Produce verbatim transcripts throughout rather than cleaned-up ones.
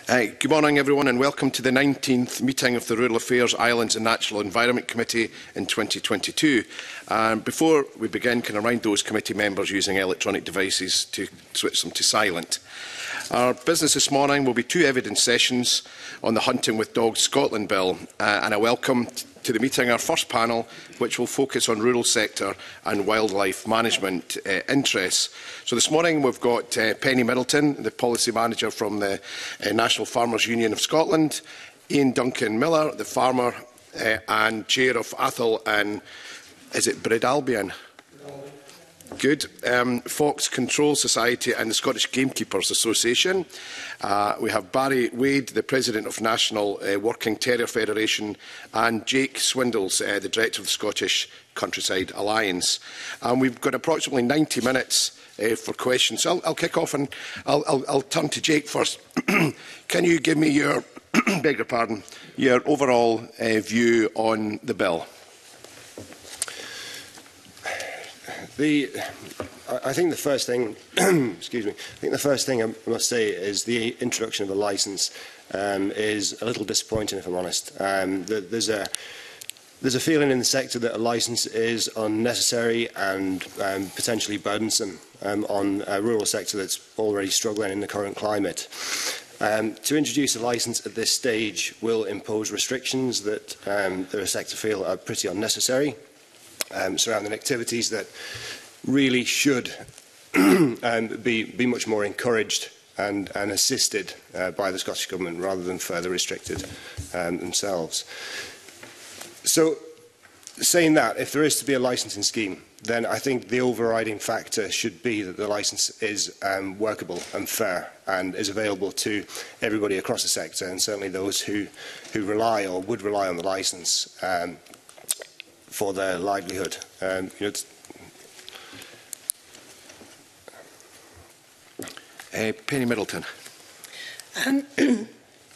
Uh, good morning, everyone, and welcome to the nineteenth meeting of the Rural Affairs, Islands and Natural Environment Committee in twenty twenty-two. Um, before we begin, can I remind those committee members using electronic devices to switch them to silent. Our business this morning will be two evidence sessions on the Hunting with Dogs Scotland Bill, uh, and I welcome to the meeting our first panel, which will focus on rural sector and wildlife management uh, interests. So this morning we've got uh, Penny Middleton, the Policy Manager from the uh, National Farmers Union of Scotland, Ian Duncan Miller, the Farmer uh, and Chair of Athol and, is it Bredalbian? Good. Um, Fox Control Society and the Scottish Gamekeepers Association. Uh, we have Barry Wade, the President of National uh, Working Terrier Federation, and Jake Swindles, uh, the Director of the Scottish Countryside Alliance. And we've got approximately ninety minutes uh, for questions. So I'll, I'll kick off and I'll, I'll, I'll turn to Jake first. Can you give me your, beg your pardon, your overall uh, view on the bill? The, I think the first thing, excuse me, I think the first thing I must say is the introduction of a licence um, is a little disappointing, if I'm honest. Um, the, there's a there's a feeling in the sector that a licence is unnecessary and um, potentially burdensome um, on a rural sector that's already struggling in the current climate. Um, to introduce a licence at this stage will impose restrictions that um, the sector feel are pretty unnecessary. Um, surrounding activities that really should um, be, be much more encouraged and, and assisted uh, by the Scottish Government rather than further restricted um, themselves. So, saying that, if there is to be a licensing scheme, then I think the overriding factor should be that the licence is um, workable and fair and is available to everybody across the sector, and certainly those who, who rely or would rely on the licence um, for their livelihood. Um, you know, it's uh, Penny Middleton. Um, I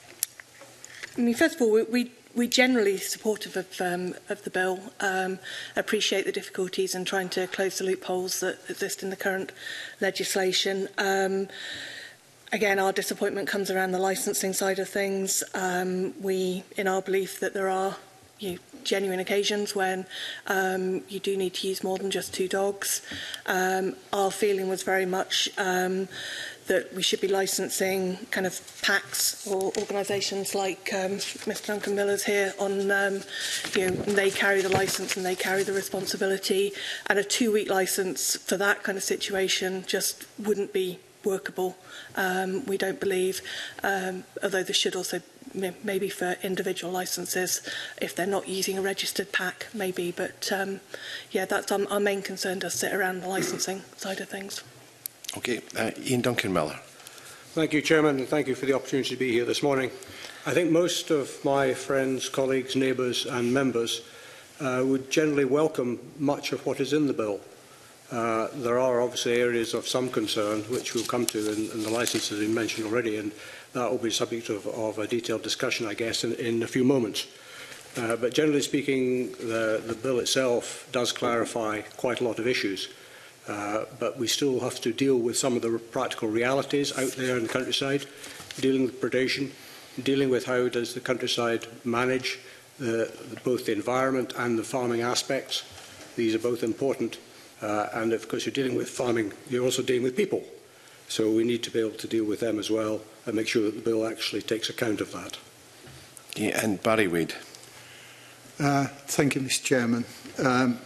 mean, first of all, we, we, we're generally supportive of, um, of the bill, um, appreciate the difficulties in trying to close the loopholes that exist in the current legislation. Um, Again, our disappointment comes around the licensing side of things. Um, we, in our belief that there are You know, genuine occasions when um, you do need to use more than just two dogs. Um, our feeling was very much um, that we should be licensing kind of packs or organisations like um, Mr Duncan Miller's here on, um, you know, they carry the licence and they carry the responsibility, and a two-week licence for that kind of situation just wouldn't be workable, um, we don't believe, um, although there should also maybe for individual licences, if they're not using a registered pack, maybe. But um, yeah, that's our, our main concern does sit around the licensing side of things. Okay, uh, Ian Duncan Miller. Thank you, Chairman, and thank you for the opportunity to be here this morning. I think most of my friends, colleagues, neighbours and members uh, would generally welcome much of what is in the bill. Uh, there are obviously areas of some concern, which we'll come to, in, in the licence has been mentioned already, and that will be subject of, of a detailed discussion, I guess, in, in a few moments. Uh, but generally speaking, the, the bill itself does clarify quite a lot of issues, uh, but we still have to deal with some of the practical realities out there in the countryside, dealing with predation, dealing with how does the countryside manage the, both the environment and the farming aspects. These are both important. Uh, and of course, you're dealing with farming, you're also dealing with people. So we need to be able to deal with them as well and make sure that the bill actually takes account of that. Yeah, and Barry Wade. Uh, thank you, Mister Chairman. Um,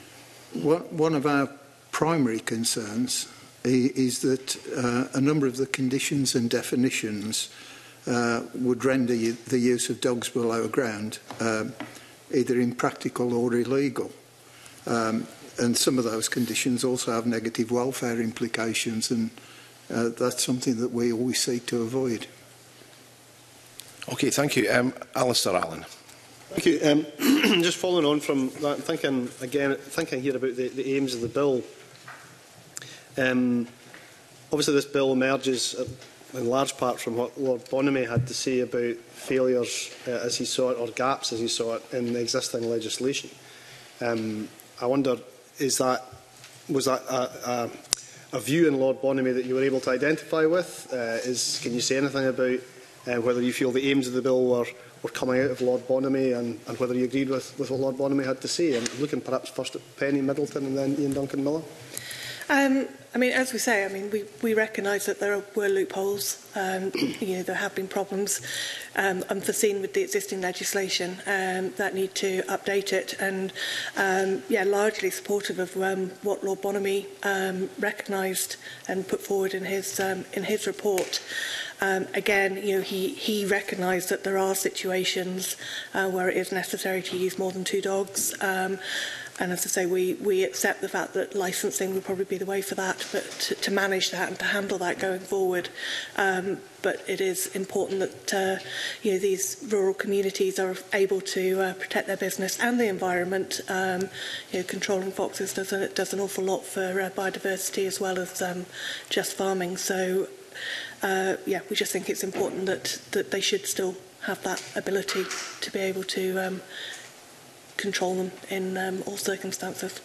one of our primary concerns is that uh, a number of the conditions and definitions uh, would render the use of dogs below ground um, either impractical or illegal. Um, And some of those conditions also have negative welfare implications, and uh, that's something that we always seek to avoid. Okay, thank you. Um, Alistair Allen. Thank you. Um, just following on from that, thinking again, thinking here about the, the aims of the bill. Um, obviously, this bill emerges in large part from what Lord Bonamy had to say about failures uh, as he saw it, or gaps as he saw it, in the existing legislation. Um, I wonder, is that was that a, a, a view in Lord Bonamy that you were able to identify with? Uh, is can you say anything about uh, whether you feel the aims of the bill were, were coming out of Lord Bonamy, and, and whether you agreed with, with what Lord Bonamy had to say. And looking perhaps first at Penny Middleton and then Ian Duncan Miller. Um, I mean, as we say, I mean, we, we recognise that there were loopholes. Um, you know, there have been problems um, unforeseen with the existing legislation um, that need to update it. And um, yeah, largely supportive of um, what Lord Bonamy um, recognised and put forward in his um, in his report. Um, again, you know, he, he recognised that there are situations uh, where it is necessary to use more than two dogs. Um, and as I say, we, we accept the fact that licensing would probably be the way for that, but to, to manage that and to handle that going forward. Um, but it is important that uh, you know, these rural communities are able to uh, protect their business and the environment. Um, you know, controlling foxes does, a, does an awful lot for uh, biodiversity as well as um, just farming. So Uh, yeah, we just think it's important that, that they should still have that ability to be able to um, control them in um, all circumstances.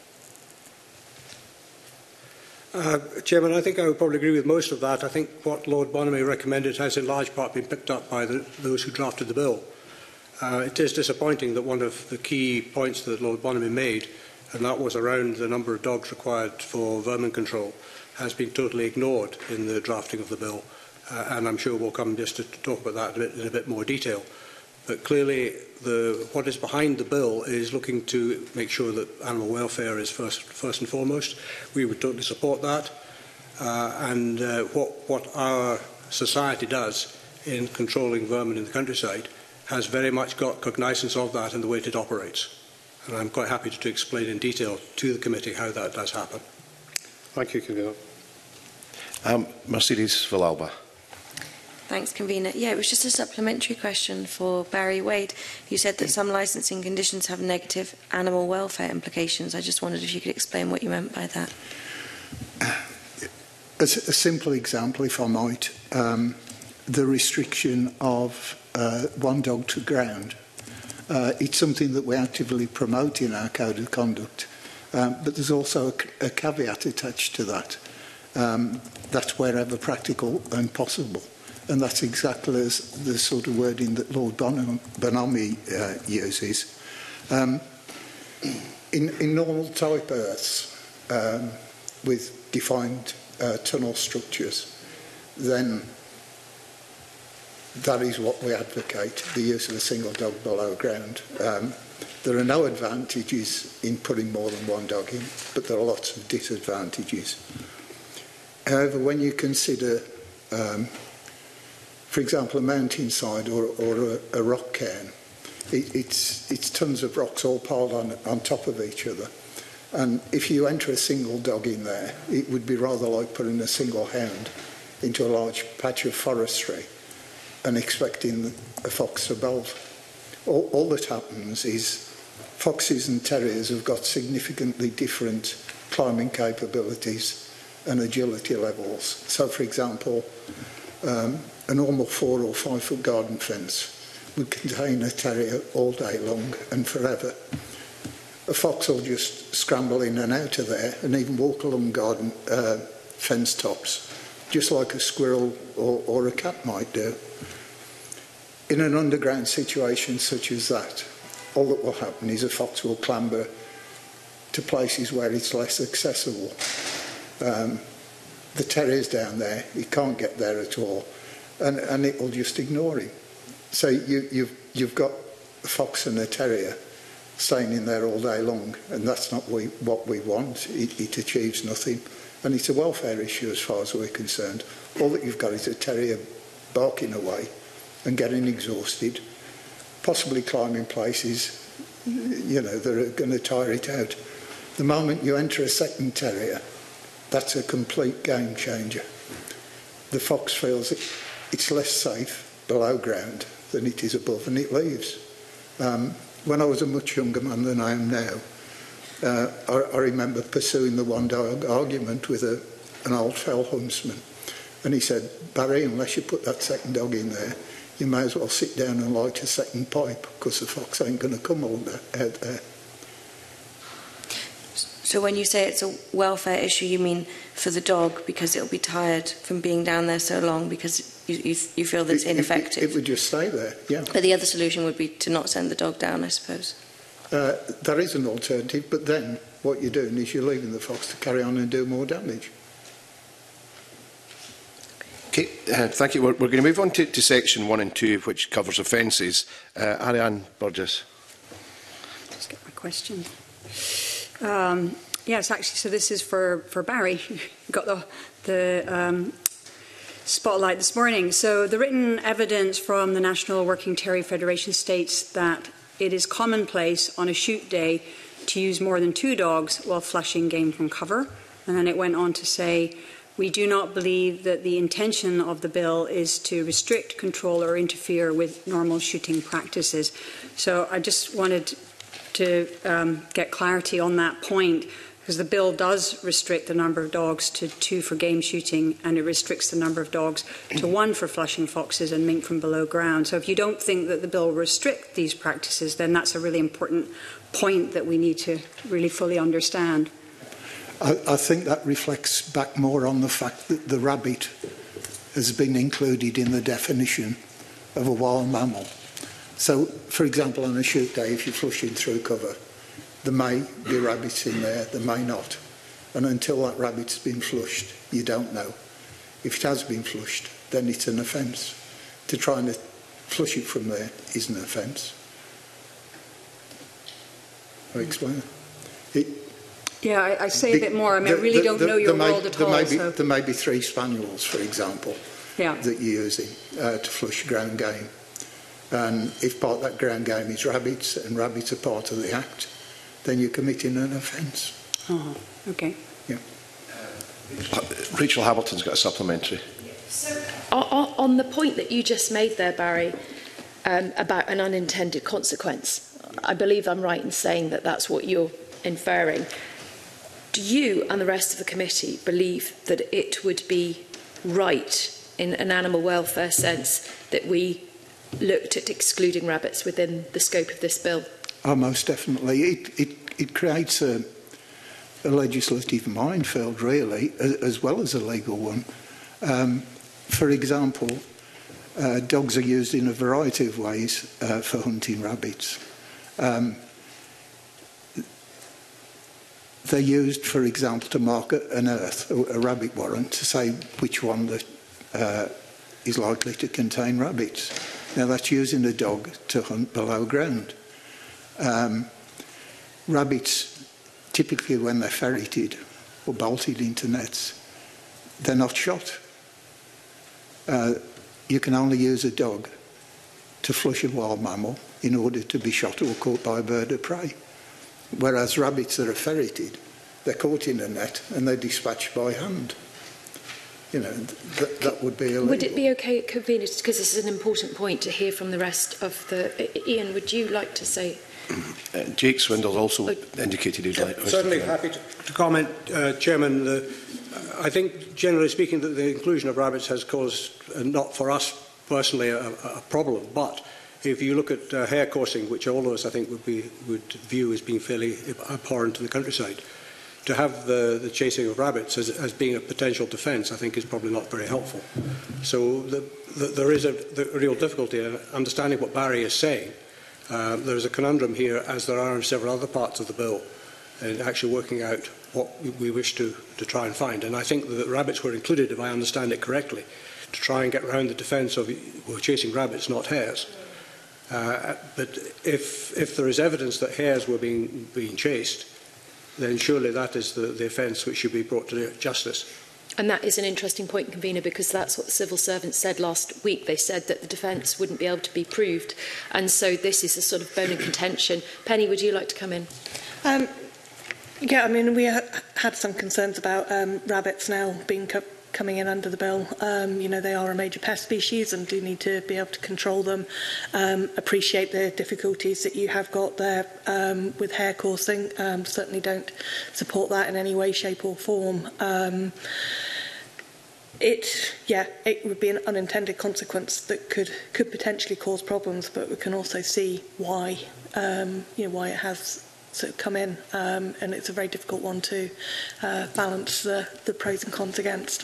Uh, Chairman, I think I would probably agree with most of that. I think what Lord Bonamy recommended has in large part been picked up by the, those who drafted the bill. Uh, it is disappointing that one of the key points that Lord Bonamy made, and that was around the number of dogs required for vermin control, has been totally ignored in the drafting of the bill, uh, and I'm sure we'll come just to talk about that a bit, in a bit more detail. But clearly, the, what is behind the bill is looking to make sure that animal welfare is first, first and foremost. We would totally support that, uh, and uh, what, what our society does in controlling vermin in the countryside has very much got cognizance of that and the way it operates. And I'm quite happy to, to explain in detail to the committee how that does happen. Thank you, Convener. Um, Mercedes Villalba. Thanks, Convener. Yeah, it was just a supplementary question for Barry Wade. You said that some licensing conditions have negative animal welfare implications. I just wondered if you could explain what you meant by that. As a simple example, if I might, um, the restriction of uh, one dog to ground. Uh, it's something that we actively promote in our code of conduct, um, but there's also a, a caveat attached to that. Um, that's wherever practical and possible. And that's exactly as the sort of wording that Lord Bonamy uh, uses. Um, in, in normal type earths, um, with defined uh, tunnel structures, then that is what we advocate, the use of a single dog below ground. Um, there are no advantages in putting more than one dog in, but there are lots of disadvantages. However, when you consider, um, for example, a mountainside or, or a, a rock cairn, it, it's, it's tons of rocks all piled on, on top of each other. And if you enter a single dog in there, it would be rather like putting a single hound into a large patch of forestry and expecting a fox to bolt. All, all that happens is foxes and terriers have got significantly different climbing capabilities and agility levels. So, for example, um, a normal four or five foot garden fence would contain a terrier all day long and forever. A fox will just scramble in and out of there and even walk along garden uh, fence tops, just like a squirrel or, or a cat might do. In an underground situation such as that, all that will happen is a fox will clamber to places where it's less accessible. Um, the terrier's down there, he can't get there at all, and, and it will just ignore him. So you, you've, you've got a fox and a terrier staying in there all day long, and that's not we, what we want. It, it achieves nothing, and it's a welfare issue as far as we're concerned. All that you've got is a terrier barking away and getting exhausted, possibly climbing places, you know, that are going to tire it out. The moment you enter a second terrier, that's a complete game changer. The fox feels it, it's less safe below ground than it is above, and it leaves. Um, when I was a much younger man than I am now, uh, I, I remember pursuing the one-dog argument with a, an old fell huntsman, and he said, "Barry, unless you put that second dog in there, you may as well sit down and light a second pipe, because the fox ain't going to come all out there." So when you say it's a welfare issue, you mean for the dog because it'll be tired from being down there so long because you, you, you feel that it's ineffective? It, it, it would just stay there, yeah. But the other solution would be to not send the dog down, I suppose. Uh, there is an alternative, but then what you're doing is you're leaving the fox to carry on and do more damage. Okay, uh, thank you. We're, we're going to move on to, to section one and two, which covers offences. Uh, Ariane Burgess. Let's get my question. Um, yes, actually, so this is for, for Barry. Got the, the um, spotlight this morning. So the written evidence from the National Working Terrier Federation states that it is commonplace on a shoot day to use more than two dogs while flushing game from cover. And then it went on to say, we do not believe that the intention of the bill is to restrict, control or interfere with normal shooting practices. So I just wanted to um, get clarity on that point, because the bill does restrict the number of dogs to two for game shooting, and it restricts the number of dogs to one for flushing foxes and mink from below ground. So if you don't think that the bill will restrict these practices, then that's a really important point that we need to really fully understand. I, I think that reflects back more on the fact that the rabbit has been included in the definition of a wild mammal. So, for example, on a shoot day, if you're flushing through cover, there may be rabbits in there, there may not. And until that rabbit's been flushed, you don't know. If it has been flushed, then it's an offence. To try and flush it from there is an offence. I explain it. Yeah, I, I say a bit more. I mean, the, I really the, don't the, know your may, world at there all. May be, so. There may be three spaniels, for example, yeah. that you're using uh, to flush ground game. And if part of that ground game is rabbits, and rabbits are part of the act, then you're committing an offence. Oh, okay. Yeah. Uh, Rachel Hamilton's got a supplementary. So, on, on the point that you just made there, Barry, um, about an unintended consequence, I believe I'm right in saying that that's what you're inferring. Do you and the rest of the committee believe that it would be right, in an animal welfare sense, that we looked at excluding rabbits within the scope of this bill? Oh, most definitely. It, it, it creates a, a legislative minefield, really, as, as well as a legal one. Um, for example, uh, dogs are used in a variety of ways uh, for hunting rabbits. Um, they're used, for example, to mark an earth, a, a rabbit warrant, to say which one that uh, is likely to contain rabbits. Now, that's using a dog to hunt below ground. Um, rabbits, typically when they're ferreted or bolted into nets, they're not shot. Uh, you can only use a dog to flush a wild mammal in order to be shot or caught by a bird of prey. Whereas rabbits that are ferreted, they're caught in a net and they're dispatched by hand. You know, th that would be illegal. Would it be okay, convener, because this is an important point, to hear from the rest of the... Ian, would you like to say... Uh, Jake Swindle also uh, indicated he'd like... Certainly happy to, to comment, uh, Chairman. The, uh, I think, generally speaking, that the inclusion of rabbits has caused, uh, not for us personally, a, a problem, but if you look at uh, hare coursing, which all of us, I think, would, be, would view as being fairly abhorrent to the countryside, to have the, the chasing of rabbits as, as being a potential defence, I think, is probably not very helpful. So the, the, there is a the real difficulty in understanding what Barry is saying. Uh, there is a conundrum here, as there are in several other parts of the bill, in actually working out what we, we wish to, to try and find. And I think that rabbits were included, if I understand it correctly, to try and get around the defence of we're chasing rabbits, not hares. Uh, but if, if there is evidence that hares were being, being chased, then surely that is the, the offence which should be brought to justice. And that is an interesting point, convener, because that's what the civil servants said last week. They said that the defence wouldn't be able to be proved. And so this is a sort of bone of contention. Penny, would you like to come in? Um, yeah, I mean, we ha had some concerns about um, rabbits now being co coming in under the bill. Um, you know, they are a major pest species and do need to be able to control them. Um, appreciate the difficulties that you have got there um, with hare coursing. Um, certainly don't support that in any way, shape or form. Um, It, yeah, it would be an unintended consequence that could could potentially cause problems, but we can also see why, um, you know, why it has sort of come in, um, and it's a very difficult one to uh, balance the, the pros and cons against.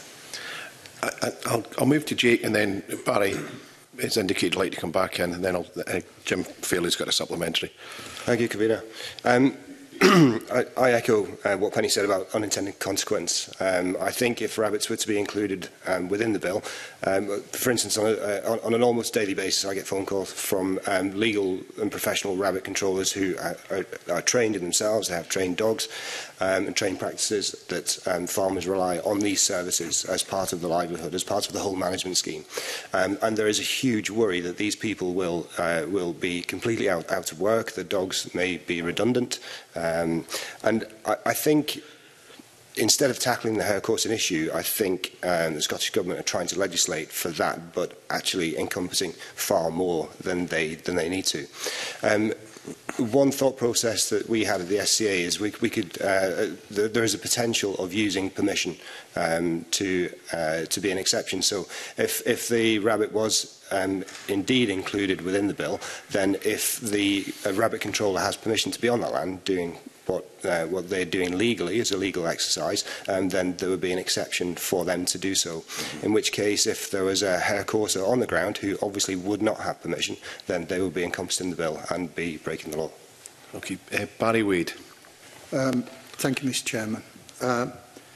I, I'll, I'll move to Jake, and then Barry has indicated he'd like to come back in, and then I'll, uh, Jim Fairley's got a supplementary. Thank you, Convener. Um, I, I echo uh, what Penny said about unintended consequence. Um, I think if rabbits were to be included um, within the bill, um, for instance, on, a, uh, on an almost daily basis, I get phone calls from um, legal and professional rabbit controllers who are, are, are trained in themselves. They have trained dogs um, and trained practices that um, farmers rely on these services as part of the livelihood, as part of the whole management scheme. Um, and there is a huge worry that these people will uh, will be completely out, out of work. The dogs may be redundant. Um, and I, I think instead of tackling the hare coursing issue, I think um, the Scottish Government are trying to legislate for that, but actually encompassing far more than they, than they need to. Um, one thought process that we had at the S C A is we, we could, uh, there, there is a potential of using permission um, to, uh, to be an exception. So if, if the rabbit was um, indeed included within the bill, then if the uh, rabbit controller has permission to be on that land doing what, uh, what they're doing legally as a legal exercise, um, then there would be an exception for them to do so. In which case, if there was a hare courser on the ground who obviously would not have permission, then they would be encompassed in the bill and be breaking the law. Okay, uh, Barry Wade. Um, thank you, Mister Chairman. Uh,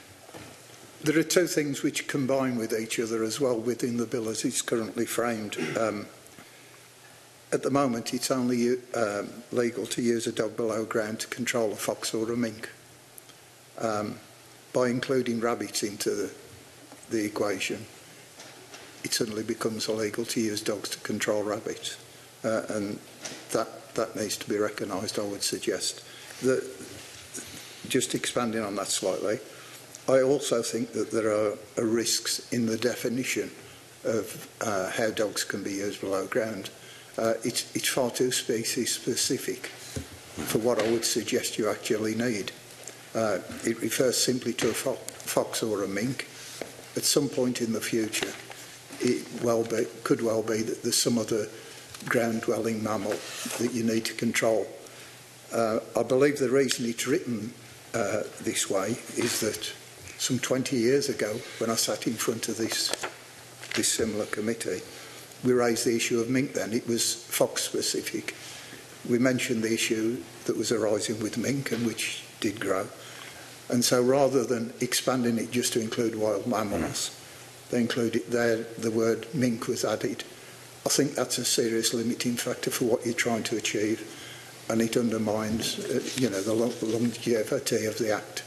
there are two things which combine with each other as well within the bill as it's currently framed. Um, At the moment, it's only um, legal to use a dog below ground to control a fox or a mink. Um, by including rabbits into the, the equation, it suddenly becomes illegal to use dogs to control rabbits. Uh, and that, that needs to be recognised, I would suggest. That, just expanding on that slightly, I also think that there are, are risks in the definition of uh, how dogs can be used below ground. Uh, it's, it's far too species specific for what I would suggest you actually need. Uh, it refers simply to a fo fox or a mink. At some point in the future, it well be, could well be that there's some other ground-dwelling mammal that you need to control. Uh, I believe the reason it's written uh, this way is that some twenty years ago, when I sat in front of this, this similar committee, we raised the issue of mink then. It was fox-specific. We mentioned the issue that was arising with mink and which did grow. And so rather than expanding it just to include wild mammals, they included there, the word mink was added. I think that's a serious limiting factor for what you're trying to achieve, and it undermines uh, you know, the longevity of the Act.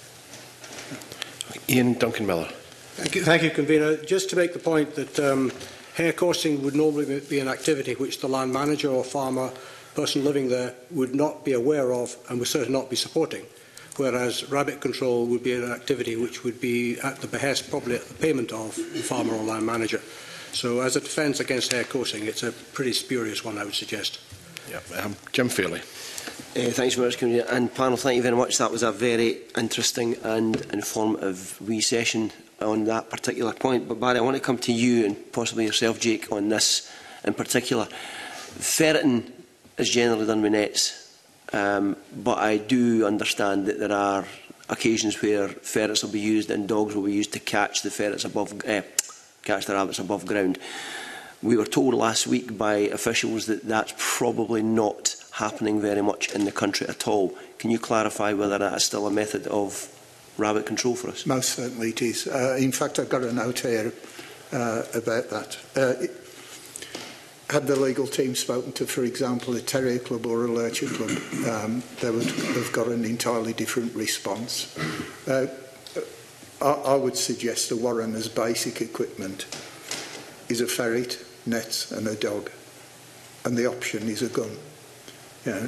Ian Duncan Miller. Thank you, Thank you Convener. Just to make the point that um, hare coursing would normally be an activity which the land manager or farmer, person living there, would not be aware of and would certainly not be supporting, whereas rabbit control would be an activity which would be at the behest, probably at the payment of the farmer or land manager. So as a defence against hare coursing, it's a pretty spurious one, I would suggest. Yeah, um, Jim Fairley. Uh, thanks very much, Convener. And panel, thank you very much. That was a very interesting and informative wee session on that particular point. But Barry, I want to come to you and possibly yourself, Jake, on this in particular. Ferreting is generally done with nets, um, but I do understand that there are occasions where ferrets will be used and dogs will be used to catch the ferrets above, uh, catch the rabbits above ground. We were told last week by officials that that's probably not happening very much in the country at all. Can you clarify whether that is still a method of rabbit control for us? Most certainly it is. Uh, in fact, I've got a note here uh, about that. Uh, it, had the legal team spoken to, for example, a terrier club or a lurcher club, um, they would have got an entirely different response. Uh, I, I would suggest a warren as basic equipment is a ferret, nets and a dog, and the option is a gun. You know,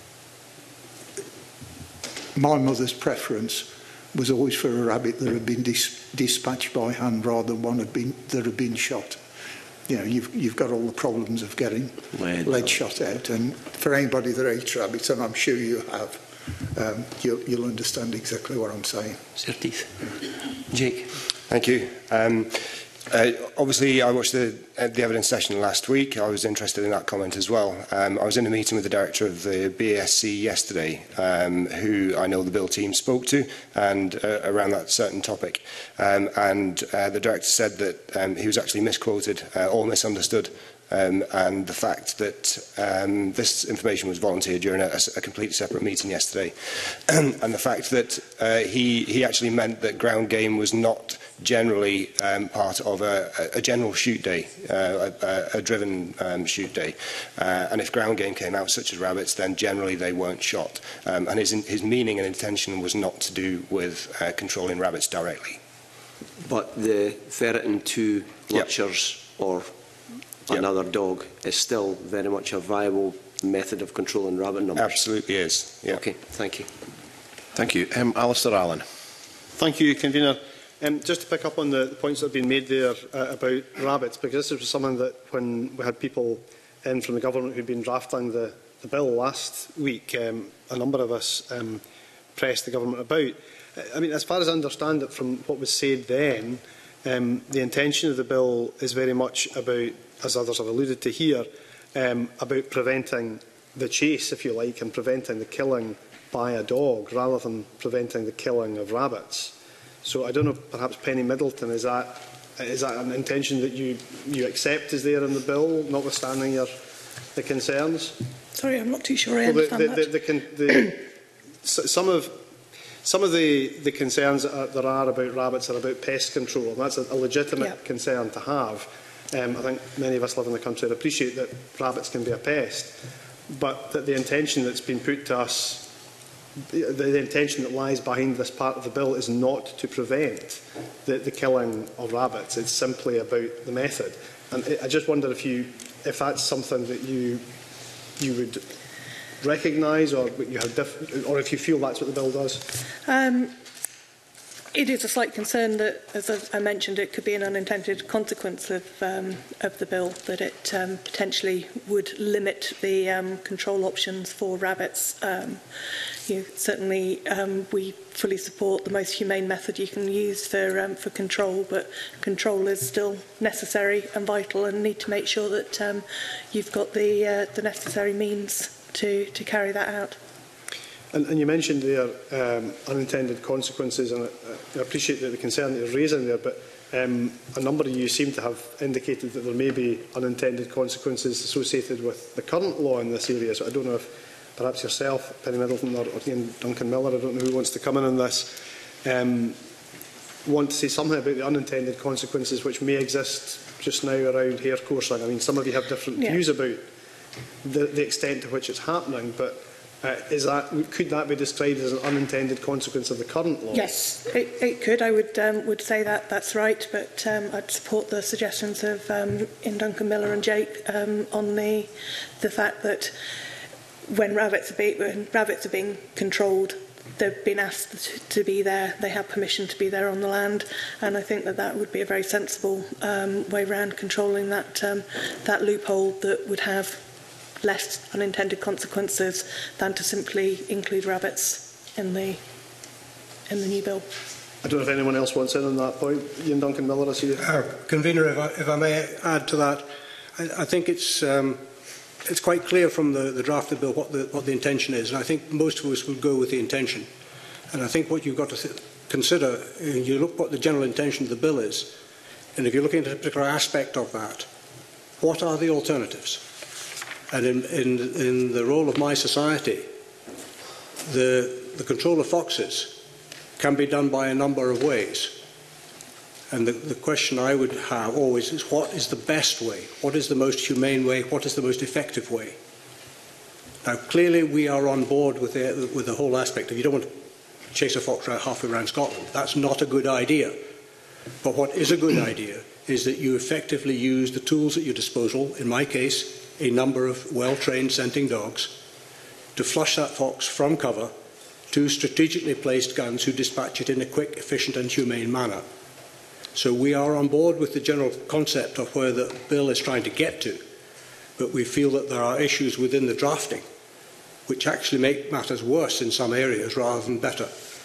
my mother's preference was always for a rabbit that had been dis dispatched by hand rather than one had been, that had been shot. You know, you've, you've got all the problems of getting lead. lead shot out, and for anybody that eats rabbits, and I'm sure you have, um, you'll, you'll understand exactly what I'm saying. Sir Teeth. Jake. Thank you. Um, Uh, obviously, I watched the, uh, the evidence session last week. I was interested in that comment as well. Um, I was in a meeting with the director of the B A S C yesterday, um, who I know the bill team spoke to, and uh, around that certain topic. Um, and uh, the director said that um, he was actually misquoted uh, or misunderstood. Um, and the fact that um, this information was volunteered during a, a completely separate meeting yesterday, and the fact that uh, he, he actually meant that ground game was not generally um, part of a, a general shoot day, uh, a, a driven um, shoot day. Uh, and if ground game came out, such as rabbits, then generally they weren't shot. Um, and his, his meaning and intention was not to do with uh, controlling rabbits directly. But the ferreting to lurchers yep. or Yep. another dog is still very much a viable method of controlling rabbit numbers. Absolutely is. Yep. Okay, thank you. Thank you. Um, Alistair Allen. Thank you, Convener. Um, just to pick up on the, the points that have been made there uh, about rabbits, because this was something that when we had people in from the government who'd been drafting the, the bill last week, um, a number of us um, pressed the government about. I mean, as far as I understand it from what was said then, um, the intention of the bill is very much about, as others have alluded to here, um, about preventing the chase, if you like, and preventing the killing by a dog, rather than preventing the killing of rabbits. So I don't know, perhaps Penny Middleton, is that, is that an intention that you, you accept is there in the bill, notwithstanding your, the concerns? Sorry, I'm not too sure I well, understand the, that. The, the, the, the, some of Some of the, the concerns that are, there are about rabbits are about pest control, and that's a, a legitimate yeah. concern to have. Um, I think many of us live in the country and appreciate that rabbits can be a pest, but that the intention that's been put to us, the, the intention that lies behind this part of the bill is not to prevent the, the killing of rabbits. It's simply about the method. And I just wonder if you, if that's something that you, you would recognise, or you have diff or if you feel that's what the bill does. Um, it is a slight concern that, as I mentioned, it could be an unintended consequence of, um, of the bill, that it um, potentially would limit the um, control options for rabbits. Um, you, certainly, um, we fully support the most humane method you can use for, um, for control, but control is still necessary and vital, and need to make sure that um, you've got the, uh, the necessary means To, to carry that out. And, and you mentioned there um, unintended consequences, and I, I appreciate that the concern that you're raising there, but um, a number of you seem to have indicated that there may be unintended consequences associated with the current law in this area. So I don't know if perhaps yourself, Penny Middleton, or, or Ian Duncan Miller, I don't know who wants to come in on this, um, want to say something about the unintended consequences which may exist just now around hare coursing. I mean, some of you have different yeah. views about The, the extent to which it's happening, but uh, is that, could that be described as an unintended consequence of the current law? Yes, it, it could. I would um, would say that that's right, but um, I'd support the suggestions of um, Ian Duncan Miller and Jake um, on the the fact that when rabbits are, be, when rabbits are being controlled, they've been asked to be there, they have permission to be there on the land, and I think that that would be a very sensible um, way round controlling that um, that loophole that would have less unintended consequences than to simply include rabbits in the in the new bill. I don't know if anyone else wants in on that point. Ian Duncan Miller, I see you. Uh, Convener, if I, if I may add to that, I, I think it's um, it's quite clear from the, the draft of the bill what the what the intention is, and I think most of us would go with the intention. And I think what you've got to th consider, you look what the general intention of the bill is, and if you're looking at a particular aspect of that, what are the alternatives? And in, in, in the role of my society, the, the control of foxes can be done by a number of ways. And the, the question I would have always is, what is the best way? What is the most humane way? What is the most effective way? Now, clearly, we are on board with the, with the whole aspect of you don't want to chase a fox around halfway around Scotland. That's not a good idea. But what is a good idea is that you effectively use the tools at your disposal, in my case, a number of well-trained scenting dogs, to flush that fox from cover to strategically placed guns who dispatch it in a quick, efficient and humane manner. So we are on board with the general concept of where the bill is trying to get to, but we feel that there are issues within the drafting which actually make matters worse in some areas rather than better.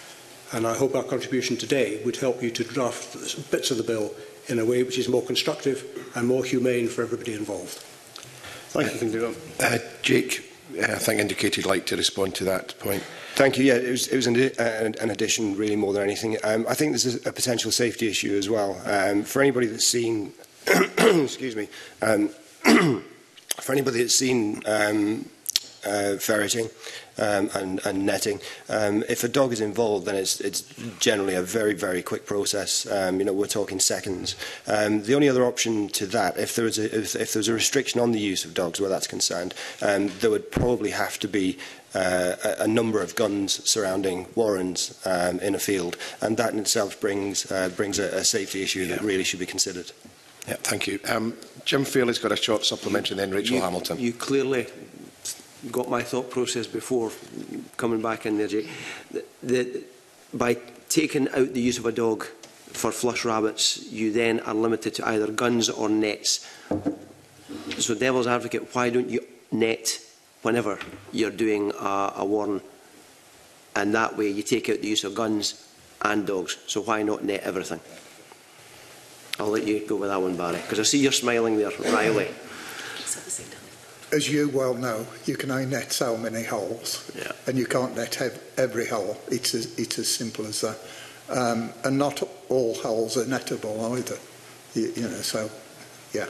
And I hope our contribution today would help you to draft bits of the bill in a way which is more constructive and more humane for everybody involved. Thank you, Convener. Uh, Jake, uh, I think indicated you'd like to respond to that point. Thank you. Yeah, it was, it was an, an, an addition, really, more than anything. Um, I think this is a potential safety issue as well. Um, for anybody that's seen, excuse me, um, for anybody that's seen um, uh, ferreting um, and, and netting, um, if a dog is involved, then it's, it's generally a very, very quick process. Um, you know, we're talking seconds. Um, the only other option to that, if there was a, if, if there was a restriction on the use of dogs where that's concerned, um, there would probably have to be Uh, a, a number of guns surrounding warrens um, in a field, and that in itself brings uh, brings a, a safety issue yeah. that really should be considered. Yeah, thank you. Um, Jim Fairley's got a short supplementary, and then Rachel you, Hamilton. You clearly got my thought process before coming back in there, Jake. The, the, by taking out the use of a dog for flush rabbits, you then are limited to either guns or nets. So, devil's advocate, why don't you net whenever you're doing a, a warren, and that way you take out the use of guns and dogs? So why not net everything? I'll let you go with that one, Barry, because I see you're smiling there, Riley. As you well know, you can only net so many holes, yeah. and you can't net every hole. It's as, it's as simple as that. Um, and not all holes are nettable either. You, you know, so, yeah.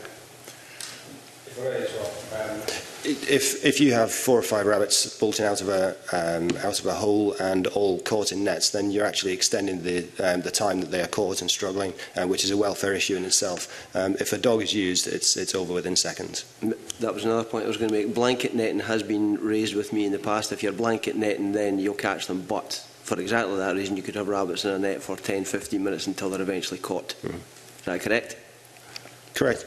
If, if you have four or five rabbits bolting out of a um, out of a hole and all caught in nets, then you're actually extending the um, the time that they are caught and struggling, uh, which is a welfare issue in itself. Um, if a dog is used, it's it's over within seconds. That was another point I was going to make. Blanket netting has been raised with me in the past. If you're blanket netting, then you'll catch them, but for exactly that reason, you could have rabbits in a net for ten, fifteen minutes until they're eventually caught. Mm-hmm. Is that correct? Correct.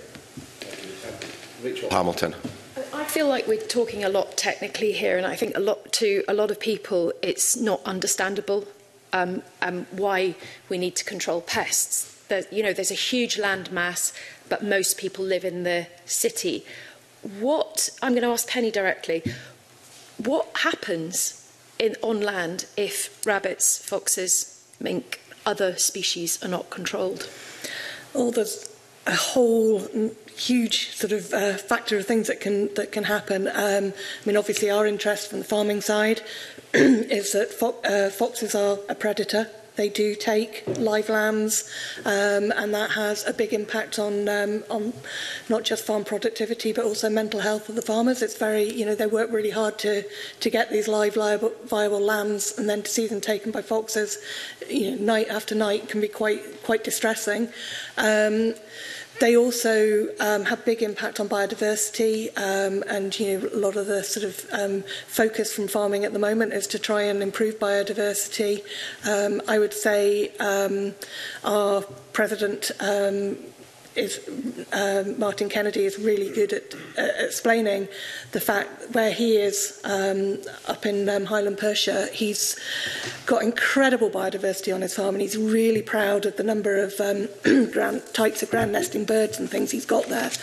Rachel Hamilton. I feel like we're talking a lot technically here, and I think a lot to a lot of people it's not understandable um, um, why we need to control pests. There's, you know, there's a huge land mass, but most people live in the city. What I'm going to ask Penny directly: what happens in on land if rabbits, foxes, mink, other species are not controlled? Oh, there's a whole huge sort of uh, factor of things that can that can happen. Um, I mean, obviously, our interest from the farming side is that fo uh, foxes are a predator. They do take live lambs, um, and that has a big impact on um, on not just farm productivity but also mental health of the farmers. It's very, you know, they work really hard to to get these live, viable, viable lambs, and then to see them taken by foxes, you know, night after night can be quite quite distressing. Um, They also um, have big impact on biodiversity, um, and you know, a lot of the sort of um, focus from farming at the moment is to try and improve biodiversity. Um, I would say um, our president um, is um, Martin Kennedy is really good at uh, explaining the fact where he is um, up in um, Highland Perthshire. He's got incredible biodiversity on his farm, and he's really proud of the number of um, ground, types of ground nesting birds and things he's got there.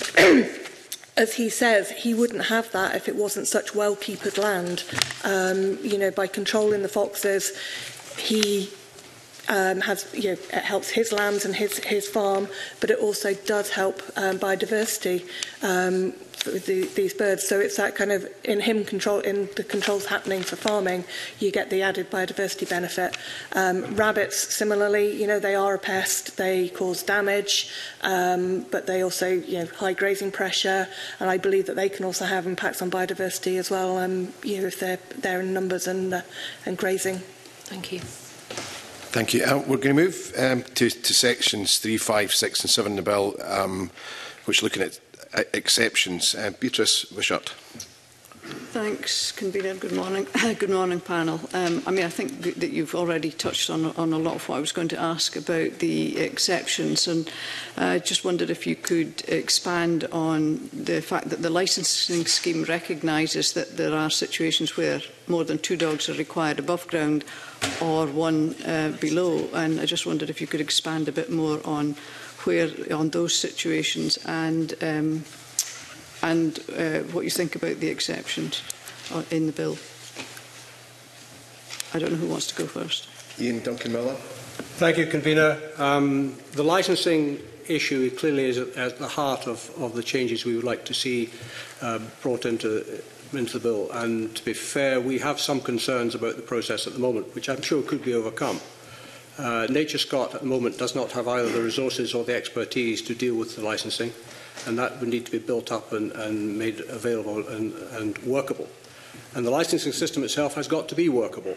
As he says, he wouldn't have that if it wasn't such well-keepered land. Um, you know, by controlling the foxes, he Um, has, you know, it helps his lambs and his, his farm, but it also does help um, biodiversity um, for the, these birds. So it's that kind of, in him control, in the controls happening for farming, you get the added biodiversity benefit. Um, rabbits, similarly, you know, they are a pest, they cause damage, um, but they also, you know, high grazing pressure, and I believe that they can also have impacts on biodiversity as well, um, you know, if they're, they're in numbers and, uh, and grazing. Thank you. Thank you. Uh, we're going to move um, to, to sections three, five, six and seven in the bill, um, which are looking at uh, exceptions. Uh, Beatrice Wishart. Thanks, Convener. Good morning. Good morning, panel. Um, I mean, I think that you've already touched on, on a lot of what I was going to ask about the exceptions, and I uh, just wondered if you could expand on the fact that the licensing scheme recognises that there are situations where more than two dogs are required above ground or one uh, below, and I just wondered if you could expand a bit more on where on those situations and um, and uh, what you think about the exceptions in the bill. I don't know who wants to go first. Ian Duncan-Miller. Thank you, Convener. Um, the licensing issue clearly is at, at the heart of, of the changes we would like to see uh, brought into, into the bill. And to be fair, we have some concerns about the process at the moment, which I'm sure could be overcome. Uh, Nature Scott at the moment does not have either the resources or the expertise to deal with the licensing, and that would need to be built up and, and made available and, and workable. And the licensing system itself has got to be workable.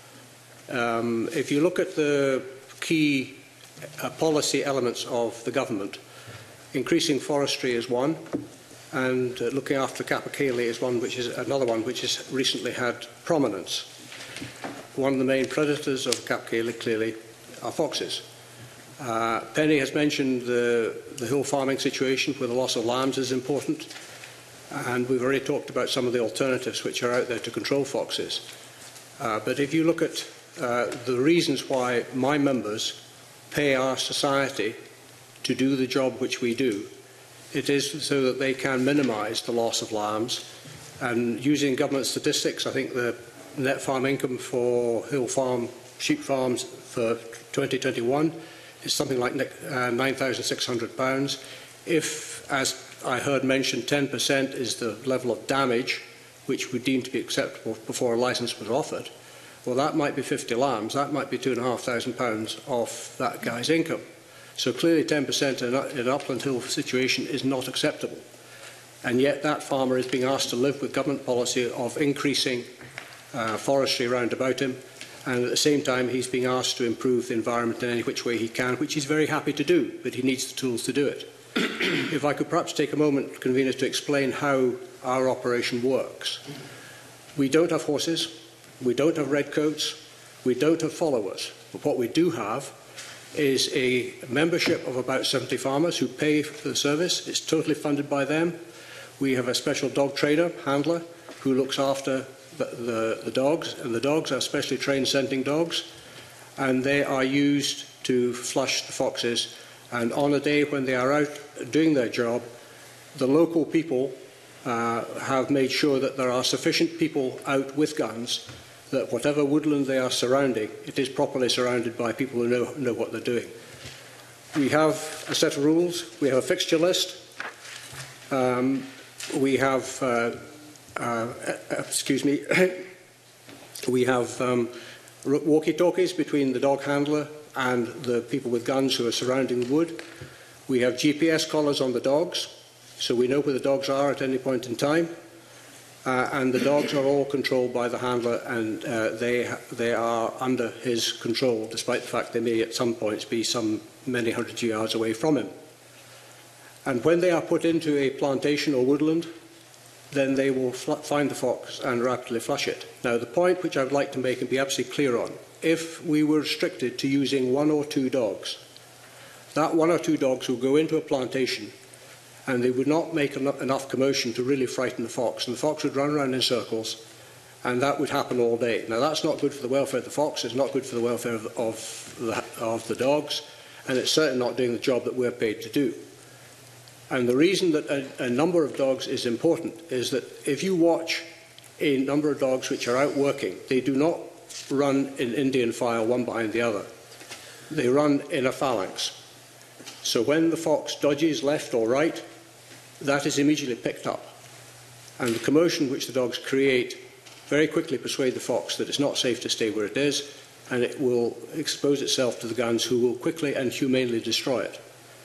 Um, if you look at the key uh, policy elements of the government, increasing forestry is one, and uh, looking after Capercaillie is one, which is another one which has recently had prominence. One of the main predators of Capercaillie clearly are foxes. Uh, Penny has mentioned the, the hill farming situation where the loss of lambs is important, and we've already talked about some of the alternatives which are out there to control foxes. Uh, but if you look at uh, the reasons why my members pay our society to do the job which we do, it is so that they can minimise the loss of lambs. And using government statistics, I think the net farm income for hill farm sheep farms for twenty twenty-one is something like uh, nine thousand six hundred pounds. If, as I heard mentioned, ten percent is the level of damage which we deem to be acceptable before a licence was offered, well, that might be fifty lambs. That might be two and a half thousand pounds off that guy's income. So clearly ten percent in an upland hill situation is not acceptable. And yet that farmer is being asked to live with government policy of increasing uh, forestry around about him, and at the same time he's being asked to improve the environment in any which way he can, which he's very happy to do, but he needs the tools to do it. If I could perhaps take a moment, conveners, to explain how our operation works. We don't have horses, we don't have redcoats, we don't have followers, but what we do have is a membership of about seventy farmers who pay for the service. It's totally funded by them. We have a special dog trainer, handler, who looks after the, the, the dogs, and the dogs are specially trained scenting dogs, and they are used to flush the foxes. And on a day when they are out doing their job, the local people uh, have made sure that there are sufficient people out with guns, that whatever woodland they are surrounding, it is properly surrounded by people who know, know what they're doing. We have a set of rules. We have a fixture list. Um, we have, uh, uh, excuse me, we have um, walkie-talkies between the dog handler and the people with guns who are surrounding the wood. We have G P S collars on the dogs, so we know where the dogs are at any point in time. Uh, and the dogs are all controlled by the handler, and uh, they, they are under his control, despite the fact they may at some points be some many hundred yards away from him. And when they are put into a plantation or woodland, then they will find the fox and rapidly flush it. Now, the point which I would like to make and be absolutely clear on, if we were restricted to using one or two dogs, that one or two dogs will go into a plantation and they would not make enough commotion to really frighten the fox, and the fox would run around in circles, and that would happen all day. Now, that's not good for the welfare of the fox, it's not good for the welfare of, of, the, of the dogs, and it's certainly not doing the job that we're paid to do. And the reason that a, a number of dogs is important is that if you watch a number of dogs which are out working, they do not run in Indian file one behind the other. They run in a phalanx. So when the fox dodges left or right, that is immediately picked up. And the commotion which the dogs create very quickly persuade the fox that it's not safe to stay where it is, and it will expose itself to the guns, who will quickly and humanely destroy it.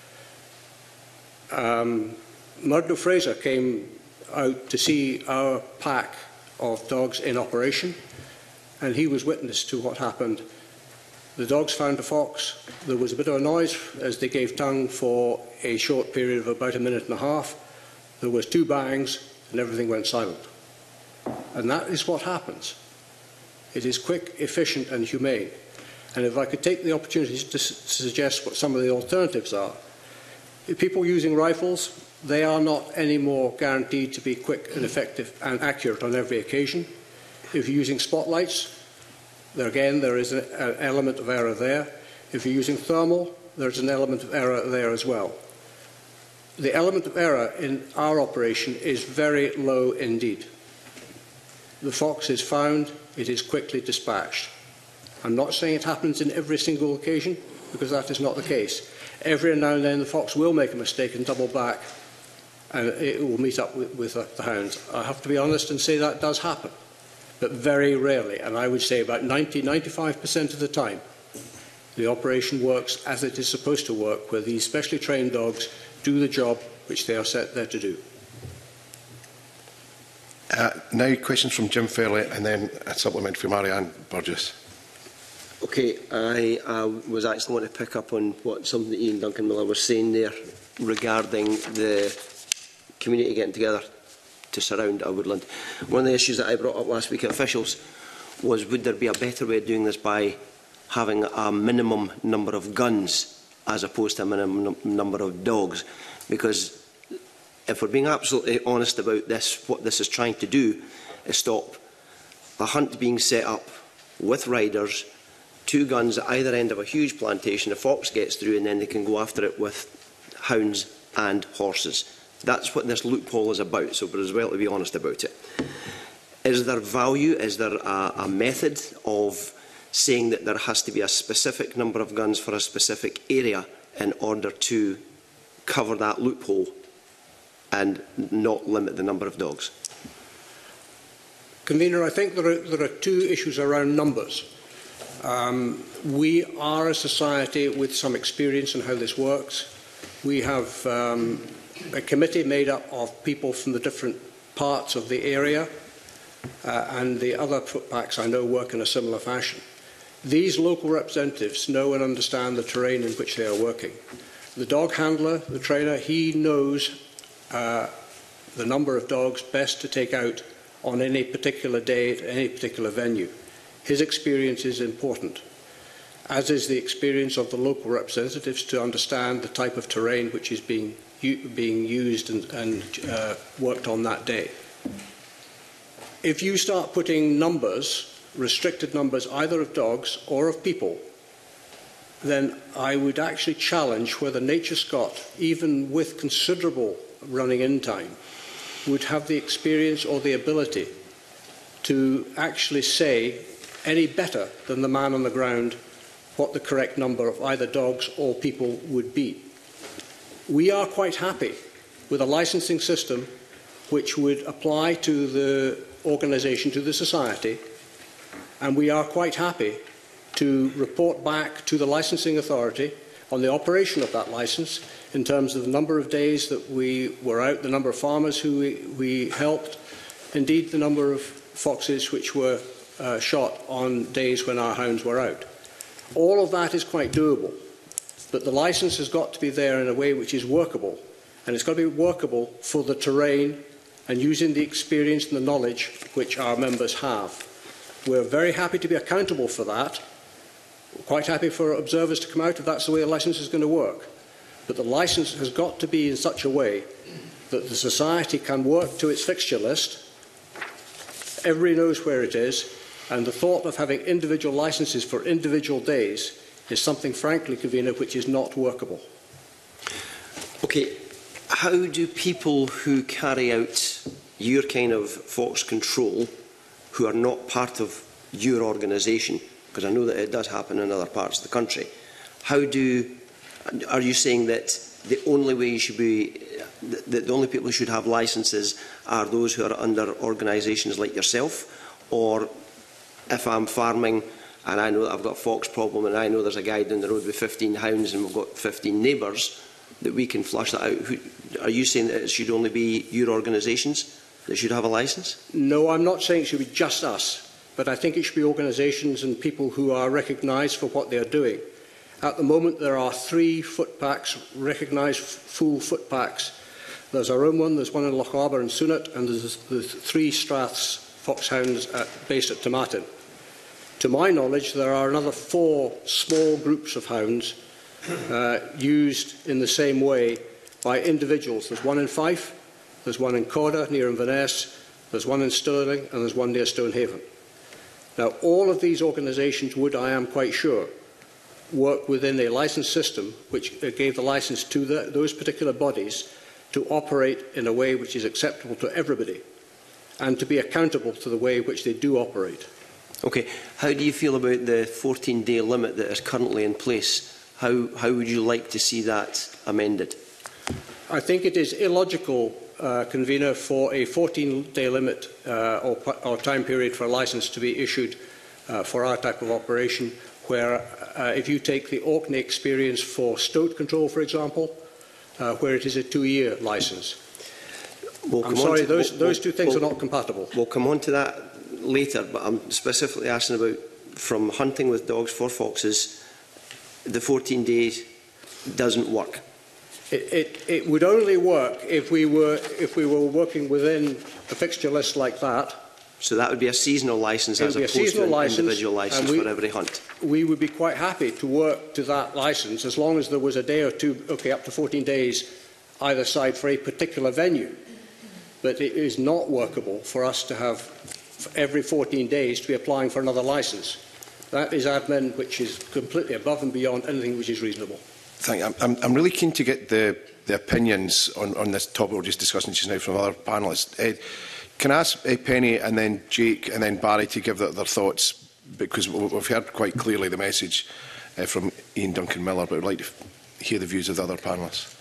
Um, Murdo Fraser came out to see our pack of dogs in operation, and he was witness to what happened. The dogs found a fox. There was a bit of a noise as they gave tongue for a short period of about a minute and a half. There was two bangs, and everything went silent. And that is what happens. It is quick, efficient, and humane. And if I could take the opportunity to suggest what some of the alternatives are. If people using rifles, they are not any more guaranteed to be quick and effective and accurate on every occasion. If you're using spotlights, there again, there is a, an element of error there. If you're using thermal, there's an element of error there as well. The element of error in our operation is very low indeed. The fox is found, it is quickly dispatched. I'm not saying it happens in every single occasion, because that is not the case. Every now and then the fox will make a mistake and double back, and it will meet up with, with the, the hounds. I have to be honest and say that does happen, but very rarely, and I would say about ninety to ninety-five percent of the time, the operation works as it is supposed to work, where these specially trained dogs do the job which they are set there to do. Uh, now, questions from Jim Fairley, and then a supplement from Marianne Burgess. Okay, I uh, was actually want to pick up on what something that Ian Duncan Miller was saying there regarding the community getting together to surround a woodland. One of the issues that I brought up last week at officials was, would there be a better way of doing this by having a minimum number of guns as opposed to a minimum number of dogs? Because if we're being absolutely honest about this, what this is trying to do is stop a hunt being set up with riders, two guns at either end of a huge plantation, a fox gets through and then they can go after it with hounds and horses. That's what this loophole is about, so we're as well to be honest about it. Is there value, is there a, a method of saying that there has to be a specific number of guns for a specific area in order to cover that loophole and not limit the number of dogs? Convener, I think there are, there are two issues around numbers. Um, we are a society with some experience in how this works. We have um, a committee made up of people from the different parts of the area, uh, and the other footpacks I know work in a similar fashion. These local representatives know and understand the terrain in which they are working. The dog handler, the trainer, he knows uh, the number of dogs best to take out on any particular day at any particular venue. His experience is important, as is the experience of the local representatives to understand the type of terrain which is being, being used and, and uh, worked on that day. If you start putting numbers, restricted numbers, either of dogs or of people, then I would actually challenge whether Nature Scott, even with considerable running in time, would have the experience or the ability to actually say any better than the man on the ground what the correct number of either dogs or people would be. We are quite happy with a licensing system which would apply to the organisation, to the society, and we are quite happy to report back to the licensing authority on the operation of that licence in terms of the number of days that we were out, the number of farmers who we, we helped, indeed the number of foxes which were uh, shot on days when our hounds were out. All of that is quite doable, but the licence has got to be there in a way which is workable, and it's got to be workable for the terrain and using the experience and the knowledge which our members have. We're very happy to be accountable for that. We're quite happy for observers to come out if that's the way the licence is going to work. But the licence has got to be in such a way that the society can work to its fixture list. Everybody knows where it is, and the thought of having individual licences for individual days is something, frankly, Convener, which is not workable. Okay, how do people who carry out your kind of fox control, who are not part of your organisation, because I know that it does happen in other parts of the country, how do, are you saying that the only way you should be, that the only people who should have licences are those who are under organisations like yourself? Or if I'm farming and I know that I've got a fox problem and I know there's a guy down the road with fifteen hounds and we've got fifteen neighbours, that we can flush that out? Who, are you saying that it should only be your organisations that should have a licence? No, I'm not saying it should be just us, but I think it should be organisations and people who are recognised for what they are doing. At the moment, there are three footpacks, recognised full footpacks. There's our own one, there's one in Loch Arbor and Sunat, and there's the three Straths foxhounds at, based at Tomatin. To my knowledge, there are another four small groups of hounds uh, used in the same way by individuals. There's one in Fife, there's one in Corda near Inverness, there's one in Stirling, and there's one near Stonehaven. Now, all of these organisations would, I am quite sure, work within a licence system which gave the licence to the, those particular bodies to operate in a way which is acceptable to everybody and to be accountable to the way which they do operate. Okay. How do you feel about the fourteen-day limit that is currently in place? How, how would you like to see that amended? I think it is illogical, uh, convener, for a fourteen-day limit uh, or, or time period for a licence to be issued uh, for our type of operation, where uh, if you take the Orkney experience for stoat control, for example, uh, where it is a two-year licence. We'll I'm sorry, to, those, we'll, those two things we'll, are not compatible. We'll come on to that later, but I'm specifically asking about from hunting with dogs for foxes, the fourteen days doesn't work. It, it, it would only work if we were if we were working within a fixture list like that. So that would be a seasonal licence as opposed to an licence, individual licence we, for every hunt. We would be quite happy to work to that licence as long as there was a day or two, okay, up to fourteen days either side for a particular venue. But it is not workable for us to have every fourteen days to be applying for another licence. That is admin which is completely above and beyond anything which is reasonable. Thank you. I'm, I'm really keen to get the, the opinions on, on this topic we're just discussing just now from other panellists. Uh, can I ask uh, Penny and then Jake and then Barry to give their, their thoughts, because we've heard quite clearly the message uh, from Ian Duncan Miller, but I'd like to hear the views of the other panellists.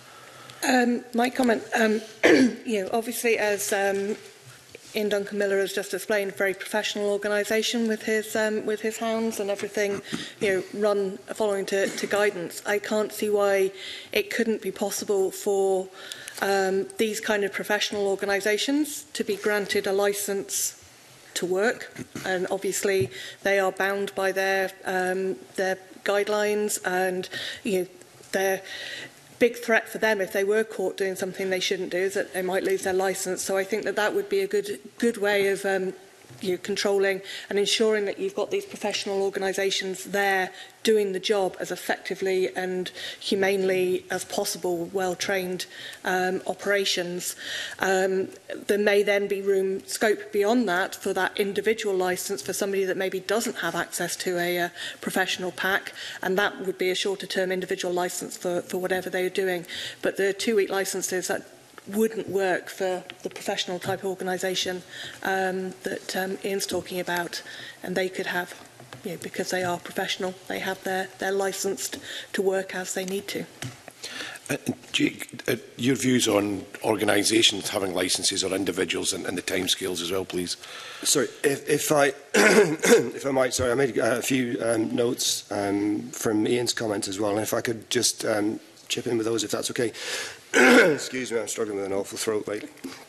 Um, my comment, um, you know, obviously as um, Ian Duncan Miller has just explained, a very professional organisation with his um, with his hounds and everything, you know, run following to, to guidance. I can't see why it couldn't be possible for um, these kind of professional organisations to be granted a licence to work, and obviously they are bound by their um, their guidelines, and you know, their big threat for them if they were caught doing something they shouldn't do is that they might lose their licence. So I think that that would be a good good way of um, you know, controlling and ensuring that you've got these professional organisations there doing the job as effectively and humanely as possible, well-trained um, operations. Um, there may then be room, scope beyond that for that individual licence for somebody that maybe doesn't have access to a uh, professional pack, and that would be a shorter-term individual licence for, for whatever they are doing. But the two-week licences, that wouldn't work for the professional type organisation um, that um, Ian's talking about, and they could have, you know, because they are professional, they have their, they're licensed to work as they need to. Uh, Jake, uh, your views on organisations having licences or individuals and, and the timescales as well, please. Sorry, if, if I, if I might, sorry, I made a few um, notes um, from Ian's comments as well, and if I could just um, chip in with those, if that's okay. Excuse me, I'm struggling with an awful throat lately.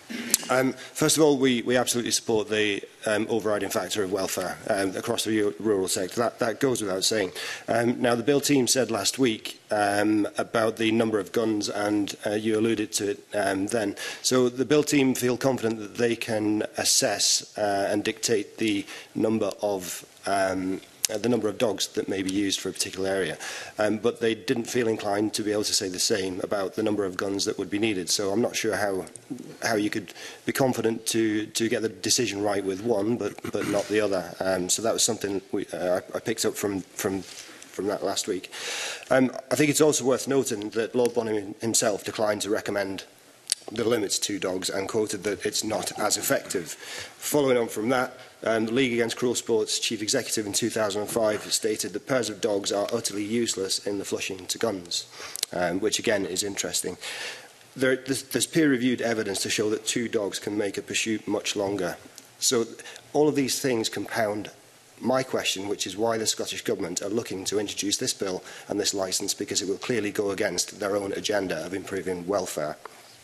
Um, first of all, we, we absolutely support the um, overriding factor of welfare um, across the rural sector. That, that goes without saying. Um, now, the Bill team said last week um, about the number of guns, and uh, you alluded to it um, then. So the Bill team feel confident that they can assess uh, and dictate the number of um, Uh, the number of dogs that may be used for a particular area. Um, but they didn't feel inclined to be able to say the same about the number of guns that would be needed. So I'm not sure how how you could be confident to, to get the decision right with one, but, but not the other. Um, so that was something we, uh, I, I picked up from, from, from that last week. Um, I think it's also worth noting that Lord Bonham himself declined to recommend the limits to dogs and quoted that it's not as effective. Following on from that, Um, the League Against Cruel Sport's chief executive in two thousand five stated that pairs of dogs are utterly useless in the flushing to guns, um, which again is interesting. There, there's, there's peer-reviewed evidence to show that two dogs can make a pursuit much longer. So all of these things compound my question, which is why the Scottish Government are looking to introduce this bill and this licence, because it will clearly go against their own agenda of improving welfare.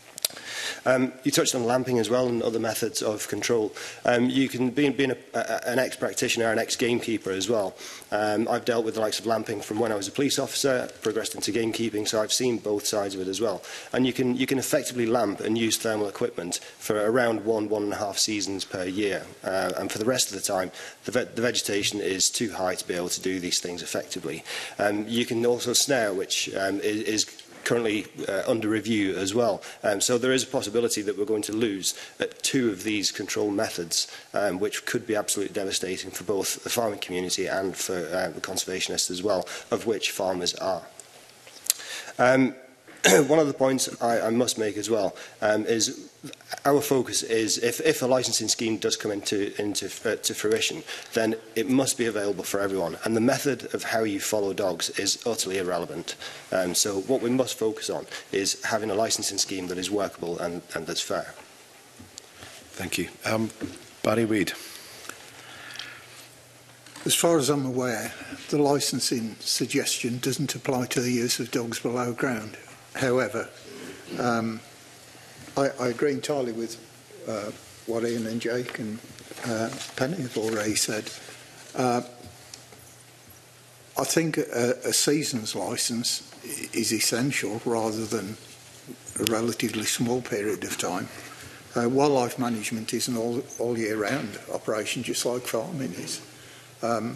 Um, you touched on lamping as well and other methods of control. Um, you can be, being a, a, an ex-practitioner, an ex-gamekeeper as well. Um, I've dealt with the likes of lamping from when I was a police officer, progressed into gamekeeping, so I've seen both sides of it as well. And you can, you can effectively lamp and use thermal equipment for around one, one and a half seasons per year. Uh, and for the rest of the time, the, ve the vegetation is too high to be able to do these things effectively. Um, you can also snare, which um, is, is currently uh, under review as well. Um, so there is a possibility that we're going to lose uh, two of these control methods, um, which could be absolutely devastating for both the farming community and for uh, the conservationists as well, of which farmers are. Um, one of the points I, I must make as well um, is our focus is if, if a licensing scheme does come into, into uh, to fruition, then it must be available for everyone. And the method of how you follow dogs is utterly irrelevant. Um, so what we must focus on is having a licensing scheme that is workable and, and that's fair. Thank you. Um, Barry Wade. As far as I'm aware, the licensing suggestion doesn't apply to the use of dogs below ground. However, um, I, I agree entirely with uh, what Ian and Jake and uh, Penny have already said. Uh, I think a, a season's licence is essential rather than a relatively small period of time. Uh, wildlife management is an all, all year round operation, just like farming is. Um,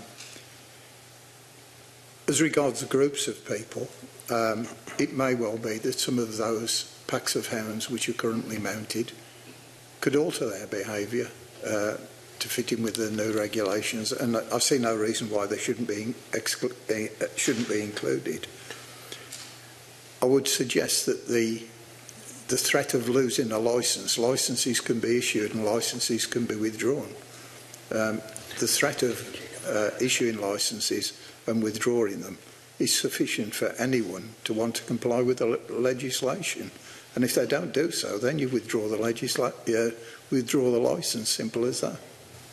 as regards the groups of people, um, it may well be that some of those packs of hounds which are currently mounted could alter their behaviour uh, to fit in with the new regulations, and I see no reason why they shouldn't be, exclu uh, shouldn't be included. I would suggest that the the threat of losing a licence, licences can be issued and licences can be withdrawn. Um, the threat of uh, issuing licences and withdrawing them is sufficient for anyone to want to comply with the le legislation. And if they don't do so, then you withdraw the legisla uh, withdraw the licence, simple as that.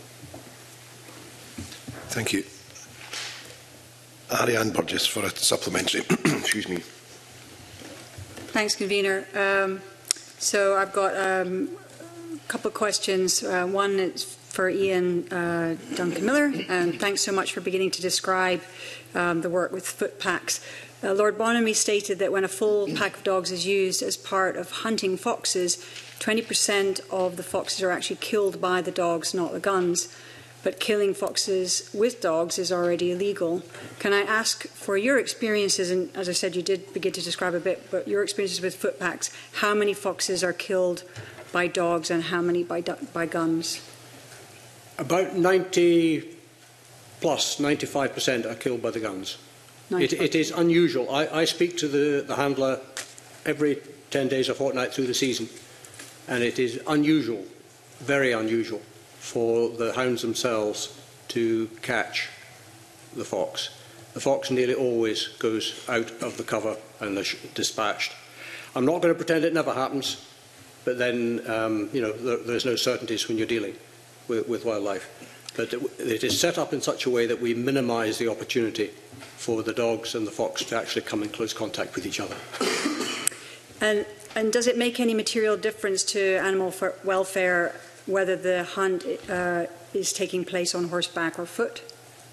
Thank you. Ariane Burgess for a supplementary. Excuse me. Thanks, Convener. Um, so I've got um, a couple of questions. Uh, one is for Ian uh, Duncan Miller, and thanks so much for beginning to describe um, the work with foot packs. Uh, Lord Bonamy stated that when a full pack of dogs is used as part of hunting foxes, twenty percent of the foxes are actually killed by the dogs, not the guns. But killing foxes with dogs is already illegal. Can I ask, for your experiences, and as I said, you did begin to describe a bit, but your experiences with foot packs, how many foxes are killed by dogs and how many by, by guns? About ninety plus, ninety-five percent are killed by the guns. It, it is unusual. I, I speak to the, the handler every ten days or fortnight through the season, and it is unusual, very unusual, for the hounds themselves to catch the fox. The fox nearly always goes out of the cover and is dispatched. I'm not going to pretend it never happens, but then um, you know there, there's no certainties when you're dealing with, with wildlife. But it, it is set up in such a way that we minimise the opportunity for the dogs and the fox to actually come in close contact with each other. And, and does it make any material difference to animal welfare whether the hunt uh, is taking place on horseback or foot?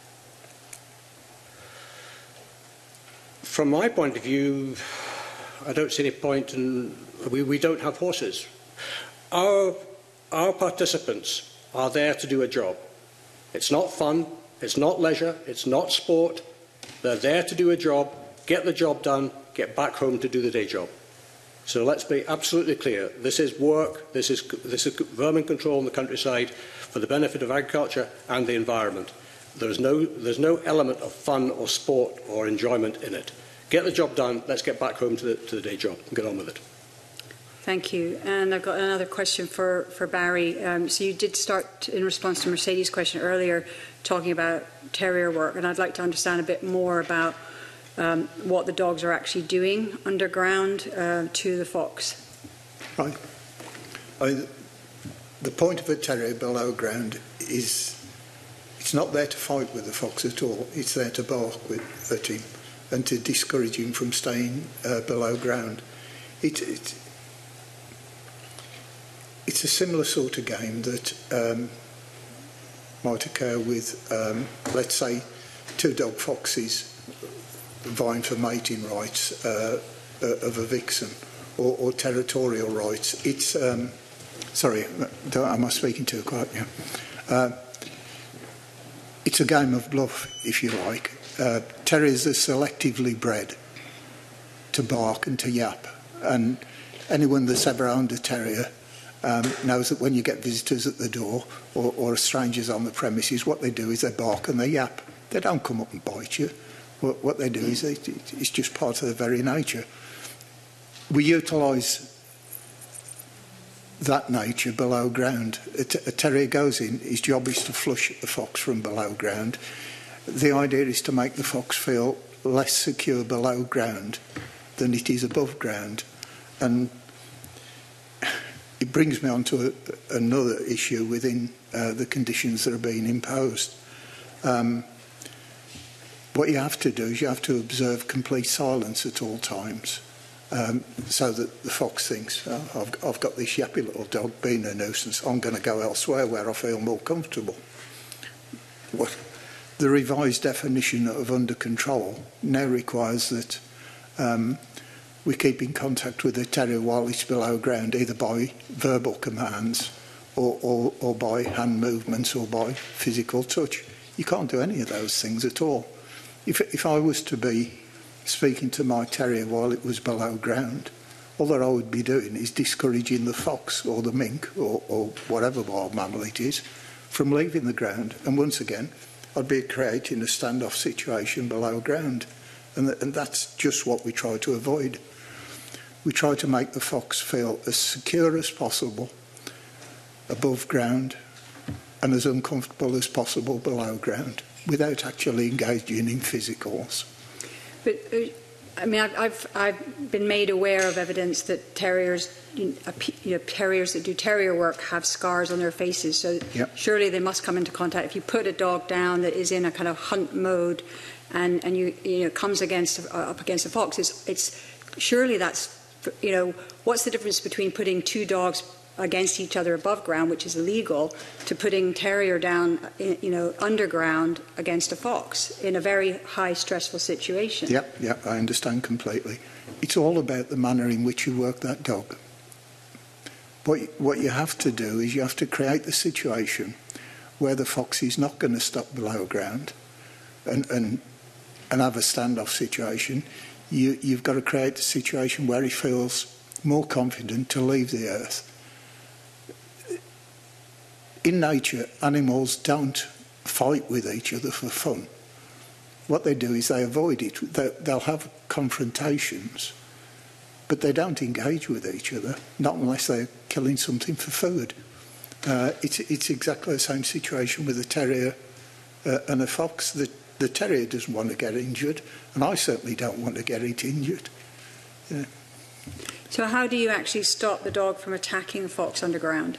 From my point of view, I don't see any point in... We, we don't have horses. Our, our participants are there to do a job. It's not fun, it's not leisure, it's not sport. They're there to do a job, get the job done, get back home to do the day job. So let's be absolutely clear. This is work, this is, this is vermin control in the countryside for the benefit of agriculture and the environment. There's no, there's no element of fun or sport or enjoyment in it. Get the job done, let's get back home to the, to the day job and get on with it. Thank you. And I've got another question for, for Barry. Um, so you did start in response to Mercedes' question earlier talking about terrier work, and I'd like to understand a bit more about um, what the dogs are actually doing underground uh, to the fox. Right. I, the point of a terrier below ground is it's not there to fight with the fox at all. It's there to bark with, at him and to discourage him from staying uh, below ground. It, it, it's a similar sort of game that um, might occur with, um, let's say, two dog foxes vying for mating rights uh, uh, of a vixen, or, or territorial rights. It's, um, sorry, am I speaking too quiet? Yeah. Uh, it's a game of bluff, if you like. Uh, terriers are selectively bred to bark and to yap, and anyone that's ever owned a terrier um, knows that when you get visitors at the door or, or strangers on the premises, what they do is they bark and they yap. They don't come up and bite you. What, what they do is they, it's just part of their very nature. we utilise that nature below ground. A, t a terrier goes in, his job is to flush the fox from below ground. The idea is to make the fox feel less secure below ground than it is above ground. And it brings me on to a, another issue within uh, the conditions that are being imposed. Um, what you have to do is you have to observe complete silence at all times, um, so that the fox thinks, oh, I've, I've got this yappy little dog being a nuisance, I'm going to go elsewhere where I feel more comfortable. What, the revised definition of under control now requires that um, we keep in contact with the terrier while it's below ground, either by verbal commands or, or, or by hand movements or by physical touch. You can't do any of those things at all. If, if I was to be speaking to my terrier while it was below ground, all that I would be doing is discouraging the fox or the mink or, or whatever wild mammal it is from leaving the ground. And once again, I'd be creating a standoff situation below ground. And, th and that's just what we try to avoid. We try to make the fox feel as secure as possible above ground and as uncomfortable as possible below ground without actually engaging in physicals. But, uh, I mean, I've, I've, I've been made aware of evidence that terriers, you know, terriers that do terrier work have scars on their faces, so yep. Surely they must come into contact. If you put a dog down that is in a kind of hunt mode and, and you, you know, comes against, uh, up against a fox, it's, it's, surely that's, you know, what's the difference between putting two dogs against each other above ground, which is illegal, to putting terrier down, you know, underground against a fox in a very high stressful situation? Yep, yep, I understand completely. It's all about the manner in which you work that dog. What, what you have to do is you have to create the situation where the fox is not going to stop below ground and, and, and have a standoff situation. You, you've got to create a situation where he feels more confident to leave the earth. In nature, animals don't fight with each other for fun. What they do is they avoid it. They, they'll have confrontations, but they don't engage with each other, not unless they're killing something for food. Uh, it's, it's exactly the same situation with a terrier uh, and a fox. The, the terrier doesn't want to get injured, and I certainly don't want to get it injured. Yeah. So how do you actually stop the dog from attacking a fox underground?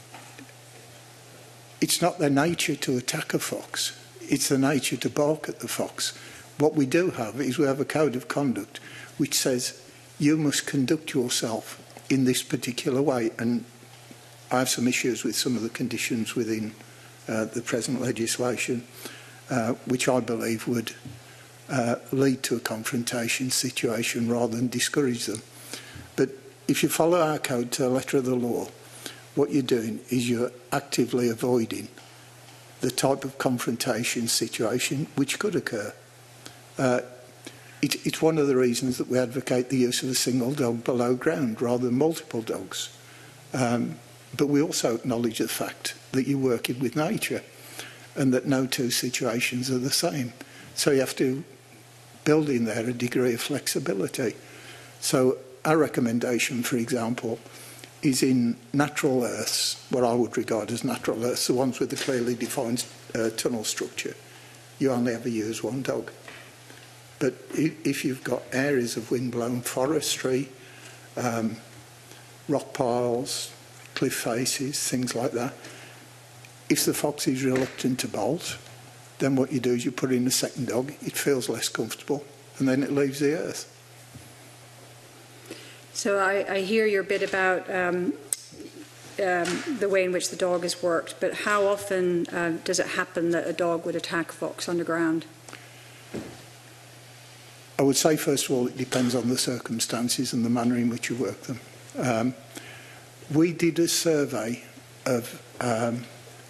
It's not their nature to attack a fox. It's their nature to bark at the fox. What we do have is we have a code of conduct which says you must conduct yourself in this particular way. And I have some issues with some of the conditions within uh, the present legislation, uh, which I believe would uh, lead to a confrontation situation rather than discourage them. But if you follow our code to the letter of the law, what you're doing is you're actively avoiding the type of confrontation situation which could occur. Uh, it, it's one of the reasons that we advocate the use of a single dog below ground rather than multiple dogs. Um, but we also acknowledge the fact that you're working with nature and that no two situations are the same. So you have to build in there a degree of flexibility. So our recommendation, for example, is in natural earths, what I would regard as natural earths, the ones with the clearly defined uh, tunnel structure, you only ever use one dog. But if you've got areas of wind-blown forestry, um, rock piles, cliff faces, things like that, if the fox is reluctant to bolt, then what you do is you put in a second dog, it feels less comfortable, and then it leaves the earth. So I, I hear your bit about um, um, the way in which the dog is worked, but how often uh, does it happen that a dog would attack a fox underground? I would say, first of all, it depends on the circumstances and the manner in which you work them. Um, we did a survey of um,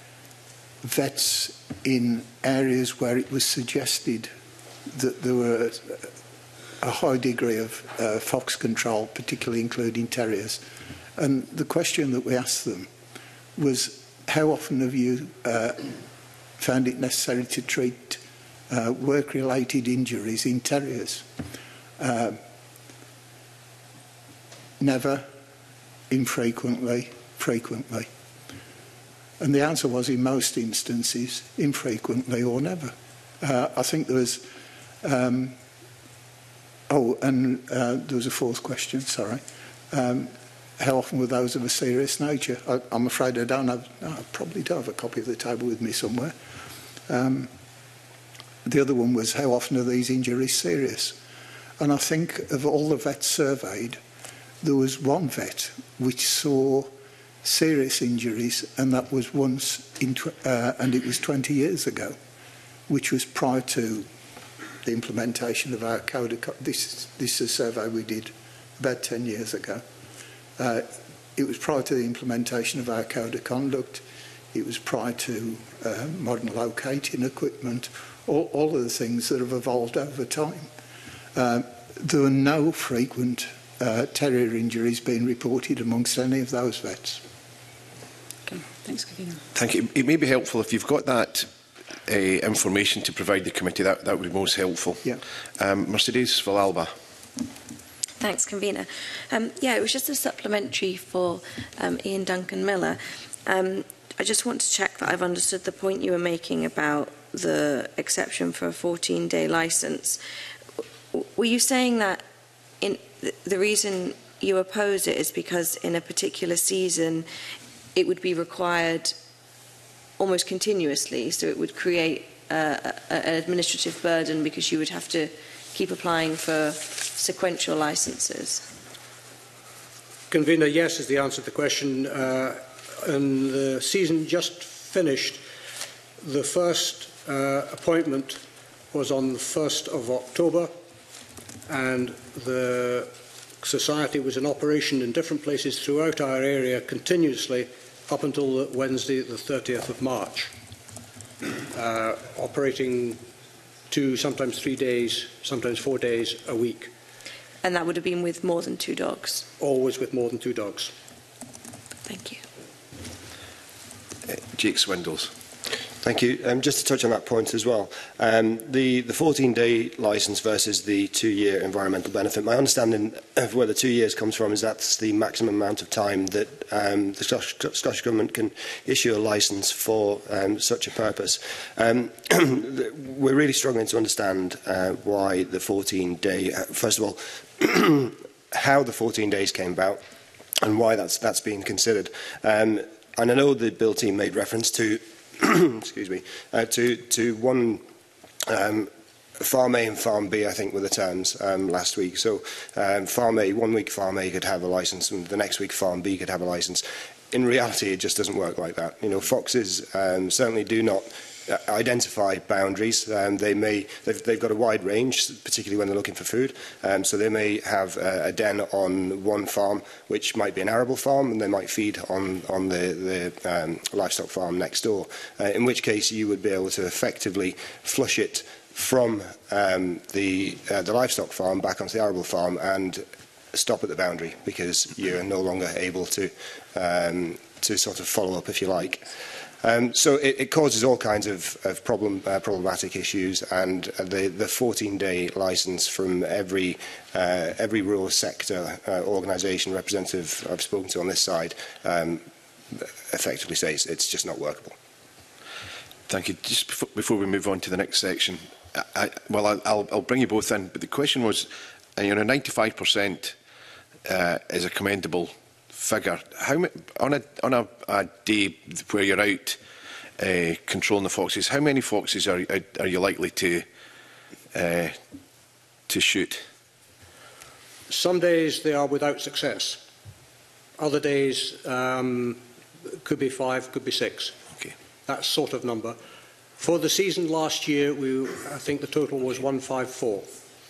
vets in areas where it was suggested that there were a high degree of uh, fox control, particularly including terriers. And the question that we asked them was, how often have you uh, found it necessary to treat uh, work-related injuries in terriers? Uh, never, infrequently, frequently. And the answer was, in most instances, infrequently or never. Uh, I think there was... Um, oh, and uh, there was a fourth question, sorry. Um, how often were those of a serious nature? I, I'm afraid I don't have... I probably do have a copy of the table with me somewhere. Um, the other one was, how often are these injuries serious? And I think of all the vets surveyed, there was one vet which saw serious injuries, and that was once, in tw uh, and it was twenty years ago, which was prior to the implementation of our code of, this, this is a survey we did about ten years ago. Uh, it was prior to the implementation of our code of conduct. It was prior to uh, modern locating equipment, all, all of the things that have evolved over time. Uh, there were no frequent uh, terrier injuries being reported amongst any of those vets. Okay, thanks, Kavina. Thank you. It may be helpful if you've got that uh, information to provide the committee. That that would be most helpful. Yeah. Um, Mercedes Villalba. Thanks, Convener. Um, yeah, it was just a supplementary for um, Ian Duncan Miller. Um, I just want to check that I've understood the point you were making about the exception for a fourteen-day licence. Were you saying that in th the reason you oppose it is because in a particular season it would be required almost continuously, so it would create uh, a, an administrative burden because you would have to keep applying for sequential licences? Convener, yes is the answer to the question. Uh, and the season just finished. The first uh, appointment was on the first of October, and the society was in operation in different places throughout our area continuously up until Wednesday, the thirtieth of March, uh, operating two, sometimes three days, sometimes four days a week. And that would have been with more than two dogs? Always with more than two dogs. Thank you. Uh, Jake Swindles. Thank you. Um, just to touch on that point as well, um, the fourteen-day licence versus the two-year environmental benefit, my understanding of where the two years comes from is that's the maximum amount of time that um, the Scottish, Scottish Government can issue a licence for um, such a purpose. Um, we're really struggling to understand uh, why the fourteen-day, uh, first of all, how the fourteen days came about and why that's, that's being considered. Um, and I know the Bill team made reference to excuse me, uh, to, to one um, Farm A and Farm B, I think, were the terms um, last week. So um, Farm A, one week Farm A could have a licence, and the next week Farm B could have a licence. In reality, it just doesn't work like that. You know, foxes um, certainly do not uh, identify boundaries. Um, they may, they've, they've got a wide range, particularly when they're looking for food. Um, so they may have uh, a den on one farm, which might be an arable farm, and they might feed on, on the, the um, livestock farm next door, uh, in which case you would be able to effectively flush it from um, the, uh, the livestock farm back onto the arable farm and stop at the boundary, because you're no longer able to, um, to sort of follow up, if you like. Um, so it, it causes all kinds of, of problem, uh, problematic issues, and the, the fourteen-day licence from every, uh, every rural sector uh, organisation representative I've spoken to on this side um, effectively says it's just not workable. Thank you. Just before, before we move on to the next section, I, I, well, I, I'll, I'll bring you both in, but the question was, uh, you know, ninety-five percent uh, is a commendable figure. How on a on a, a day where you're out uh, controlling the foxes, how many foxes are are, are you likely to uh, to shoot? Some days they are without success. Other days um, could be five, could be six. Okay, that sort of number. For the season last year, we I think the total was one five four.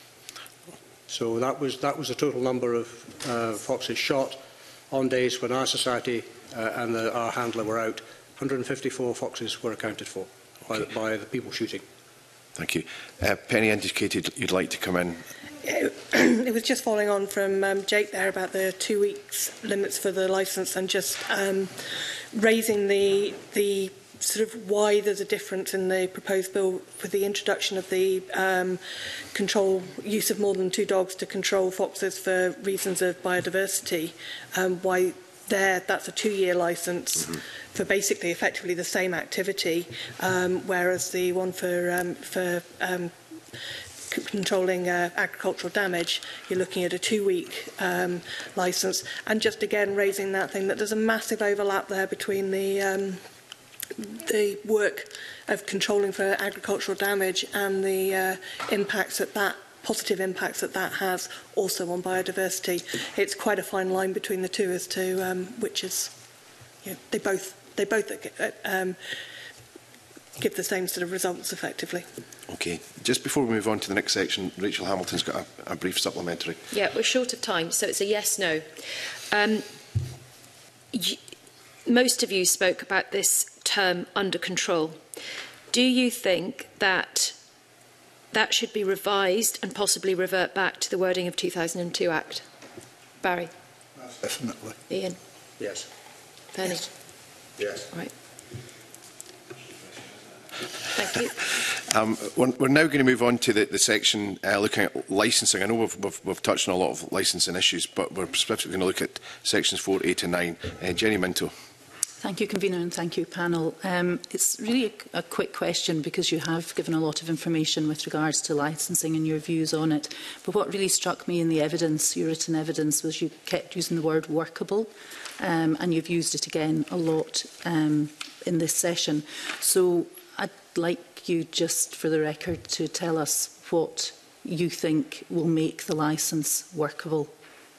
So that was that was the total number of uh, foxes shot on days when our society uh, and the, our handler were out. one hundred fifty-four foxes were accounted for by, okay. the, by the people shooting. Thank you. Uh, Penny indicated you'd like to come in. It was just following on from um, Jake there about the two weeks limits for the licence, and just um, raising the the sort of why there's a difference in the proposed bill for the introduction of the um, control use of more than two dogs to control foxes for reasons of biodiversity. Um, why there, that's a two-year licence mm-hmm. for basically effectively the same activity, um, whereas the one for um, for um, controlling uh, agricultural damage, you're looking at a two-week um, licence. And just again raising that thing that there's a massive overlap there between the um, the work of controlling for agricultural damage and the uh, impacts that that positive impacts that that has also on biodiversity. It's quite a fine line between the two as to um, which is, you know, they both they both uh, um, give the same sort of results effectively. Okay. Just before we move on to the next section, Rachel Hamilton's got a, a brief supplementary. Yeah, we're short of time, so it's a yes/no. Um, most of you spoke about this term under control. Do you think that that should be revised and possibly revert back to the wording of two thousand two Act? Barry? Definitely. Ian? Yes. Penny? Yes. Yes. Right. Thank you. Um, we're, we're now going to move on to the, the section uh, looking at licensing. I know we've, we've, we've touched on a lot of licensing issues, but we're specifically going to look at sections four, eight and nine. Uh, Jenny Minto. Thank you, Convener, and thank you, panel. Um, it's really a, a quick question because you have given a lot of information with regards to licensing and your views on it. But what really struck me in the evidence, your written evidence, was you kept using the word workable, um, and you've used it again a lot um, in this session. So I'd like you, just for the record, to tell us what you think will make the licence workable.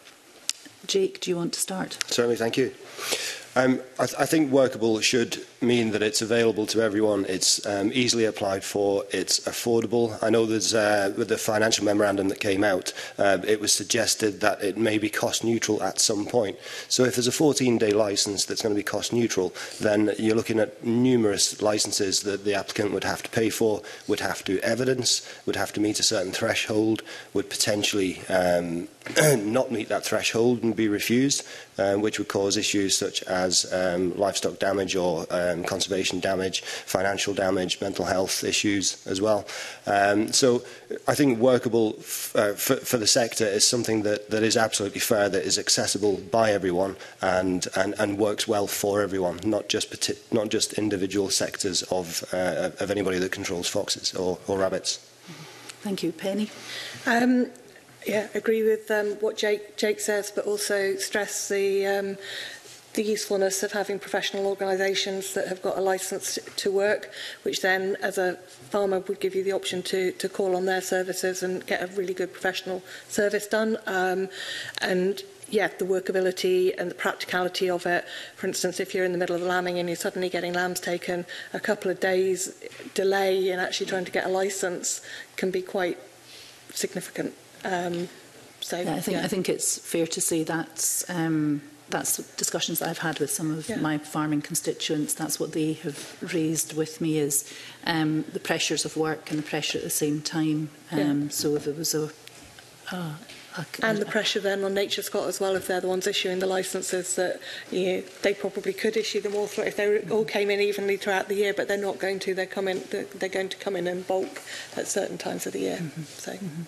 Jake, do you want to start? Certainly, thank you. Um, I, th I think workable should mean that it's available to everyone, it's um, easily applied for, it's affordable. I know there's, uh, with the financial memorandum that came out, uh, it was suggested that it may be cost neutral at some point. So if there's a fourteen day licence that's going to be cost neutral, then you're looking at numerous licences that the applicant would have to pay for, would have to evidence, would have to meet a certain threshold, would potentially um, not meet that threshold and be refused, uh, which would cause issues such as um, livestock damage or um, conservation damage, financial damage, mental health issues as well. Um, so I think workable f uh, for, for the sector is something that, that is absolutely fair, that is accessible by everyone and, and, and works well for everyone, not just, not just individual sectors of, uh, of anybody that controls foxes or, or rabbits. Thank you. Penny? Um, Yeah, agree with um, what Jake, Jake says, but also stress the, um, the usefulness of having professional organisations that have got a licence to work, which then, as a farmer, would give you the option to, to call on their services and get a really good professional service done. Um, and yeah, the workability and the practicality of it. For instance, if you're in the middle of lambing and you're suddenly getting lambs taken, a couple of days delay in actually trying to get a licence can be quite significant. Um, so, yeah, I think yeah. I think it's fair to say that's um, that's discussions that I've had with some of yeah. my farming constituents. That's what they have raised with me, is um, the pressures of work and the pressure at the same time. Um, yeah. So if it was a, a, a and the pressure then on Nature Scott as well, if they're the ones issuing the licences, that you know, they probably could issue them all through, if they all came in evenly throughout the year, but they're not going to. They're coming. They're going to come in in bulk at certain times of the year. Mm-hmm. So. Mm-hmm.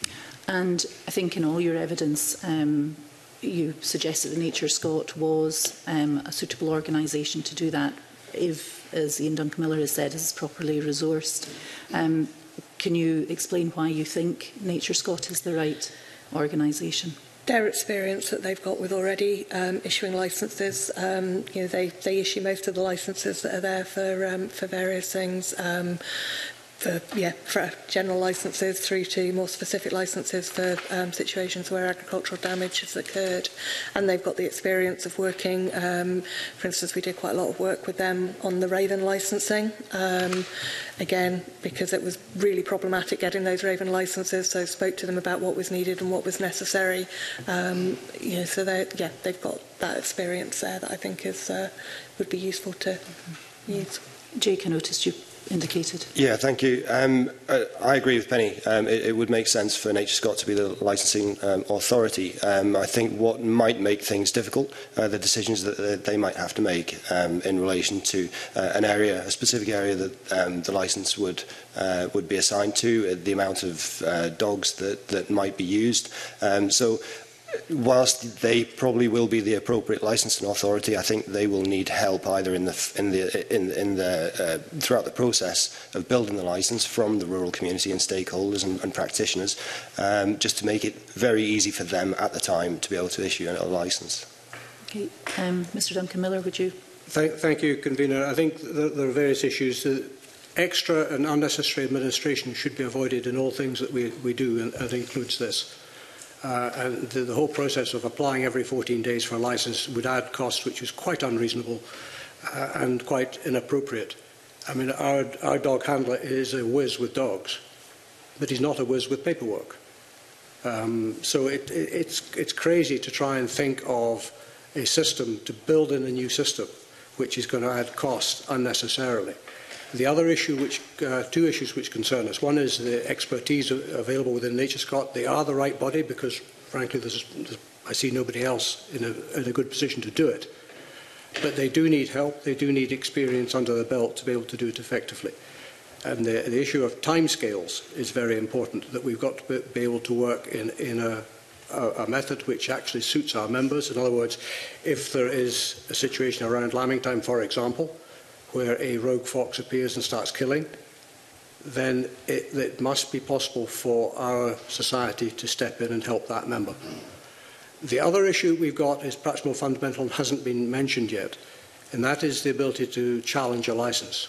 And I think in all your evidence, um, you suggested that Nature Scott was um, a suitable organisation to do that if, as Ian Duncan-Miller has said, is properly resourced. Um, can you explain why you think Nature Scott is the right organisation? Their experience that they've got with already um, issuing licences, um, you know, they, they issue most of the licences that are there for, um, for various things. Um, For, yeah, for general licences through to more specific licences for um, situations where agricultural damage has occurred. And they've got the experience of working, um, for instance, we did quite a lot of work with them on the raven licensing. Um, again, because it was really problematic getting those raven licences, so spoke to them about what was needed and what was necessary. Um, you know, so they, yeah, they've got that experience there that I think is uh, would be useful to use. Jake, I noticed you indicated. Yeah, thank you. Um, I, I agree with Penny. Um, it, it would make sense for Nature Scott to be the licensing um, authority. Um, I think what might make things difficult are the decisions that uh, they might have to make um, in relation to uh, an area, a specific area that um, the licence would uh, would be assigned to, uh, the amount of uh, dogs that, that might be used. Um, so. Whilst they probably will be the appropriate licensing authority, I think they will need help either in the in the in, in the uh, throughout the process of building the licence from the rural community and stakeholders and, and practitioners, um, just to make it very easy for them at the time to be able to issue a licence. Okay, um, Mr Duncan Miller, would you? Thank, thank you, Convener. I think that there are various issues. Uh, extra and unnecessary administration should be avoided in all things that we, we do, and that includes this. Uh, and the, the whole process of applying every fourteen days for a licence would add costs which is quite unreasonable uh, and quite inappropriate. I mean, our, our dog handler is a whiz with dogs, but he's not a whiz with paperwork. Um, so it, it, it's, it's crazy to try and think of a system, to build in a new system, which is going to add cost unnecessarily. The other issue, which, uh, two issues which concern us. One is the expertise available within Nature Scott. They are the right body because, frankly, there's, there's, I see nobody else in a, in a good position to do it. But they do need help. They do need experience under the belt to be able to do it effectively. And the, the issue of timescales is very important, that we've got to be able to work in, in a, a, a method which actually suits our members. In other words, if there is a situation around lambing time, for example, where a rogue fox appears and starts killing, then it, it must be possible for our society to step in and help that member. The other issue we've got is perhaps more fundamental and hasn't been mentioned yet, and that is the ability to challenge a licence.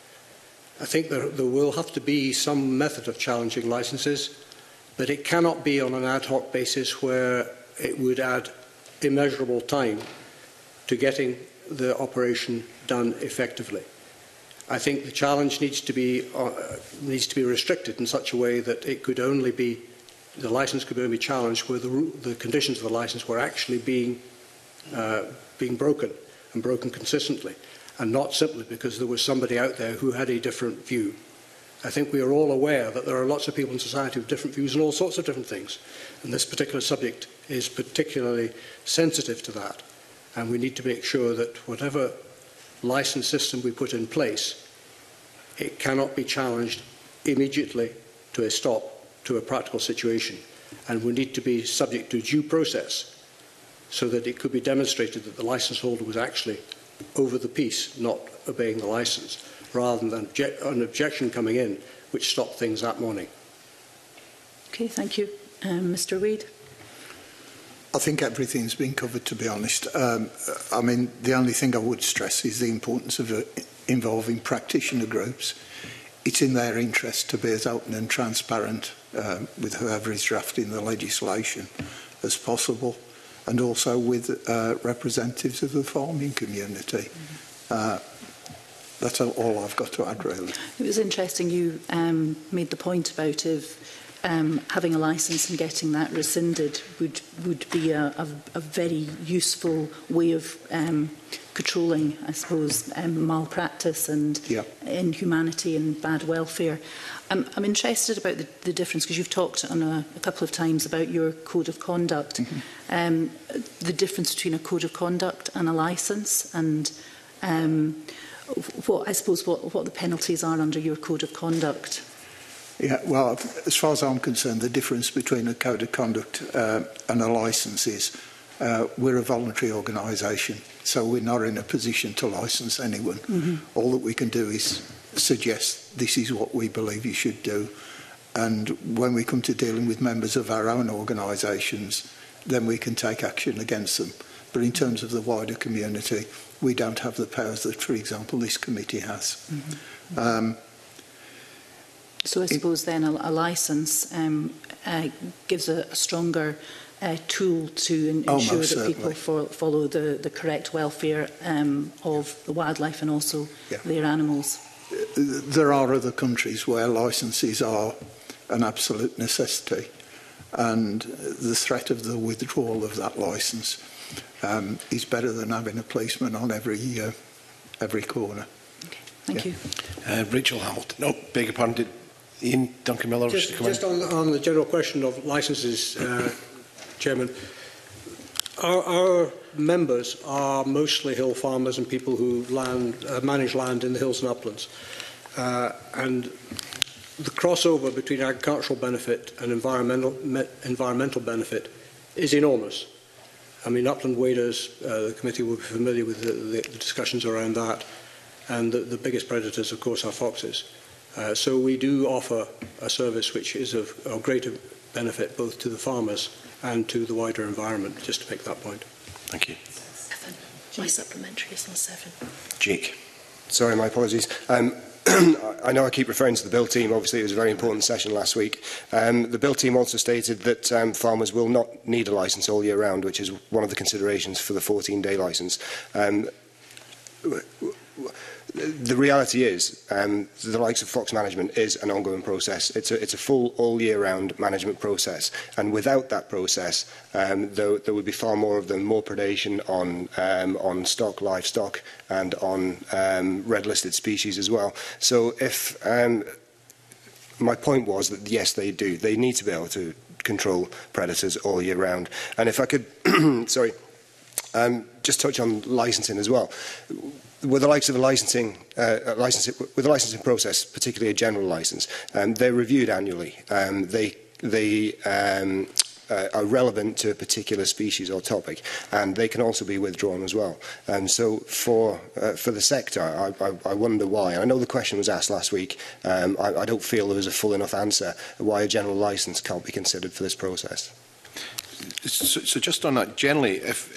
I think there, there will have to be some method of challenging licences, but it cannot be on an ad hoc basis where it would add immeasurable time to getting the operation done effectively. I think the challenge needs to be uh, needs to be restricted in such a way that it could only be the licence could only be challenged where the, the conditions of the licence were actually being uh, being broken and broken consistently, and not simply because there was somebody out there who had a different view. I think we are all aware that there are lots of people in society with different views on all sorts of different things, and this particular subject is particularly sensitive to that. And we need to make sure that whatever licence system we put in place, it cannot be challenged immediately to a stop, to a practical situation. And we need to be subject to due process so that it could be demonstrated that the licence holder was actually over the piece, not obeying the licence, rather than obje- an objection coming in which stopped things that morning. Okay, thank you. Um, Mr Reid. I think everything's been covered, to be honest. Um, I mean, the only thing I would stress is the importance of uh, involving practitioner groups. It's in their interest to be as open and transparent um, with whoever is drafting the legislation as possible, and also with uh, representatives of the farming community. Uh, that's all I've got to add, really. It was interesting you um, made the point about if Um, having a licence and getting that rescinded would would be a, a, a very useful way of um, controlling, I suppose, um, malpractice and yeah. inhumanity and bad welfare. Um, I'm interested about the, the difference, because you've talked on a, a couple of times about your code of conduct, mm-hmm. um, the difference between a code of conduct and a licence, and um, what I suppose what, what the penalties are under your code of conduct. Yeah, well, as far as I'm concerned, the difference between a code of conduct uh, and a licence is uh, we're a voluntary organisation, so we're not in a position to licence anyone. Mm-hmm. All that we can do is suggest this is what we believe you should do. And when we come to dealing with members of our own organisations, then we can take action against them. But in terms of the wider community, we don't have the powers that, for example, this committee has. Mm-hmm. Um, So I suppose then a, a licence um, uh, gives a, a stronger uh, tool to in, oh, ensure that certainly. people fo follow the, the correct welfare um, of the wildlife and also yeah. their animals. There are other countries where licences are an absolute necessity, and the threat of the withdrawal of that licence um, is better than having a policeman on every, uh, every corner. Okay. Thank Yeah. you. Uh, Rachel Hamilton. No, beg your pardon. Did Ian Duncan Miller wish Just, to come just in? on, on the general question of licences, uh, Chairman, our, our members are mostly hill farmers and people who land, uh, manage land in the hills and uplands. Uh, and the crossover between agricultural benefit and environmental, me, environmental benefit is enormous. I mean, upland waders, uh, the committee will be familiar with the, the, the discussions around that. And the, the biggest predators, of course, are foxes. Uh, so we do offer a service which is of, of greater benefit both to the farmers and to the wider environment, just to make that point. Thank you. Seven. My supplementary is on seven. Jake. Sorry, my apologies. Um, I know I keep referring to the Bill team. Obviously, it was a very important session last week. Um, the Bill team also stated that um, farmers will not need a licence all year round, which is one of the considerations for the fourteen day licence. Um, The reality is, um, the likes of fox management is an ongoing process. It's a, it's a full all-year-round management process, and without that process, um, there, there would be far more of them, more predation on um, on stock, livestock, and on um, red-listed species as well. So, if um, my point was that yes, they do. They need to be able to control predators all year round. And if I could, sorry, um, just touch on licensing as well. With the likes of the licensing, uh, licensing, with the licensing process, particularly a general license, um, they're reviewed annually. Um, they they um, uh, are relevant to a particular species or topic, and they can also be withdrawn as well. Um, so for uh, for the sector, I, I, I wonder why. I know the question was asked last week. Um, I, I don't feel there was a full enough answer why a general licence can't be considered for this process. So, so just on that, generally, if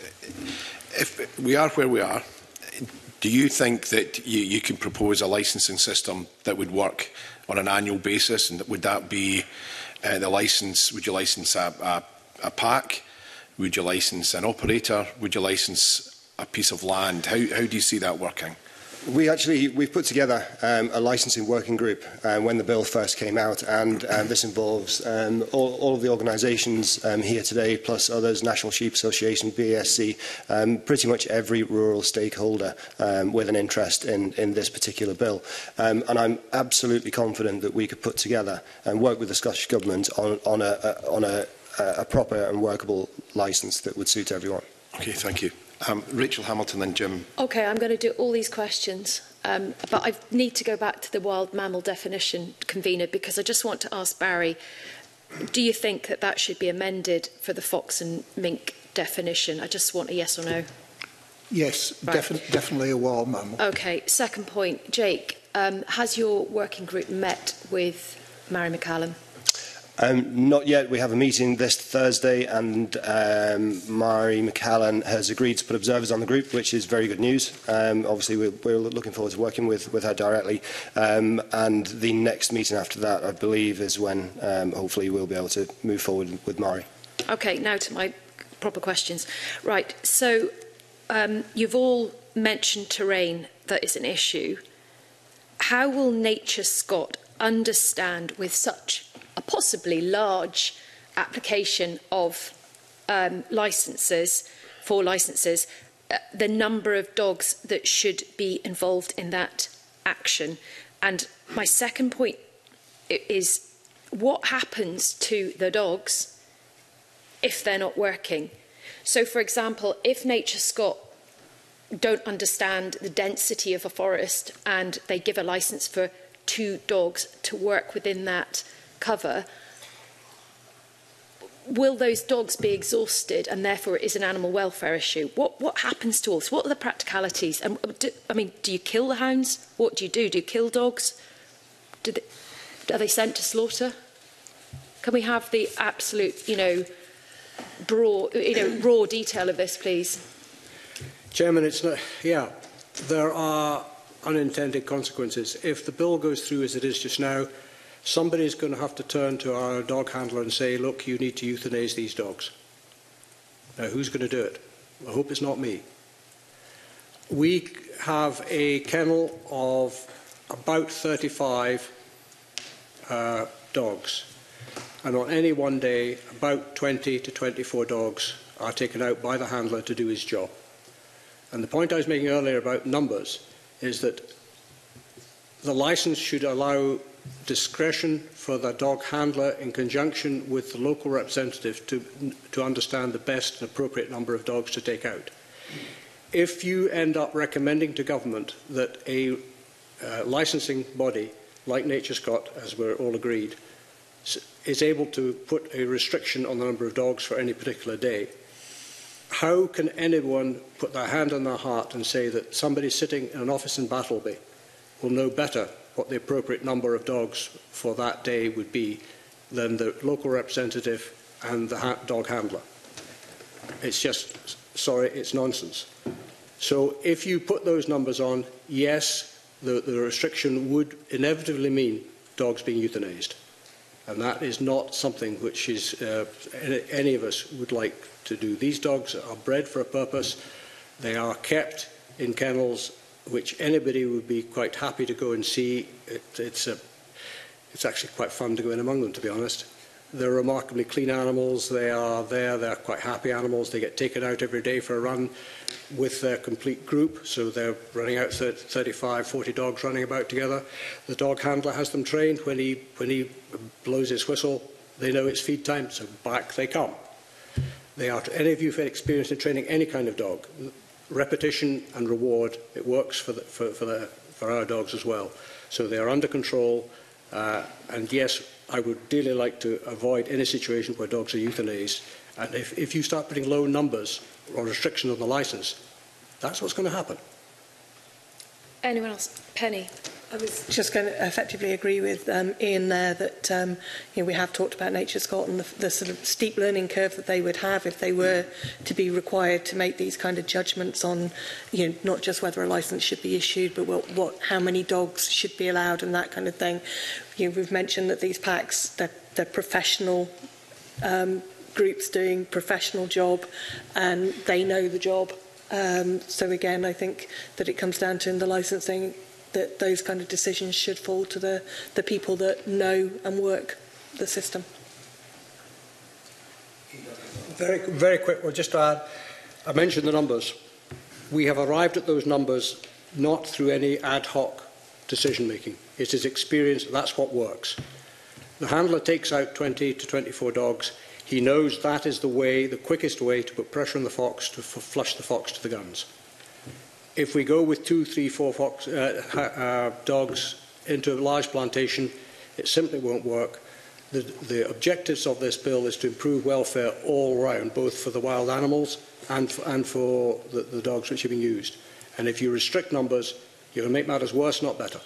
if we are where we are, do you think that you, you can propose a licensing system that would work on an annual basis, and would that be uh, the licence? Would you licence a, a, a pack? Would you licence an operator? Would you licence a piece of land? How, how do you see that working? We actually, we've put together um, a licensing working group uh, when the bill first came out, and um, this involves um, all, all of the organisations um, here today, plus others, National Sheep Association, B A S C, um, pretty much every rural stakeholder um, with an interest in, in this particular bill. Um, and I'm absolutely confident that we could put together and work with the Scottish Government on, on, a, a, on a, a proper and workable licence that would suit everyone. Okay, thank you. Um, Rachel Hamilton, then Jim. Okay, I'm going to do all these questions, um, but I need to go back to the wild mammal definition, convener, because I just want to ask Barry, do you think that that should be amended for the fox and mink definition? I just want a yes or no. Yes, Right. defi definitely a wild mammal. Okay, second point. Jake, um, has your working group met with Mary McCallum? Um, not yet. We have a meeting this Thursday, and um, Mary McCallan has agreed to put observers on the group, which is very good news. Um, obviously, we're, we're looking forward to working with, with her directly. Um, and the next meeting after that, I believe, is when um, hopefully we'll be able to move forward with Mary. Okay, now to my proper questions. Right, so um, you've all mentioned terrain that is an issue. How will Nature Scott understand with such a possibly large application of um, licences, for licences, uh, the number of dogs that should be involved in that action? And my second point is, what happens to the dogs if they're not working? So, for example, if Nature Scott don't understand the density of a forest and they give a licence for two dogs to work within that cover, will those dogs be exhausted and therefore it is an animal welfare issue? What what happens to all this? What are the practicalities? And do, I mean, do you kill the hounds? What do you do? Do you kill dogs? Do they, are they sent to slaughter? Can we have the absolute, you know, broad, you know, raw detail of this, please? Chairman, it's not, yeah, there are unintended consequences. If the bill goes through as it is just now, somebody is going to have to turn to our dog handler and say, look, you need to euthanize these dogs. Now, who's going to do it? I hope it's not me. We have a kennel of about thirty-five uh, dogs. And on any one day, about twenty to twenty-four dogs are taken out by the handler to do his job. And the point I was making earlier about numbers is that the licence should allow discretion for the dog handler in conjunction with the local representative to, to understand the best and appropriate number of dogs to take out. If you end up recommending to government that a uh, licensing body like NatureScot, as we're all agreed, is able to put a restriction on the number of dogs for any particular day, how can anyone put their hand on their heart and say that somebody sitting in an office in Battleby will know better what the appropriate number of dogs for that day would be than the local representative and the ha dog handler? It's just, sorry, it's nonsense. So if you put those numbers on, yes, the, the restriction would inevitably mean dogs being euthanized. And that is not something which is, uh, any of us would like to do. These dogs are bred for a purpose. They are kept in kennels which anybody would be quite happy to go and see. It, it's, a, it's actually quite fun to go in among them, to be honest. They're remarkably clean animals. They are there. They're quite happy animals. They get taken out every day for a run with their complete group. So they're running out thirty-five, forty dogs running about together. The dog handler has them trained. When he, when he blows his whistle, they know it's feed time, so back they come. They are, any of you who've had experience in training any kind of dog, repetition and reward, it works for, the, for, for, the, for our dogs as well. So they are under control. Uh, and yes, I would dearly like to avoid any situation where dogs are euthanized. And if, if you start putting low numbers or restriction on the licence, that's what's going to happen. Anyone else? Penny. I was just going to effectively agree with um, Ian there that um, you know, we have talked about NatureScot and the, the sort of steep learning curve that they would have if they were to be required to make these kind of judgments on, you know, not just whether a licence should be issued, but what, what, how many dogs should be allowed and that kind of thing. You know, we've mentioned that these packs, they're, they're professional um, groups doing professional job, and they know the job. Um, so again, I think that it comes down to in the licensing that those kind of decisions should fall to the, the people that know and work the system. Very, very quick, well, just to add, I mentioned the numbers. We have arrived at those numbers not through any ad hoc decision making. It is experience, that's what works. The handler takes out twenty to twenty-four dogs. He knows that is the way, the quickest way to put pressure on the fox to flush the fox to the guns. If we go with two, three, four fox, uh, uh, dogs into a large plantation, it simply won't work. The, the objectives of this bill is to improve welfare all round, both for the wild animals and for, and for the, the dogs which are being used. And if you restrict numbers, you're going to make matters worse, not better.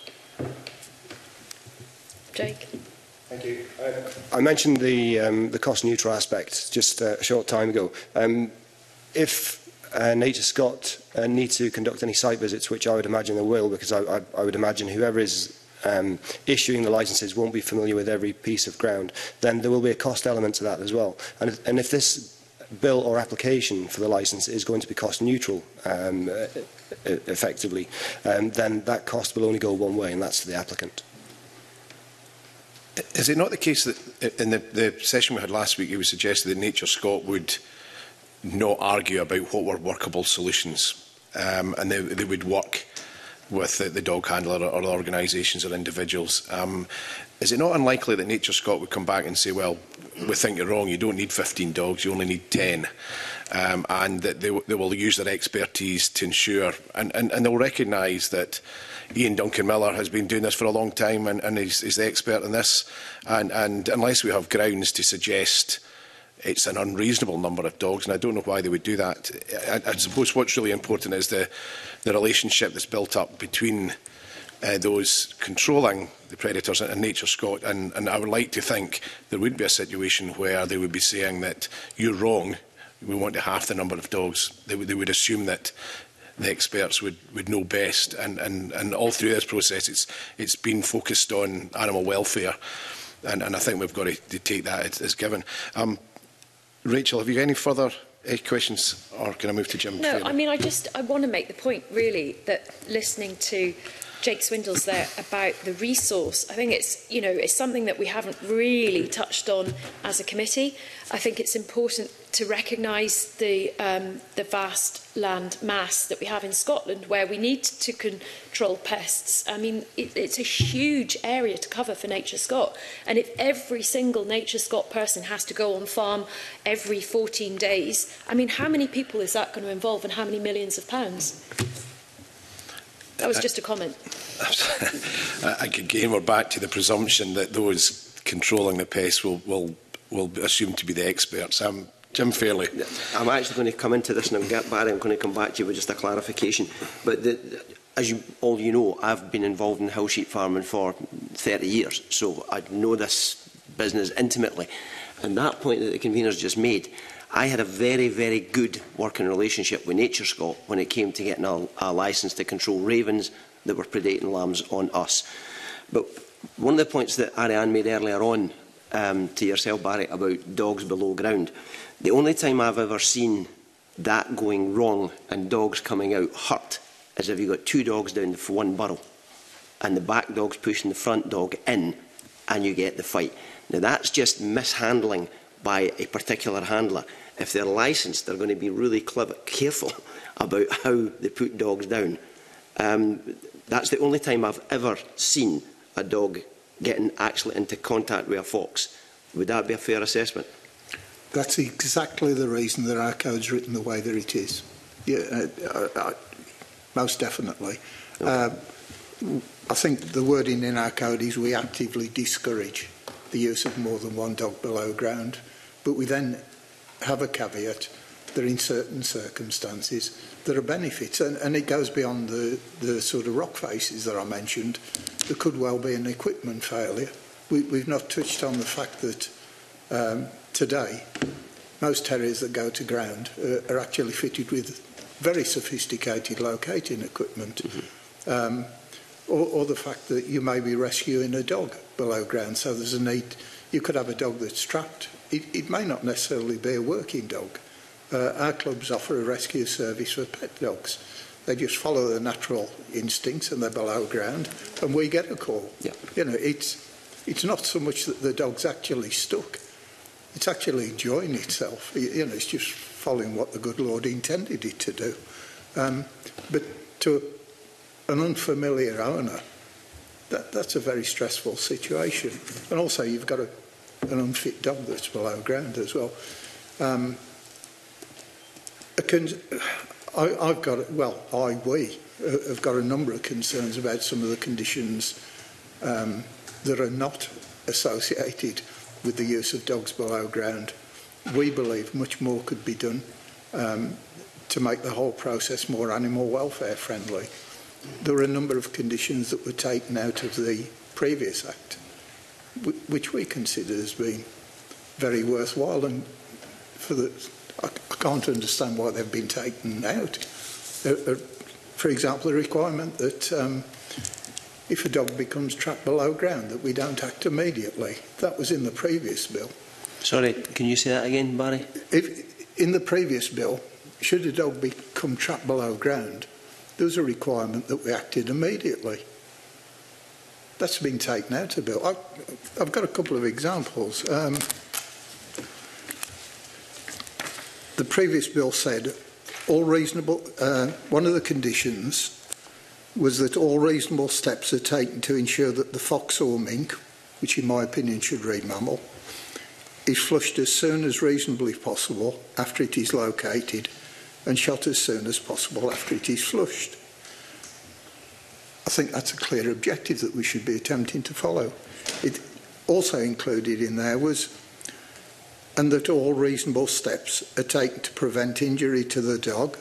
Jake. Thank you. I mentioned the, um, the cost neutral aspect just uh, a short time ago. Um, if uh, NatureScot uh, need to conduct any site visits, which I would imagine they will, because I, I, I would imagine whoever is um, issuing the licences won't be familiar with every piece of ground, then there will be a cost element to that as well. And, and if this bill or application for the licence is going to be cost neutral um, uh, effectively, um, then that cost will only go one way, and that's to the applicant. Is it not the case that in the, the session we had last week, it was suggested that NatureScot would not argue about what were workable solutions, um, and they, they would work with the, the dog handler or, or organisations or individuals? Um, is it not unlikely that NatureScot would come back and say, well, we think you're wrong, you don't need fifteen dogs, you only need ten, um, and that they, they will use their expertise to ensure, and, and, and they'll recognise that Ian Duncan Miller has been doing this for a long time and, and he's, he's the expert in this, and, and unless we have grounds to suggest it's an unreasonable number of dogs, and I don't know why they would do that. I, I suppose what's really important is the, the relationship that's built up between uh, those controlling the predators and NatureScot, and, and I would like to think there would be a situation where they would be saying that you're wrong, we want to half the number of dogs. They would, they would assume that the experts would, would know best, and, and, and all through this process it's, it's been focused on animal welfare, and, and I think we've got to, to take that as, as given. Um, Rachel, have you got any further uh, questions, or can I move to Jim? No, Taylor? I mean, I just I want to make the point, really, that listening to Jake Swindles there about the resource. I think it's, you know, it's something that we haven't really touched on as a committee. I think it's important to recognise the, um, the vast land mass that we have in Scotland, where we need to control pests. I mean, it, it's a huge area to cover for Nature Scot. And if every single Nature Scot person has to go on farm every fourteen days, I mean, how many people is that going to involve and how many millions of pounds? That was just a comment. Again, we're back to the presumption that those controlling the pests will, will, will be assumed to be the experts. Um, Jim Fairley. I'm actually going to come into this and I'll get Barry, I'm going to come back to you with just a clarification. But the, the, as you, all you know, I've been involved in house sheep farming for thirty years, so I know this business intimately. And that point that the convener's just made, I had a very, very good working relationship with Nature Scot when it came to getting a, a licence to control ravens that were predating lambs on us. But one of the points that Ariane made earlier on um, to yourself, Barry, about dogs below ground, the only time I've ever seen that going wrong and dogs coming out hurt is if you've got two dogs down for one burrow and the back dog's pushing the front dog in and you get the fight. Now that's just mishandling by a particular handler. If they're licensed, they're going to be really clever, careful about how they put dogs down. Um, that's the only time I've ever seen a dog getting actually into contact with a fox. Would that be a fair assessment? That's exactly the reason that our code's written the way that it is. Yeah, uh, uh, most definitely. Okay. Uh, I think the wording in our code is we actively discourage the use of more than one dog below ground, but we then have a caveat that in certain circumstances there are benefits, and, and it goes beyond the, the sort of rock faces that I mentioned. There could well be an equipment failure. We, we've not touched on the fact that um, today most terriers that go to ground uh, are actually fitted with very sophisticated locating equipment. Mm-hmm. um, or, or the fact that you may be rescuing a dog below ground, so there's a need. You could have a dog that's trapped. It, it may not necessarily be a working dog. Uh, our clubs offer a rescue service for pet dogs. They just follow their natural instincts and they're below ground, and we get a call. Yeah. You know, it's it's not so much that the dog's actually stuck; it's actually enjoying itself. You, you know, it's just following what the good Lord intended it to do. Um, but to an unfamiliar owner, that that's a very stressful situation. And also, you've got a, an unfit dog that's below ground as well. Um, I, I've got, well, I, we, uh, have got a number of concerns about some of the conditions um, that are not associated with the use of dogs below ground. We believe much more could be done um, to make the whole process more animal welfare friendly. There are a number of conditions that were taken out of the previous Act, which we consider as being very worthwhile, and for the I, I can't understand why they've been taken out. Uh, uh, for example, the requirement that um, if a dog becomes trapped below ground, that we don't act immediately. That was in the previous bill. Sorry, can you say that again, Barry? If, in the previous bill, should a dog become trapped below ground, there was a requirement that we acted immediately. That's been taken out of the bill. I, I've got a couple of examples. Um, The previous bill said all reasonable, uh, one of the conditions was that all reasonable steps are taken to ensure that the fox or mink, which in my opinion should read mammal, is flushed as soon as reasonably possible after it is located and shot as soon as possible after it is flushed. I think that's a clear objective that we should be attempting to follow. It also included in there was and that all reasonable steps are taken to prevent injury to the dog,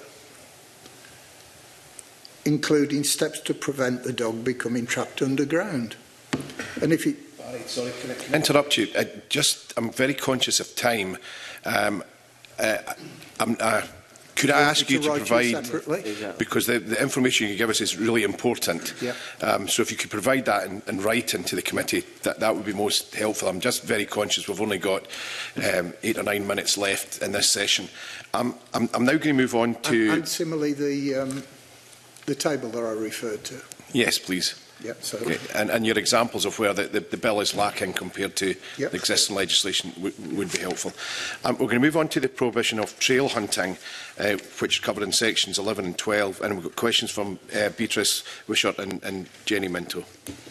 including steps to prevent the dog becoming trapped underground. And if it... Barry, sorry, can I, can I interrupt you? I just, I'm very conscious of time. Um, uh, I'm, uh, could I ask you to provide, because the, the information you give us is really important, yeah. um, so if you could provide that in, in writing to the committee, that, that would be most helpful. I'm just very conscious we've only got um, eight or nine minutes left in this session. Um, I'm, I'm now going to move on to... And, and similarly, the, um, the table that I referred to. Yes, please. Yep, so Okay. And, and your examples of where the, the, the bill is lacking compared to yep. the existing legislation would be helpful. Um, we're going to move on to the prohibition of trail hunting, uh, which is covered in sections eleven and twelve. And we've got questions from uh, Beatrice Wishart and, and Jenny Minto.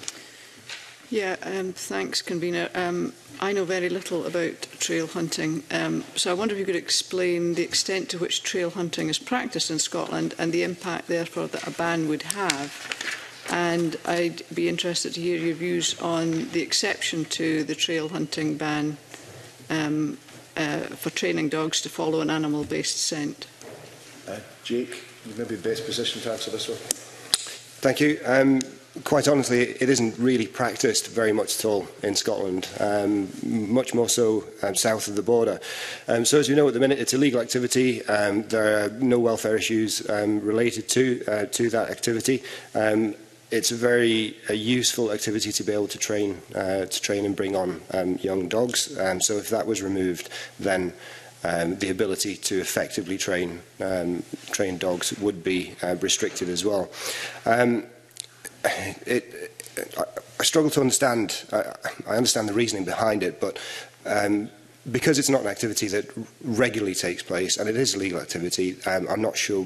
Yeah, um, thanks, Convener. Um, I know very little about trail hunting, um, so I wonder if you could explain the extent to which trail hunting is practiced in Scotland and the impact, therefore, that a ban would have. And I'd be interested to hear your views on the exception to the trail hunting ban um, uh, for training dogs to follow an animal-based scent. Uh, Jake, you may be best positioned to answer this one. Thank you. Um, quite honestly, it isn't really practiced very much at all in Scotland, um, much more so um, south of the border. Um, so as you know, at the minute, it's a legal activity. Um, there are no welfare issues um, related to, uh, to that activity. Um, It's a very uh, useful activity to be able to train, uh, to train and bring on um, young dogs. Um, so if that was removed, then um, the ability to effectively train um, train dogs would be uh, restricted as well. Um, it, it, I, I struggle to understand. I, I understand the reasoning behind it, but um, because it's not an activity that regularly takes place, and it is a legal activity, um, I'm not sure.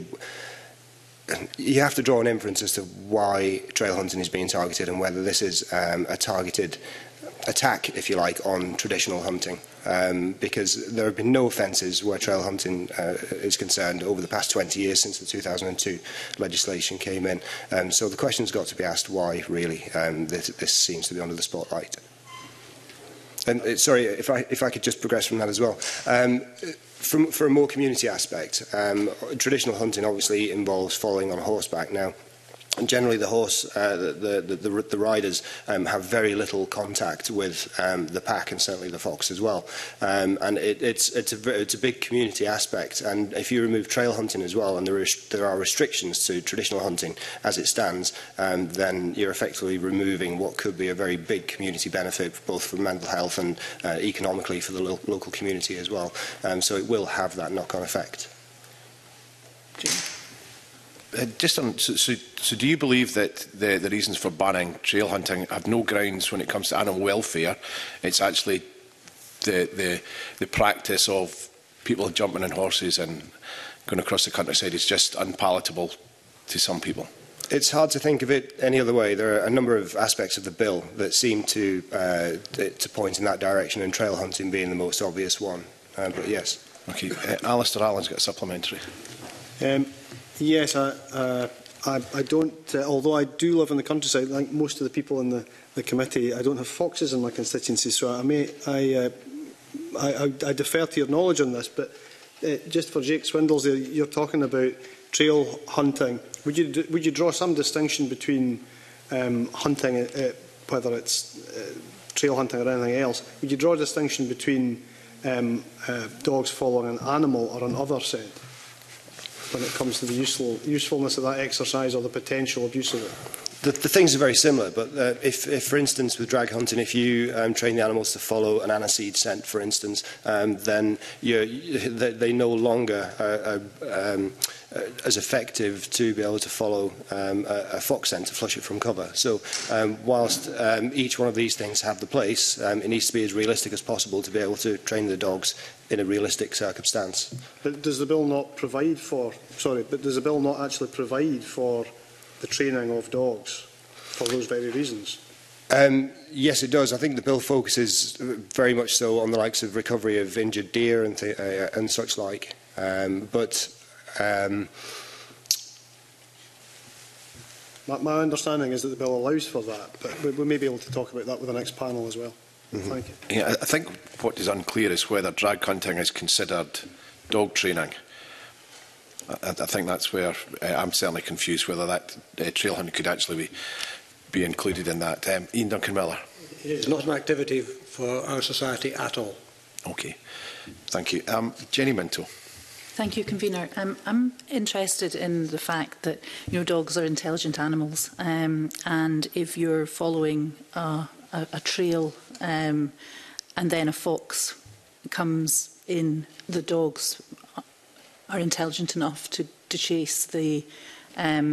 You have to draw an inference as to why trail hunting is being targeted and whether this is um, a targeted attack, if you like, on traditional hunting. Um, because there have been no offences where trail hunting uh, is concerned over the past twenty years since the two thousand two legislation came in. Um, so the question's got to be asked why, really, um, this, this seems to be under the spotlight. And uh, sorry, if I, if I could just progress from that as well. Um, From, for a more community aspect, um, traditional hunting obviously involves following on horseback now. And generally, the horse, uh, the, the, the, the riders um, have very little contact with um, the pack, and certainly the fox as well. Um, and it, it's, it's, a, it's a big community aspect. And if you remove trail hunting as well, and there, is, there are restrictions to traditional hunting as it stands, um, then you're effectively removing what could be a very big community benefit, both for mental health and uh, economically for the lo local community as well. Um, so it will have that knock-on effect. Jim? Uh, just on, so, so, so do you believe that the, the reasons for banning trail hunting have no grounds when it comes to animal welfare? It's actually the, the, the practice of people jumping on horses and going across the countryside is just unpalatable to some people? It's hard to think of it any other way. There are a number of aspects of the bill that seem to, uh, to point in that direction, and trail hunting being the most obvious one. Uh, but yes. Okay. Uh, Alistair Allen's got a supplementary. Um, Yes, I, uh, I, I don't, uh, although I do live in the countryside, like most of the people in the, the committee, I don't have foxes in my constituency, so I, may, I, uh, I, I defer to your knowledge on this, but uh, just for Jake Swindles, you're talking about trail hunting. Would you, would you draw some distinction between um, hunting, uh, whether it's uh, trail hunting or anything else, would you draw a distinction between um, uh, dogs following an animal or an other scent, when it comes to the useful, usefulness of that exercise or the potential abuse of it? The, the things are very similar, but uh, if, if, for instance, with drag hunting, if you um, train the animals to follow an aniseed scent, for instance, um, then you're, you, they, they no longer are, are um, uh, as effective to be able to follow um, a, a fox scent, to flush it from cover. So um, whilst um, each one of these things have the place, um, it needs to be as realistic as possible to be able to train the dogs in a realistic circumstance. But does the bill not provide for, sorry, but does the bill not actually provide for the training of dogs for those very reasons? Um, yes, it does. I think the bill focuses very much so on the likes of recovery of injured deer and, th uh, and such like. Um, but um, my, my understanding is that the bill allows for that, but we, we may be able to talk about that with the next panel as well. Mm-hmm. Thank you. Yeah, I think what is unclear is whether drag hunting is considered dog training. I, I think that's where uh, I'm certainly confused whether that uh, trail hunting could actually be, be included in that. Um, Ian Duncan Miller. It is not an activity for our society at all. Okay, thank you. Um, Jenny Minto. Thank you, Convener. Um, I'm interested in the fact that, you know, dogs are intelligent animals, um, and if you're following uh, a, a trail um, and then a fox comes in, the dogs are intelligent enough to, to chase the um,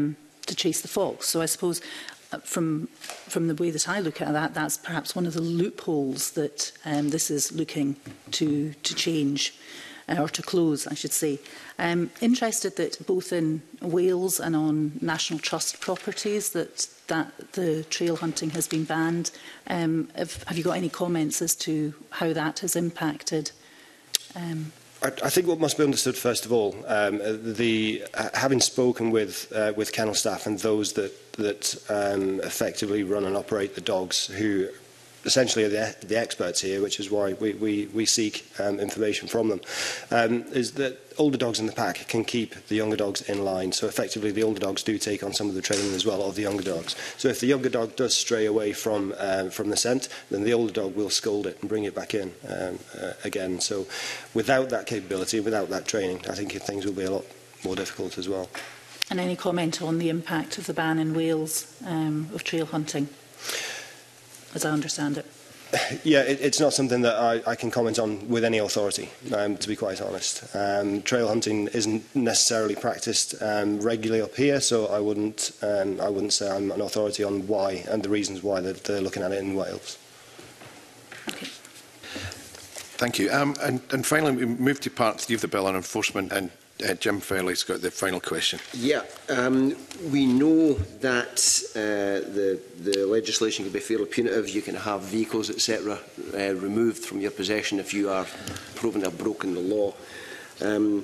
to chase the fox. So I suppose uh, from from the way that I look at that, that's perhaps one of the loopholes that um, this is looking to to change. Or to close, I should say. Um, interested that both in Wales and on National Trust properties that, that the trail hunting has been banned. Um, have, have you got any comments as to how that has impacted? Um, I, I think what must be understood first of all, um, the uh, having spoken with uh, with kennel staff and those that that um, effectively run and operate the dogs, who essentially are the, the experts here, which is why we, we, we seek um, information from them, um, is that older dogs in the pack can keep the younger dogs in line. So effectively the older dogs do take on some of the training as well of the younger dogs. So if the younger dog does stray away from, um, from the scent, then the older dog will scold it and bring it back in um, uh, again. So without that capability, without that training, I think things will be a lot more difficult as well. And any comment on the impact of the ban in Wales um, of trail hunting, as I understand it? Yeah, it, it's not something that I, I can comment on with any authority, um, to be quite honest. Um, trail hunting isn't necessarily practiced um, regularly up here, so I wouldn't, um, I wouldn't say I'm an authority on why and the reasons why they're, they're looking at it in Wales. Okay. Thank you. Um, and, and finally, we move to part three of the bill on enforcement, and uh, Jim Fairley's got the final question. Yeah, um, we know that uh, the, the legislation can be fairly punitive. You can have vehicles, et cetera, uh, removed from your possession if you are proven to have broken the law. Um,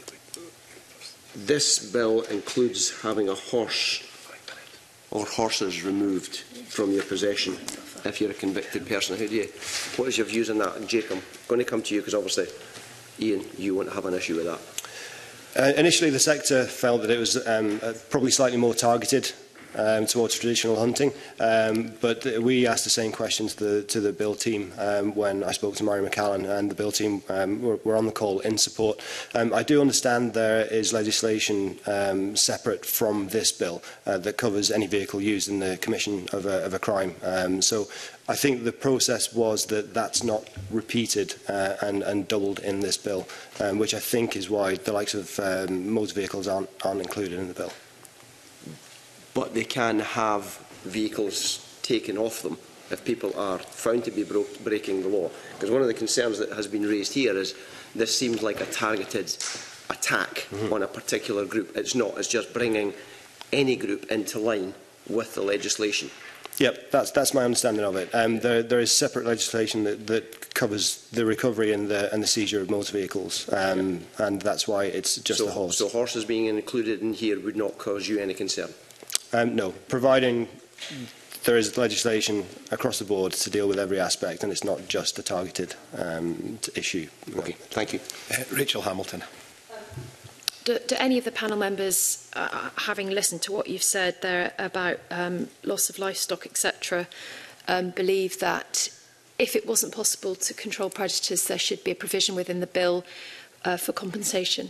this bill includes having a horse or horses removed from your possession if you're a convicted person. How do you, what is your views on that? And Jake, I'm going to come to you because obviously, Ian, you won't have an issue with that. Uh, initially, the sector felt that it was um, uh, probably slightly more targeted um, towards traditional hunting, um, but we asked the same question to the, to the Bill team um, when I spoke to Mary McCallan, and the Bill team um, were, were on the call in support. Um, I do understand there is legislation um, separate from this bill uh, that covers any vehicle used in the commission of a, of a crime. Um, so I think the process was that that's not repeated uh, and, and doubled in this bill, um, which I think is why the likes of um, motor vehicles aren't, aren't included in the bill. But they can have vehicles taken off them if people are found to be bro breaking the law. Because one of the concerns that has been raised here is this seems like a targeted attack mm-hmm. on a particular group. It's not. It's just bringing any group into line with the legislation. Yep, that's, that's my understanding of it. Um, there, there is separate legislation that, that covers the recovery and the, and the seizure of motor vehicles, um, and that's why it's just so, the horse. So horses being included in here would not cause you any concern? Um, no, providing there is legislation across the board to deal with every aspect, and it's not just a targeted um, issue. Okay, thank you. Uh, Rachel Hamilton. Do, do any of the panel members, uh, having listened to what you've said there about um, loss of livestock, et cetera, um, believe that if it wasn't possible to control predators, there should be a provision within the bill uh, for compensation?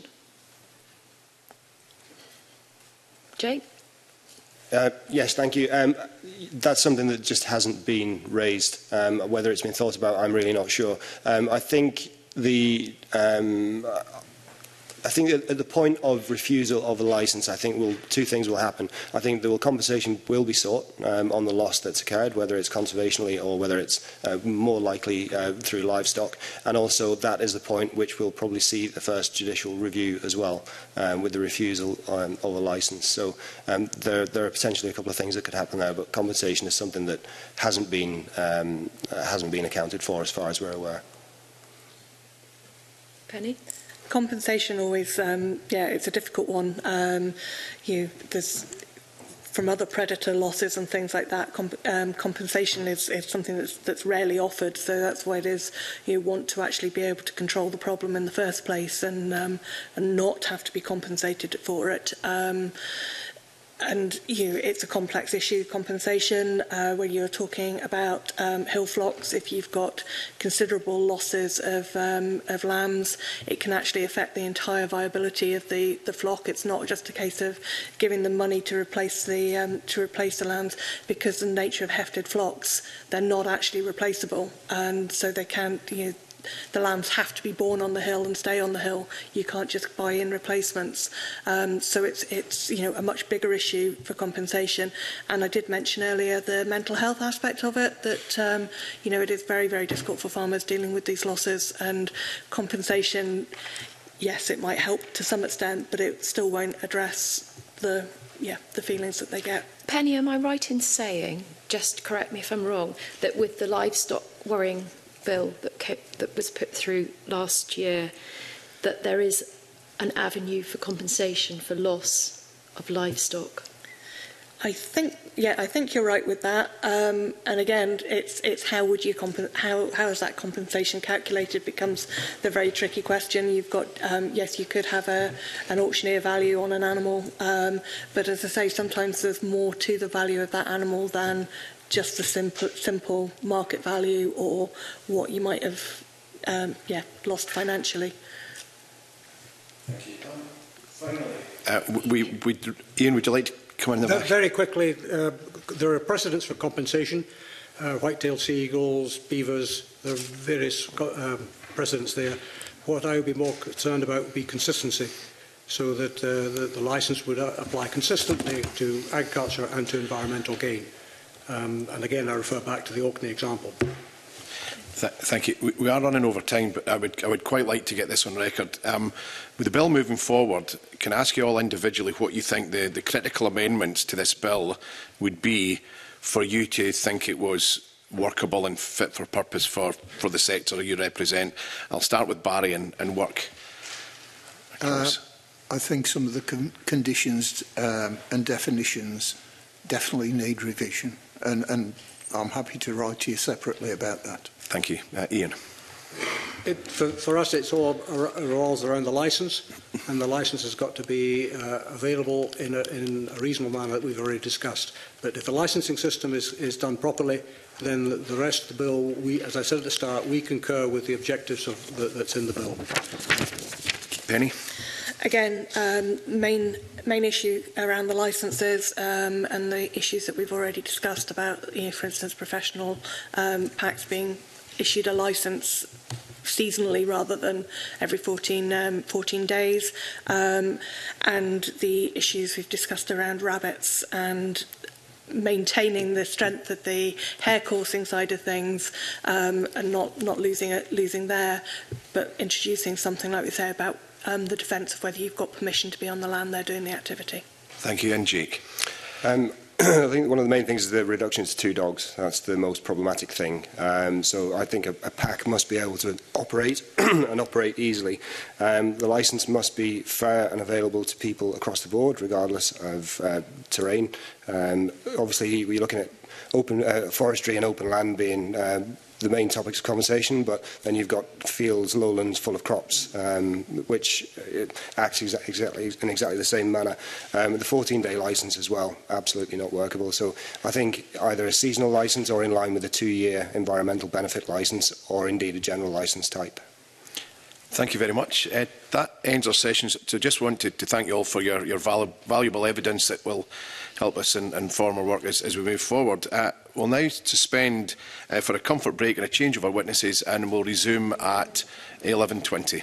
Jake? Uh, yes, thank you. Um, that's something that just hasn't been raised. Um, whether it's been thought about, I'm really not sure. Um, I think the... Um, I think at the point of refusal of a licence, I think will, two things will happen. I think there will compensation will be sought um, on the loss that's occurred, whether it's conservationally or whether it's uh, more likely uh, through livestock. And also that is the point which will probably see the first judicial review as well, um, with the refusal um, of a licence. So um, there, there are potentially a couple of things that could happen there, but compensation is something that hasn't been, um, uh, hasn't been accounted for as far as we're aware. Penny? Compensation always, um, yeah, it's a difficult one. Um, you, there's, from other predator losses and things like that, comp um, compensation is, is something that's, that's rarely offered. So that's why it is you want to actually be able to control the problem in the first place and, um, and not have to be compensated for it. Um, And you know, it's a complex issue, compensation, uh, where you're talking about um, hill flocks. If you've got considerable losses of, um, of lambs, it can actually affect the entire viability of the, the flock. It's not just a case of giving them money to replace the um, to replace the lambs, because the nature of hefted flocks, they're not actually replaceable, and so they can't. You know, the lambs have to be born on the hill and stay on the hill. You can't just buy in replacements. Um, so it's, it's you know, a much bigger issue for compensation. And I did mention earlier the mental health aspect of it, that um, you know, it is very, very difficult for farmers dealing with these losses, and compensation, yes, it might help to some extent, but it still won't address the, yeah, the feelings that they get. Penny, am I right in saying, just correct me if I'm wrong, that with the livestock worrying bill that, kept, that was put through last year, that there is an avenue for compensation for loss of livestock? I think, yeah, I think you're right with that. Um, and again, it's it's how would you comp- how how is that compensation calculated becomes the very tricky question. You've got um, yes, you could have a an auctioneer value on an animal, um, but as I say, sometimes there's more to the value of that animal than just the simple simple market value or what you might have um, yeah lost financially. Thank you. Um, finally, uh, we, we, Ian, would you like to come in the back? Very quickly, uh, there are precedents for compensation. Uh, white-tailed sea eagles, beavers, there are various um, precedents there. What I would be more concerned about would be consistency, so that uh, the, the licence would uh, apply consistently to agriculture and to environmental gain. Um, and again, I refer back to the Orkney example. Th thank you. We, we are running over time, but I would, I would quite like to get this on record. Um, with the bill moving forward, can I ask you all individually what you think the, the critical amendments to this bill would be for you to think it was workable and fit for purpose for, for the sector you represent? I'll start with Barry and, and work across. Uh, I think some of the con conditions um, and definitions definitely need revision, and, and I'm happy to write to you separately about that. Thank you. Uh, Ian. It, for, for us, it's all revolves around the licence, and the licence has got to be uh, available in a, in a reasonable manner that we've already discussed. But if the licensing system is, is done properly, then the, the rest of the bill, we, as I said at the start, we concur with the objectives of the, that's in the bill. Penny. Again, um, main main issue around the licences um, and the issues that we've already discussed about, you know, for instance, professional um, packs being issued a licence seasonally rather than every fourteen, um, fourteen days, um, and the issues we've discussed around rabbits and maintaining the strength of the hair coursing side of things, um, and not not losing it, losing there, but introducing something like we say about um, the defence of whether you've got permission to be on the land there doing the activity. Thank you, and Jake. Um, I think one of the main things is the reduction to two dogs. That's the most problematic thing. Um, so I think a, a pack must be able to operate and operate easily. Um, the licence must be fair and available to people across the board, regardless of uh, terrain. Um, obviously, we're looking at open uh, forestry and open land being uh, the main topics of conversation, but then you've got fields, lowlands full of crops, um, which acts exa exactly in exactly the same manner. Um, the fourteen day licence as well, absolutely not workable. So I think either a seasonal licence or in line with a two-year environmental benefit licence, or indeed a general licence type. Thank you very much. Uh, that ends our session. So just wanted to thank you all for your, your valu valuable evidence that will help us in, inform our work as, as we move forward. Uh, we'll now suspend uh, for a comfort break and a change of our witnesses, and we'll resume at eleven twenty.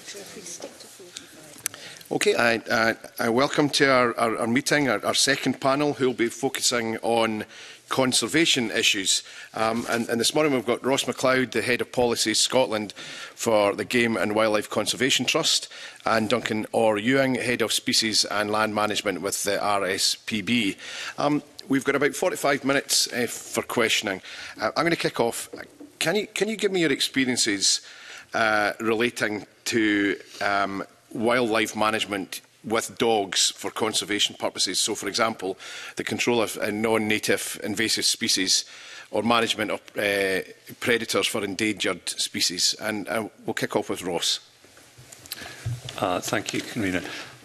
Okay, I, I, I welcome to our, our, our meeting our, our second panel, who will be focusing on conservation issues. Um, and, and this morning we've got Ross MacLeod, the Head of Policy Scotland for the Game and Wildlife Conservation Trust, and Duncan Orr-Ewing, Head of Species and Land Management with the R S P B. Um, we've got about forty-five minutes uh, for questioning. Uh, I'm going to kick off. Can you, can you give me your experiences uh, relating to um, wildlife management with dogs for conservation purposes? So, for example, the control of uh, non-native invasive species or management of uh, predators for endangered species. And uh, we'll kick off with Ross. Uh, thank you, Convener.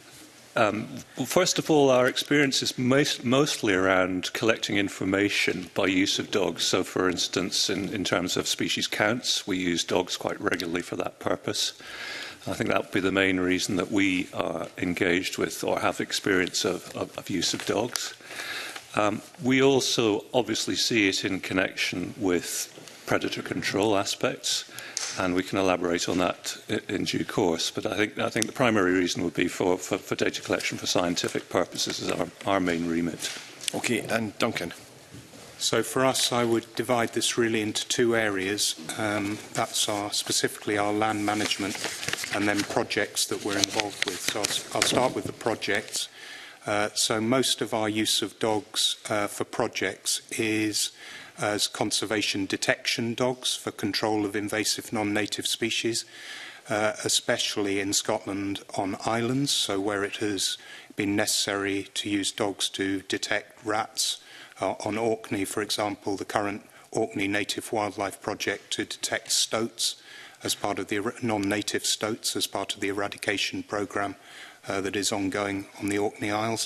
Um, well, first of all, our experience is most, mostly around collecting information by use of dogs. So, for instance, in, in terms of species counts, we use dogs quite regularly for that purpose. I think that would be the main reason that we are engaged with or have experience of, of, of use of dogs. Um, we also obviously see it in connection with predator control aspects, and we can elaborate on that in, in due course. But I think, I think the primary reason would be for, for, for data collection for scientific purposes is our, our main remit. Okay, and Duncan. So for us, I would divide this really into two areas. Um, that's our, specifically our land management and then projects that we're involved with. So I'll, I'll start with the projects. Uh, so most of our use of dogs uh, for projects is as conservation detection dogs for control of invasive non-native species, uh, especially in Scotland on islands, so where it has been necessary to use dogs to detect rats. Uh, on Orkney, for example, the current Orkney Native Wildlife Project to detect stoats as part of the non-native stoats as part of the eradication programme uh, that is ongoing on the Orkney Isles.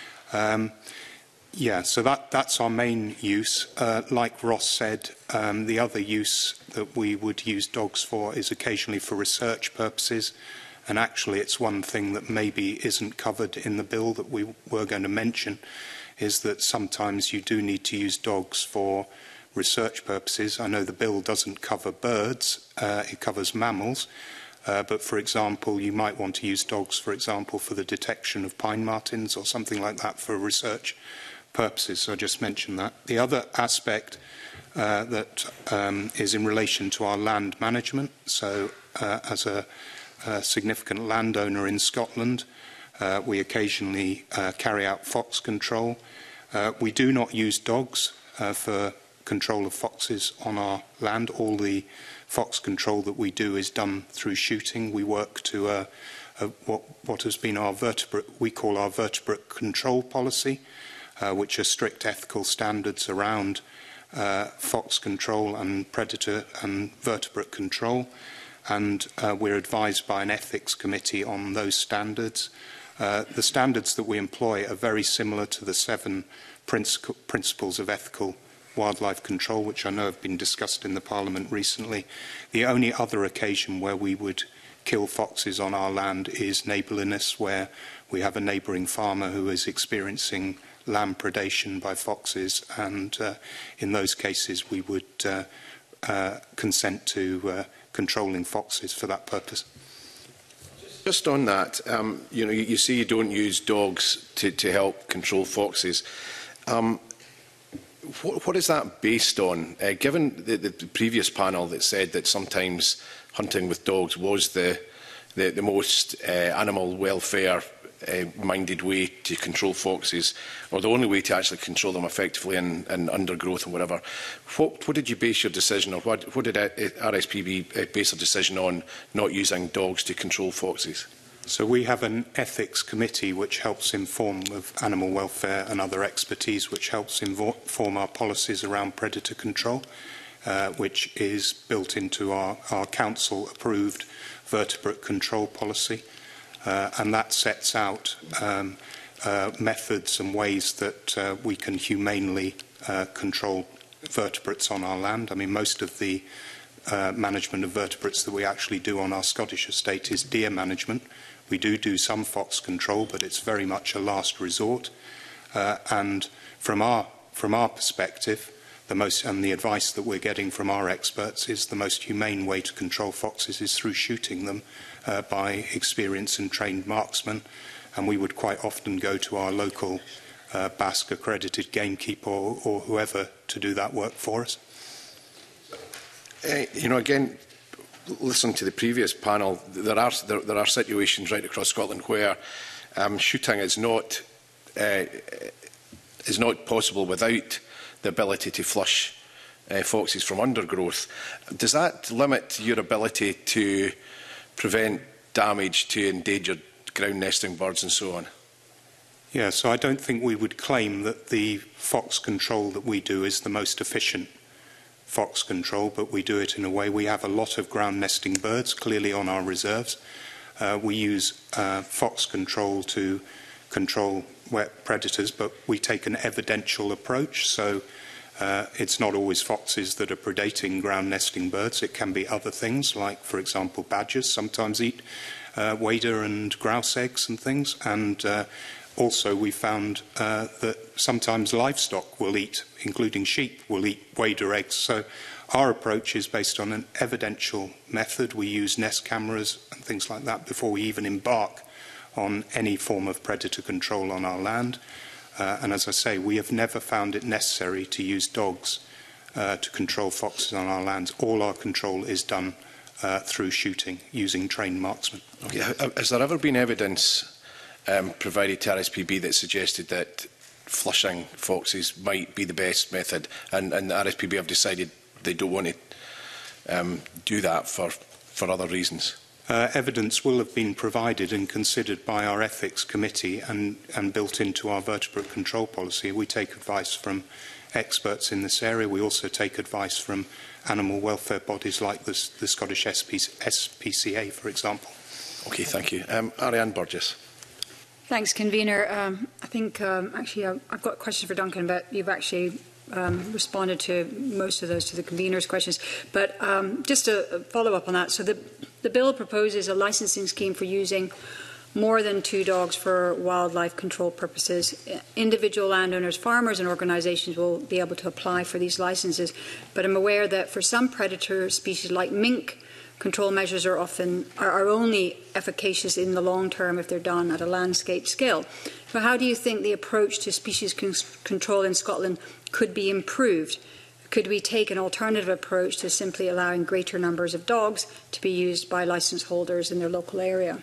Um, yeah, so that, that's our main use. Uh, like Ross said, um, the other use that we would use dogs for is occasionally for research purposes. And actually, it's one thing that maybe isn't covered in the bill that we were going to mention, is that sometimes you do need to use dogs for research purposes. I know the bill doesn't cover birds, uh, it covers mammals, uh, but for example, you might want to use dogs, for example, for the detection of pine martens or something like that for research purposes. So I just mentioned that. The other aspect uh, that um, is in relation to our land management. So uh, as a, a significant landowner in Scotland, Uh, we occasionally uh, carry out fox control. Uh, we do not use dogs uh, for control of foxes on our land. All the fox control that we do is done through shooting. We work to uh, uh, what, what has been our vertebrate, we call our vertebrate control policy, uh, which are strict ethical standards around uh, fox control and predator and vertebrate control. And uh, we're advised by an ethics committee on those standards. Uh, the standards that we employ are very similar to the seven princi principles of ethical wildlife control, which I know have been discussed in the Parliament recently. The only other occasion where we would kill foxes on our land is neighbourliness, where we have a neighbouring farmer who is experiencing lamb predation by foxes, and uh, in those cases we would uh, uh, consent to uh, controlling foxes for that purpose. Just on that, um, you know, you, you say you don't use dogs to, to help control foxes. Um, what, what is that based on? Uh, given the, the previous panel that said that sometimes hunting with dogs was the, the, the most uh, animal welfare uh, minded way to control foxes, or the only way to actually control them effectively in, in undergrowth and whatever. What, what did you base your decision on? What, what did R S P B base their decision on not using dogs to control foxes? So we have an ethics committee which helps inform of animal welfare and other expertise which helps inform our policies around predator control, uh, which is built into our, our council-approved vertebrate control policy. Uh, and that sets out um, uh, methods and ways that uh, we can humanely uh, control vertebrates on our land. I mean, most of the uh, management of vertebrates that we actually do on our Scottish estate is deer management. We do do some fox control, but it's very much a last resort. Uh, and from our, from our perspective, the most, and the advice that we're getting from our experts is the most humane way to control foxes is through shooting them uh, by experienced and trained marksmen. And we would quite often go to our local uh, Basque accredited gamekeeper or, or whoever to do that work for us. Uh, you know, again, listening to the previous panel, there are there, there are situations right across Scotland where um, shooting is not uh, is not possible without the ability to flush uh, foxes from undergrowth. Does that limit your ability to prevent damage to endangered ground nesting birds and so on? Yeah, so I don't think we would claim that the fox control that we do is the most efficient fox control, but we do it in a way. We have a lot of ground nesting birds clearly on our reserves. Uh, we use uh, fox control to control wet predators, but we take an evidential approach. So uh, it's not always foxes that are predating ground nesting birds. It can be other things, like, for example, badgers sometimes eat uh, wader and grouse eggs and things. And uh, also we found uh, that sometimes livestock will eat, including sheep, will eat wader eggs. So our approach is based on an evidential method. We use nest cameras and things like that before we even embark on any form of predator control on our land. Uh, and as I say, we have never found it necessary to use dogs uh, to control foxes on our lands. All our control is done uh, through shooting, using trained marksmen. Okay. Has there ever been evidence um, provided to R S P B that suggested that flushing foxes might be the best method, and, and the R S P B have decided they don't want to um, do that for, for other reasons? Uh, evidence will have been provided and considered by our ethics committee and, and built into our vertebrate control policy. We take advice from experts in this area. We also take advice from animal welfare bodies like this, the Scottish S P C A, for example. Okay, thank you. Um, Ariane Burgess. Thanks, Convener. Um, I think um, actually I've, I've got a question for Duncan, but you've actually um, responded to most of those to the Convener's questions. But um, just a follow up on that. So the, the bill proposes a licensing scheme for using more than two dogs for wildlife control purposes. Individual landowners, farmers and organisations will be able to apply for these licences. But I'm aware that for some predator species like mink, control measures are often are, are only efficacious in the long term if they're done at a landscape scale. So how do you think the approach to species con control in Scotland could be improved? Could we take an alternative approach to simply allowing greater numbers of dogs to be used by licence holders in their local area?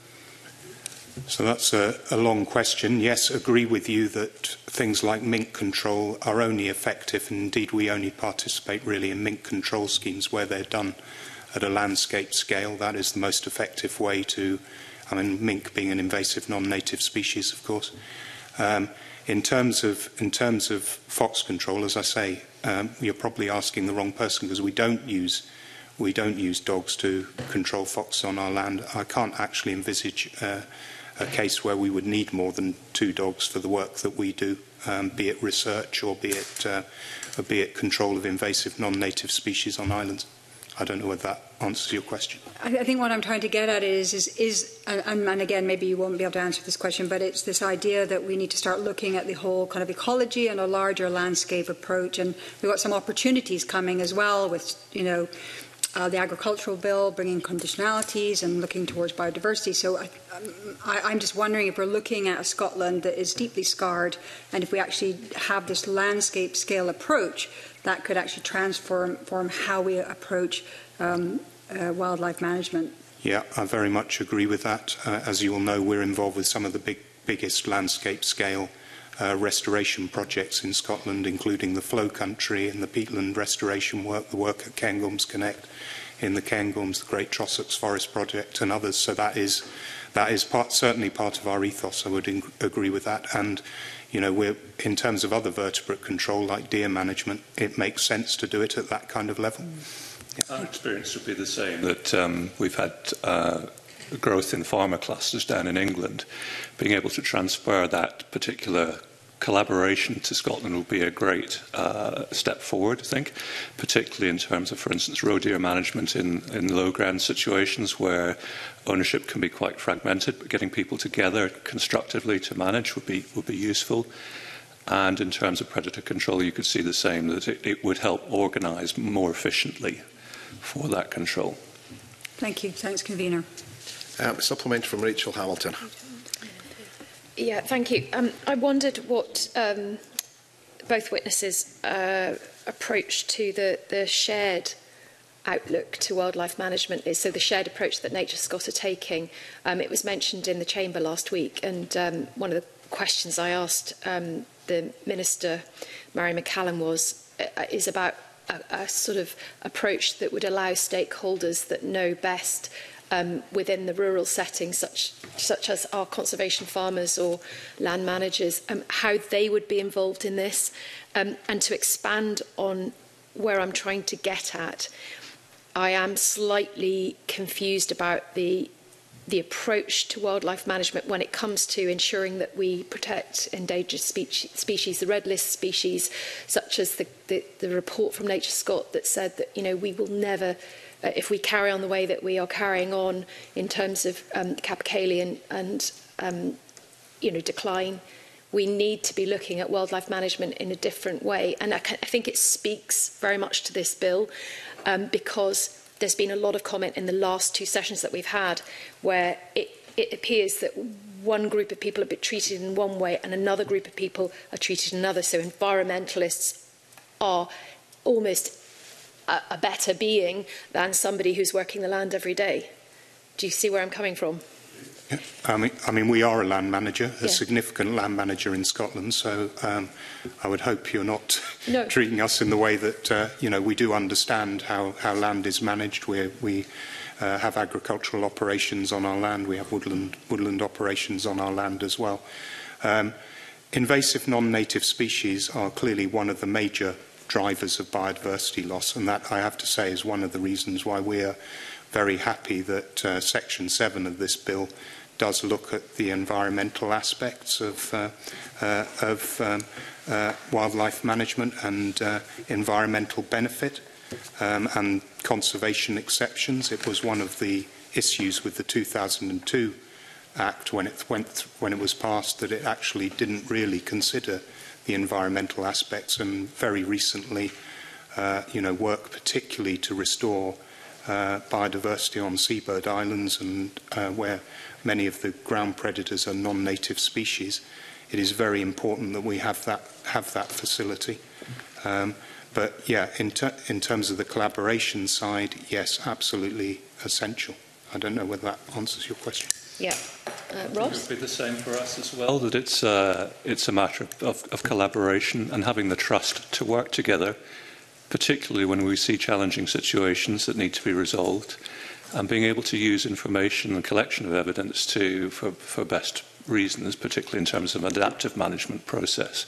So that's a, a long question. Yes, agree with you that things like mink control are only effective, and indeed we only participate really in mink control schemes where they're done at a landscape scale. That is the most effective way to, I mean, mink being an invasive non-native species, of course. Um, in terms of in terms of fox control, as I say, um, you're probably asking the wrong person, because we don't use we don't use dogs to control foxes on our land. I can't actually envisage uh, a case where we would need more than two dogs for the work that we do, um, be it research or be it uh, or be it control of invasive non-native species on islands. I don't know whether that answers your question. I think what I'm trying to get at is, is, is and, and again, maybe you won't be able to answer this question, but it's this idea that we need to start looking at the whole kind of ecology and a larger landscape approach. And we've got some opportunities coming as well with, you know, uh, the agricultural bill, bringing conditionalities and looking towards biodiversity. So I, I, I'm just wondering if we're looking at a Scotland that is deeply scarred, and if we actually have this landscape scale approach, that could actually transform form how we approach um, uh, wildlife management. Yeah, I very much agree with that. Uh, as you all know, we're involved with some of the big, biggest landscape scale uh, restoration projects in Scotland, including the Flow Country and the peatland restoration work, the work at Cairngorms Connect in the Cairngorms, the Great Trossachs Forest Project and others. So that is, that is part, certainly part of our ethos. I would agree with that. And you know, we're, in terms of other vertebrate control, like deer management, it makes sense to do it at that kind of level. Yeah. Our experience would be the same, that um, we've had uh, growth in farmer clusters down in England. Being able to transfer that particular collaboration to Scotland will be a great uh, step forward, I think, particularly in terms of, for instance, roe deer management in, in low-ground situations where ownership can be quite fragmented, but getting people together constructively to manage would be, would be useful. And in terms of predator control, you could see the same, that it, it would help organise more efficiently for that control. Thank you. Thanks, Convener. Um, supplement from Rachel Hamilton. Yeah, thank you. Um, I wondered what um, both witnesses' uh, approach to the, the shared outlook to wildlife management is. So the shared approach that Nature Scott are taking. Um, it was mentioned in the Chamber last week, and um, one of the questions I asked um, the Minister, Mary McCallum, was uh, is about a, a sort of approach that would allow stakeholders that know best um, within the rural setting, such such as our conservation farmers or land managers, um, how they would be involved in this, um, and to expand on where I'm trying to get at. I am slightly confused about the the approach to wildlife management when it comes to ensuring that we protect endangered species, species the red list species, such as the, the, the report from Nature Scott that said that, you know, we will never, uh, if we carry on the way that we are carrying on in terms of um, capercaillie and, and um, you know, decline, we need to be looking at wildlife management in a different way. And I, I think it speaks very much to this bill um, because there's been a lot of comment in the last two sessions that we've had where it, it appears that one group of people are treated in one way and another group of people are treated in another. So environmentalists are almost a, a better being than somebody who's working the land every day. Do you see where I'm coming from? Yeah. I mean, I mean, we are a land manager, a yeah. significant land manager in Scotland, so um, I would hope you're not no. treating us in the way that, uh, you know, we do understand how, how land is managed. We're, we uh, have agricultural operations on our land, we have woodland, woodland operations on our land as well. Um, invasive non-native species are clearly one of the major drivers of biodiversity loss, and that, I have to say, is one of the reasons why we're very happy that uh, Section seven of this bill does look at the environmental aspects of, uh, uh, of um, uh, wildlife management and uh, environmental benefit um, and conservation exceptions. It was one of the issues with the two thousand two Act when it, went when it was passed that it actually didn't really consider the environmental aspects, and very recently uh, you know, work particularly to restore Uh, biodiversity on seabird islands and uh, where many of the ground predators are non-native species. It is very important that we have that, have that facility. Um, but yeah, in, ter in terms of the collaboration side, yes, absolutely essential. I don't know whether that answers your question. Yeah. Uh, Ross? It would be the same for us as well, that it's, uh, it's a matter of, of, of collaboration and having the trust to work together, particularly when we see challenging situations that need to be resolved, and being able to use information and collection of evidence to, for, for best reasons, particularly in terms of an adaptive management process.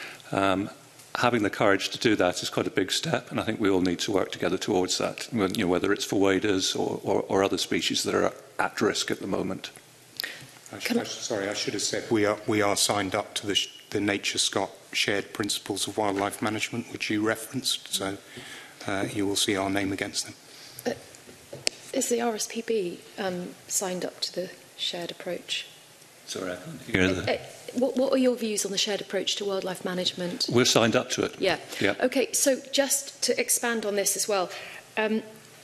Um, having the courage to do that is quite a big step, and I think we all need to work together towards that, you know, whether it's for waders or, or, or other species that are at risk at the moment. I should, I, sorry, I should have said we are, we are signed up to the, the Nature Scott Shared Principles of Wildlife Management, which you referenced, so uh, you will see our name against them. Uh, is the R S P B um, signed up to the shared approach? Sorry, I can't hear that. Uh, uh, what, what are your views on the shared approach to wildlife management? We're signed up to it. Yeah. yeah. Okay, so just to expand on this as well, um,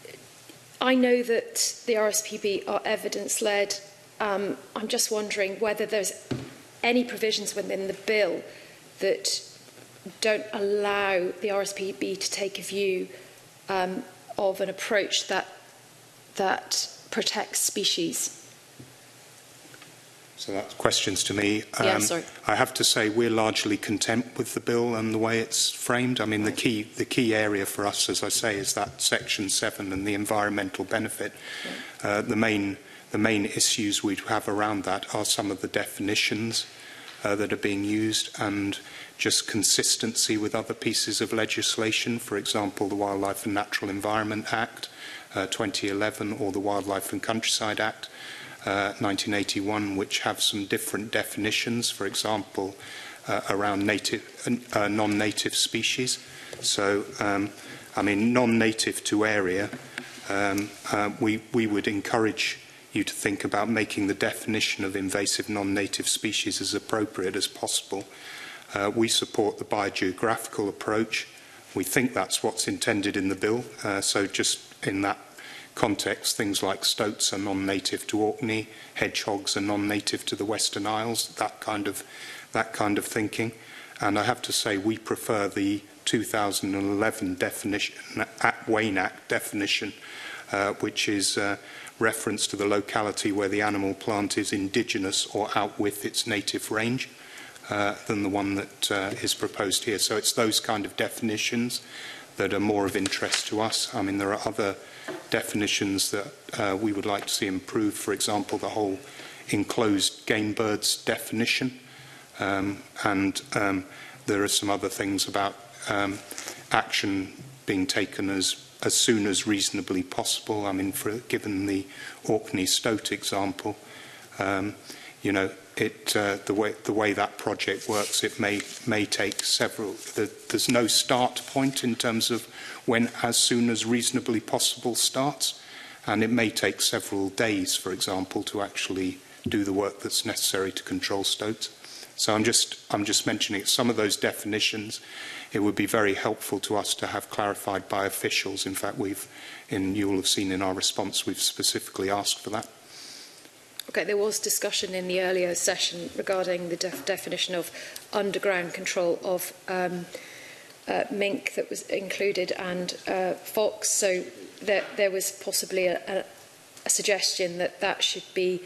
I know that the R S P B are evidence-led. Um, I'm just wondering whether there's any provisions within the bill that don't allow the R S P B to take a view um, of an approach that that protects species. So that's questions to me. Um, yeah, sorry. I have to say we're largely content with the bill and the way it's framed. I mean, the key, the key area for us, as I say, is that Section seven and the environmental benefit. Yeah. Uh, the main The main issues we have around that are some of the definitions uh, that are being used and just consistency with other pieces of legislation, for example, the Wildlife and Natural Environment Act uh, twenty eleven or the Wildlife and Countryside Act uh, nineteen eighty-one, which have some different definitions, for example, uh, around native, uh, non-native species. So, um, I mean, non-native to area, um, uh, we, we would encourage you to think about making the definition of invasive non-native species as appropriate as possible. Uh, we support the biogeographical approach. We think that's what's intended in the bill. Uh, so just in that context, things like stoats are non-native to Orkney, hedgehogs are non-native to the Western Isles, that kind of, that kind of thinking. And I have to say we prefer the two thousand eleven definition, Wayne Act definition, uh, which is uh, reference to the locality where the animal plant is indigenous or out with its native range, uh, than the one that uh, is proposed here. So it's those kind of definitions that are more of interest to us. I mean, there are other definitions that uh, we would like to see improved. For example, the whole enclosed game birds definition. Um, and um, there are some other things about um, action being taken as, as soon as reasonably possible. I mean, for, given the Orkney stoat example, um, you know, it, uh, the, way, the way that project works, it may, may take several, the, there's no start point in terms of when as soon as reasonably possible starts, and it may take several days, for example, to actually do the work that's necessary to control stoats. So I'm just, I'm just mentioning some of those definitions. It would be very helpful to us to have clarified by officials. In fact, we've, in, you will have seen in our response, we've specifically asked for that. Okay, there was discussion in the earlier session regarding the def definition of underground control of um, uh, mink that was included and uh, fox. So there, there was possibly a, a, a suggestion that that should be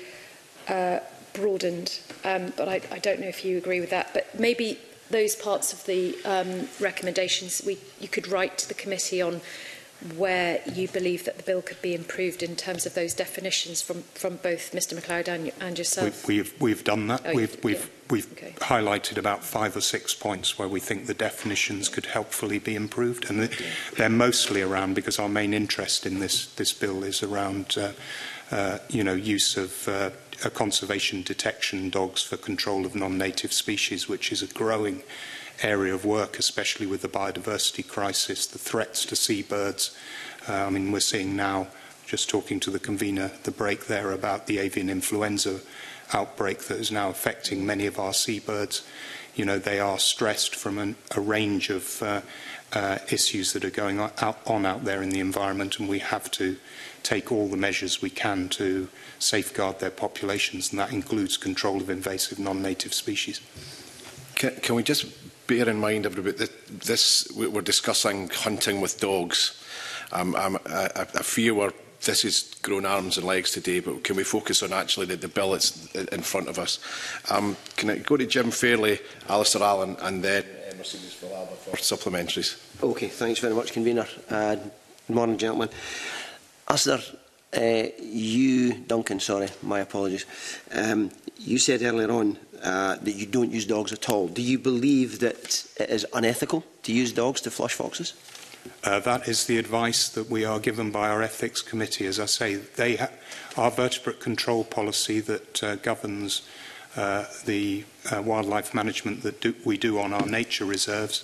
uh, broadened, um, but I, I don't know if you agree with that. But maybe those parts of the um, recommendations we, you could write to the committee on where you believe that the bill could be improved in terms of those definitions from, from both Mr MacLeod and, and yourself. We, we've, we've done that. Oh, we've we've, yeah. we've okay. highlighted about five or six points where we think the definitions could helpfully be improved, and they're mostly around, because our main interest in this, this bill is around uh, uh, you know, use of uh, uh, conservation detection dogs for control of non-native species, which is a growing area of work, especially with the biodiversity crisis, the threats to seabirds. Uh, I mean, we're seeing now, just talking to the convener, the break there about the avian influenza outbreak that is now affecting many of our seabirds. You know, they are stressed from an, a range of uh, uh, issues that are going on out, on out there in the environment, and we have to take all the measures we can to safeguard their populations, and that includes control of invasive non-native species. Can, can we just bear in mind, everybody, that this, we're discussing hunting with dogs. Um, I'm, I, I fear we're, this has grown arms and legs today, but can we focus on actually the, the bill that's in front of us? Um, can I go to Jim Fairley, Alistair Allen, and then uh, Mercedes Villalba for supplementaries? Okay, thanks very much, Convener. Uh, good morning, gentlemen. Alistair, uh, you, Duncan, sorry, my apologies. Um, you said earlier on Uh, that you don't use dogs at all. Do you believe that it is unethical to use dogs to flush foxes? Uh, that is the advice that we are given by our ethics committee. As I say, they ha our vertebrate control policy that uh, governs uh, the uh, wildlife management that do, we do on our nature reserves.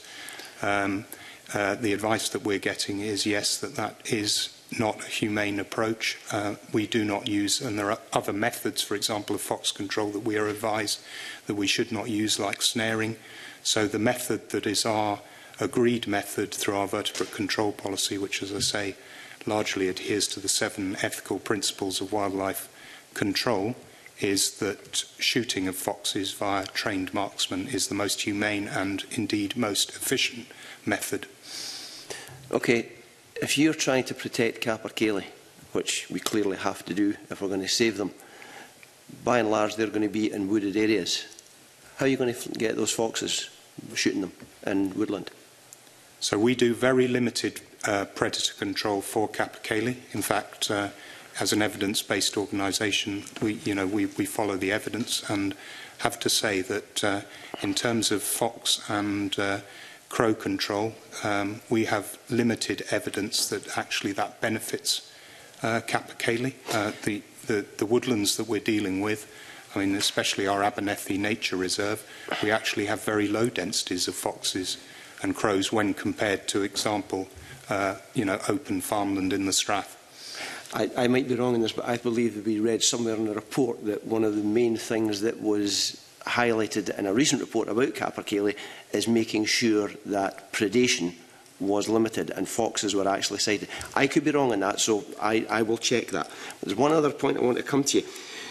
Um, uh, the advice that we're getting is yes, that that is not a humane approach. Uh, we do not use, and there are other methods, for example, of fox control that we are advised that we should not use, like snaring. So the method that is our agreed method through our vertebrate control policy, which, as I say, largely adheres to the seven ethical principles of wildlife control, is that shooting of foxes via trained marksmen is the most humane and indeed most efficient method. Okay. If you're trying to protect capercaillie, which we clearly have to do if we're going to save them, by and large they're going to be in wooded areas. How are you going to get those foxes, shooting them in woodland? So we do very limited uh, predator control for capercaillie. In fact, uh, as an evidence-based organisation, we, you know, we, we follow the evidence, and have to say that uh, in terms of fox and uh, crow control, um, we have limited evidence that actually that benefits uh, capercaillie. Uh, the, the, the woodlands that we're dealing with, I mean, especially our Abernethy Nature Reserve, we actually have very low densities of foxes and crows when compared to, example, uh, you know, open farmland in the Strath. I, I might be wrong in this, but I believe that we read somewhere in the report that one of the main things that was highlighted in a recent report about Capercaillie is making sure that predation was limited and foxes were actually sighted. I could be wrong on that, so I, I will check that. There's one other point I want to come to you.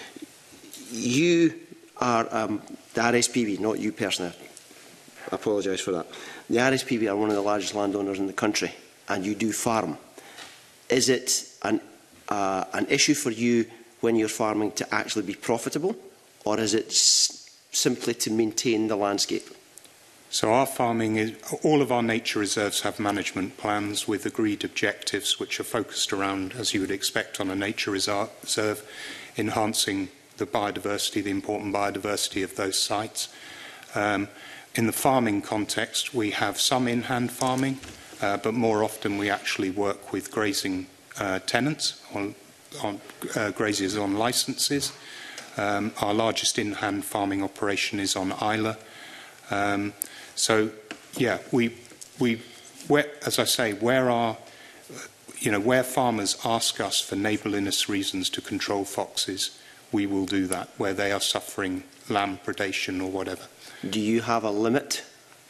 You are um, the R S P B, not you personally. I apologise for that. The R S P B are one of the largest landowners in the country, and you do farm. Is it an, uh, an issue for you when you're farming to actually be profitable, or is it s simply to maintain the landscape? So our farming is, all of our nature reserves have management plans with agreed objectives which are focused around, as you would expect on a nature reserve, enhancing the biodiversity, the important biodiversity of those sites. Um, in the farming context, we have some in-hand farming, uh, but more often we actually work with grazing uh, tenants, on, on uh, graziers on licences. Um, our largest in-hand farming operation is on Isla. Um, So, yeah, we, we, where, as I say, where our, you know, where farmers ask us for neighbourliness reasons to control foxes, we will do that, where they are suffering lamb predation or whatever. Do you have a limit?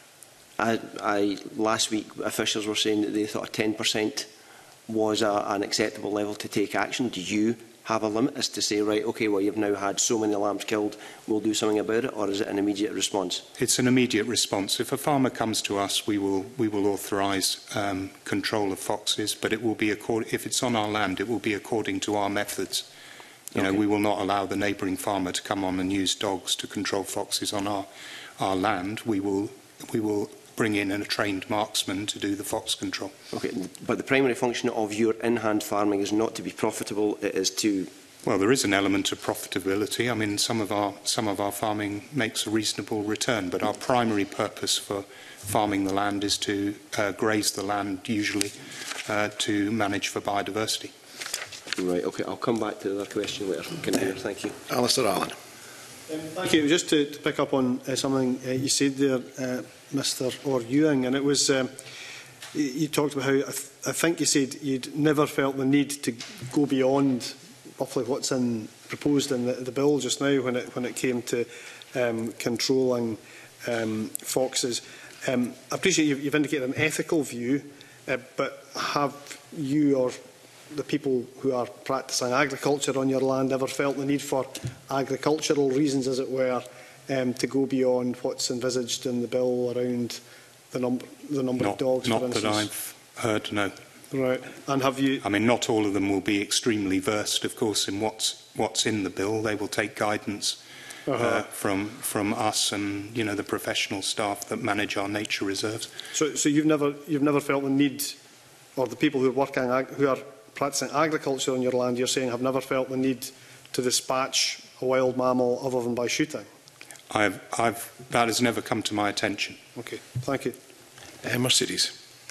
I, I, last week, officials were saying that they thought ten percent was a, an acceptable level to take action. Do you have a limit as to say, right, OK, well, you've now had so many lambs killed, we'll do something about it, or is it an immediate response? It's an immediate response. If a farmer comes to us, we will, we will authorise um, control of foxes, but it will be, if it's on our land, it will be according to our methods. You okay. know, we will not allow the neighbouring farmer to come on and use dogs to control foxes on our, our land. We will, we will bring in a trained marksman to do the fox control. Okay, but the primary function of your in-hand farming is not to be profitable, it is to... Well, there is an element of profitability. I mean, some of our, some of our farming makes a reasonable return, but our primary purpose for farming the land is to uh, graze the land, usually, uh, to manage for biodiversity. Right, OK, I'll come back to the other question later. Convener, thank you. Alistair Allen. Um, thank you. Just to, to pick up on uh, something uh, you said there, uh, Mr Orr Ewing, and it was, um, you, you talked about how, I, th I think you said you'd never felt the need to go beyond roughly what's in, proposed in the, the bill just now when it, when it came to um, controlling um, foxes. Um, I appreciate you've, you've indicated an ethical view, uh, but have you or the people who are practising agriculture on your land ever felt the need for agricultural reasons, as it were, um, to go beyond what's envisaged in the bill around the, num the number not, of dogs, not for instance? Not that I've heard, no. Right. And have you... I mean, not all of them will be extremely versed, of course, in what's, what's in the bill. They will take guidance uh-huh. uh, from, from us and, you know, the professional staff that manage our nature reserves. So, so you've never, you've never felt the need, or the people who are working, who are practising agriculture on your land, you're saying, have never felt the need to dispatch a wild mammal other than by shooting? I've, I've, that has never come to my attention. Okay, thank you. Uh, Mercedes.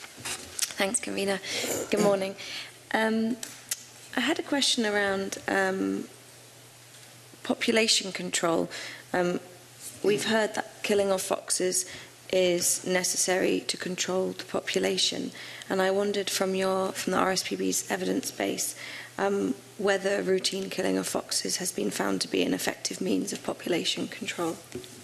Thanks, Convener. Good morning. Um, I had a question around um, population control. Um, we've heard that killing of foxes is necessary to control the population, and I wondered from your from the R S P B's evidence base um, whether routine killing of foxes has been found to be an effective means of population control.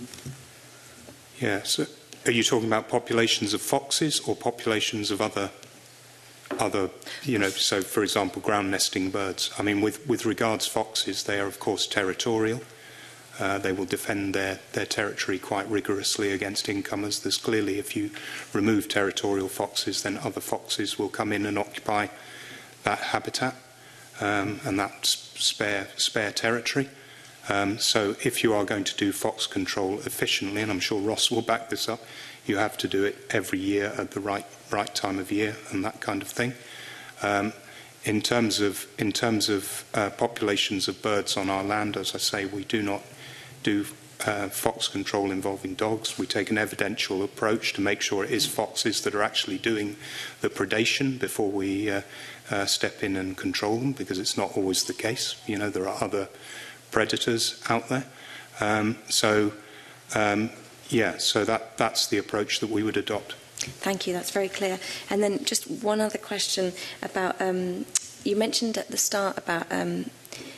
Yeah, so are you talking about populations of foxes or populations of other, other, you know, so for example, ground nesting birds? I mean, with, with regards foxes, they are of course territorial. Uh, they will defend their, their territory quite rigorously against incomers. There's clearly, if you remove territorial foxes, then other foxes will come in and occupy that habitat, um, and that spare, spare territory. Um, so if you are going to do fox control efficiently, and I'm sure Ross will back this up, you have to do it every year at the right, right time of year and that kind of thing. Um, in terms of, in terms of uh, populations of birds on our land, as I say, we do not do uh, fox control involving dogs. We take an evidential approach to make sure it is foxes that are actually doing the predation before we uh, uh, step in and control them, because it's not always the case. You know, there are other predators out there. Um, so, um, yeah, so that, that's the approach that we would adopt. Thank you, that's very clear. And then just one other question about, um, you mentioned at the start about um,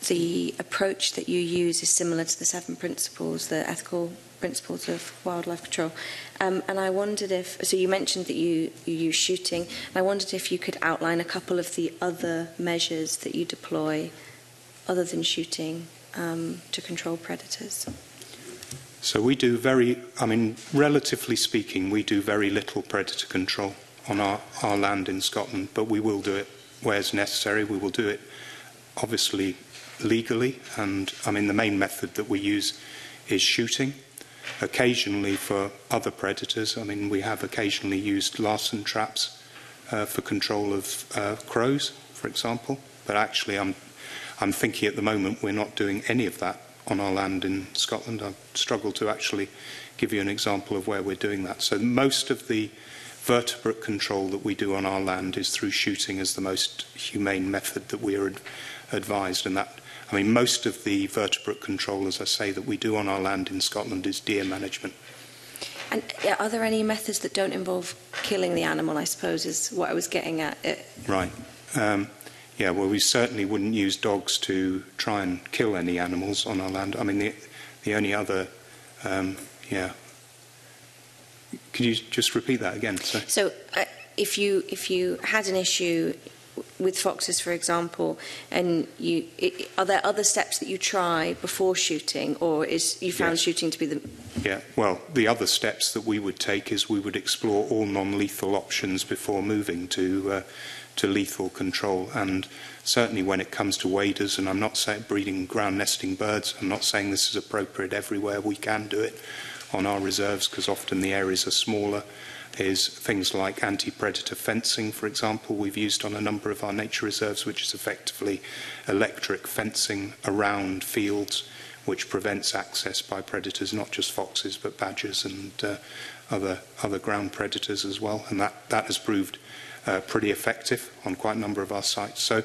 the approach that you use is similar to the seven principles, the ethical principles of wildlife control. Um, and I wondered if, so you mentioned that you, you use shooting, and I wondered if you could outline a couple of the other measures that you deploy other than shooting um, to control predators. So we do very, I mean, relatively speaking, we do very little predator control on our, our land in Scotland, but we will do it where it's necessary. We will do it, obviously, legally, and I mean, the main method that we use is shooting. Occasionally for other predators, I mean, we have occasionally used larsen traps uh, for control of uh, crows, for example, but actually I'm, I'm thinking at the moment we're not doing any of that on our land in Scotland. I struggle to actually give you an example of where we're doing that. So most of the vertebrate control that we do on our land is through shooting as the most humane method that we are ad advised, and that I mean, most of the vertebrate control, as I say, that we do on our land in Scotland is deer management. And yeah, are there any methods that don't involve killing the animal, I suppose, is what I was getting at. It. Right. Um, yeah, well, we certainly wouldn't use dogs to try and kill any animals on our land. I mean, the, the only other, um, yeah. Could you just repeat that again? So, so uh, if you if you had an issue with foxes, for example, and you, it, are there other steps that you try before shooting, or is you found yes. shooting to be the... Yeah, well, the other steps that we would take is we would explore all non-lethal options before moving to, uh, to lethal control, and certainly when it comes to waders, and I'm not saying breeding ground nesting birds, I'm not saying this is appropriate everywhere, we can do it on our reserves because often the areas are smaller. Is things like anti-predator fencing, for example, we've used on a number of our nature reserves, which is effectively electric fencing around fields, which prevents access by predators, not just foxes, but badgers and uh, other, other ground predators as well. And that, that has proved uh, pretty effective on quite a number of our sites. So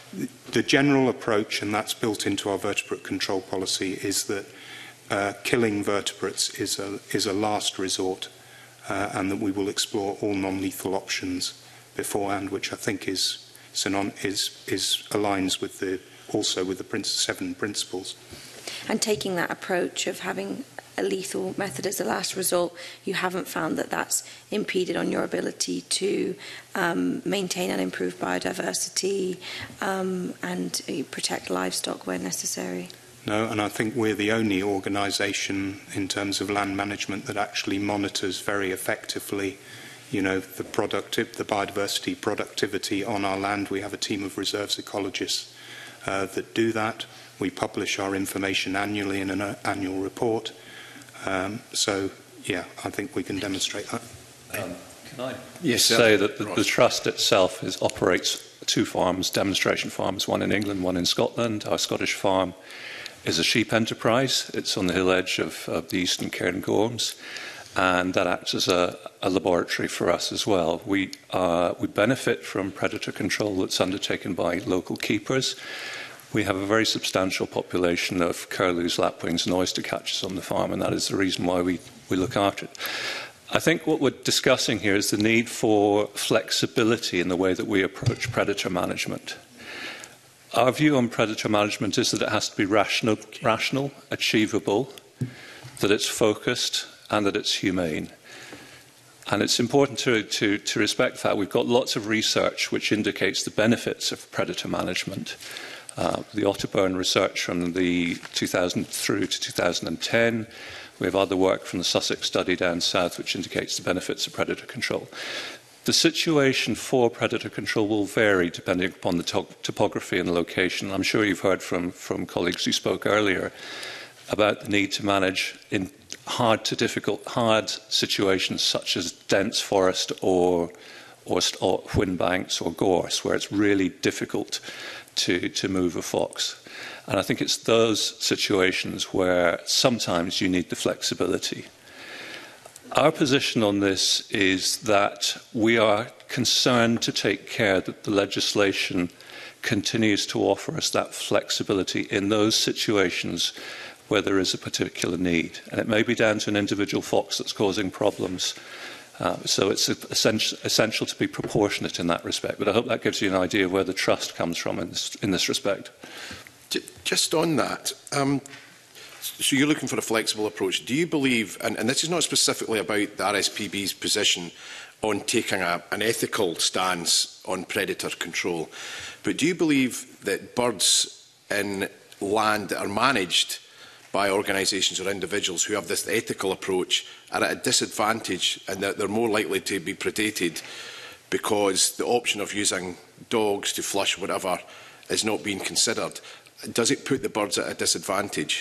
the general approach, and that's built into our vertebrate control policy, is that uh, killing vertebrates is a, is a last resort. Uh, and that we will explore all non-lethal options beforehand, which I think is, is, is aligns with the, also with the seven principles. And taking that approach of having a lethal method as a last resort, you haven't found that that's impeded on your ability to um, maintain and improve biodiversity um, and uh, protect livestock where necessary? No, and I think we're the only organisation in terms of land management that actually monitors very effectively, you know, the productive, the biodiversity productivity on our land. We have a team of reserves ecologists uh, that do that. We publish our information annually in an uh, annual report. Um, so, yeah, I think we can demonstrate that. Um, can I yes, say that the, the Trust itself is, operates two farms, demonstration farms, one in England, one in Scotland. Our Scottish farm is a sheep enterprise. It's on the hill edge of, of the Eastern Cairngorms, and that acts as a, a laboratory for us as well. We, uh, we benefit from predator control that's undertaken by local keepers. We have a very substantial population of curlews, lapwings and oyster catchers on the farm, and that is the reason why we, we look after it. I think what we're discussing here is the need for flexibility in the way that we approach predator management. Our view on predator management is that it has to be rational, rational, achievable, that it's focused, and that it's humane. And it's important to, to, to respect that. We've got lots of research which indicates the benefits of predator management. Uh, the Otterburn research from the two thousand through to two thousand ten. We have other work from the Sussex study down south which indicates the benefits of predator control. The situation for predator control will vary depending upon the top topography and the location. I'm sure you've heard from, from colleagues who spoke earlier about the need to manage in hard to difficult, hard situations such as dense forest or, or, or windbanks or gorse, where it's really difficult to, to move a fox. And I think it's those situations where sometimes you need the flexibility. Our position on this is that we are concerned to take care that the legislation continues to offer us that flexibility in those situations where there is a particular need. And it may be down to an individual fox that's causing problems. Uh, so it's essential, essential to be proportionate in that respect. But I hope that gives you an idea of where the trust comes from in this, in this respect. J just on that, um, so you're looking for a flexible approach. Do you believe, and, and this is not specifically about the R S P B's position on taking a, an ethical stance on predator control, but do you believe that birds in land that are managed by organisations or individuals who have this ethical approach are at a disadvantage and that they're more likely to be predated because the option of using dogs to flush whatever is not being considered? Does it put the birds at a disadvantage?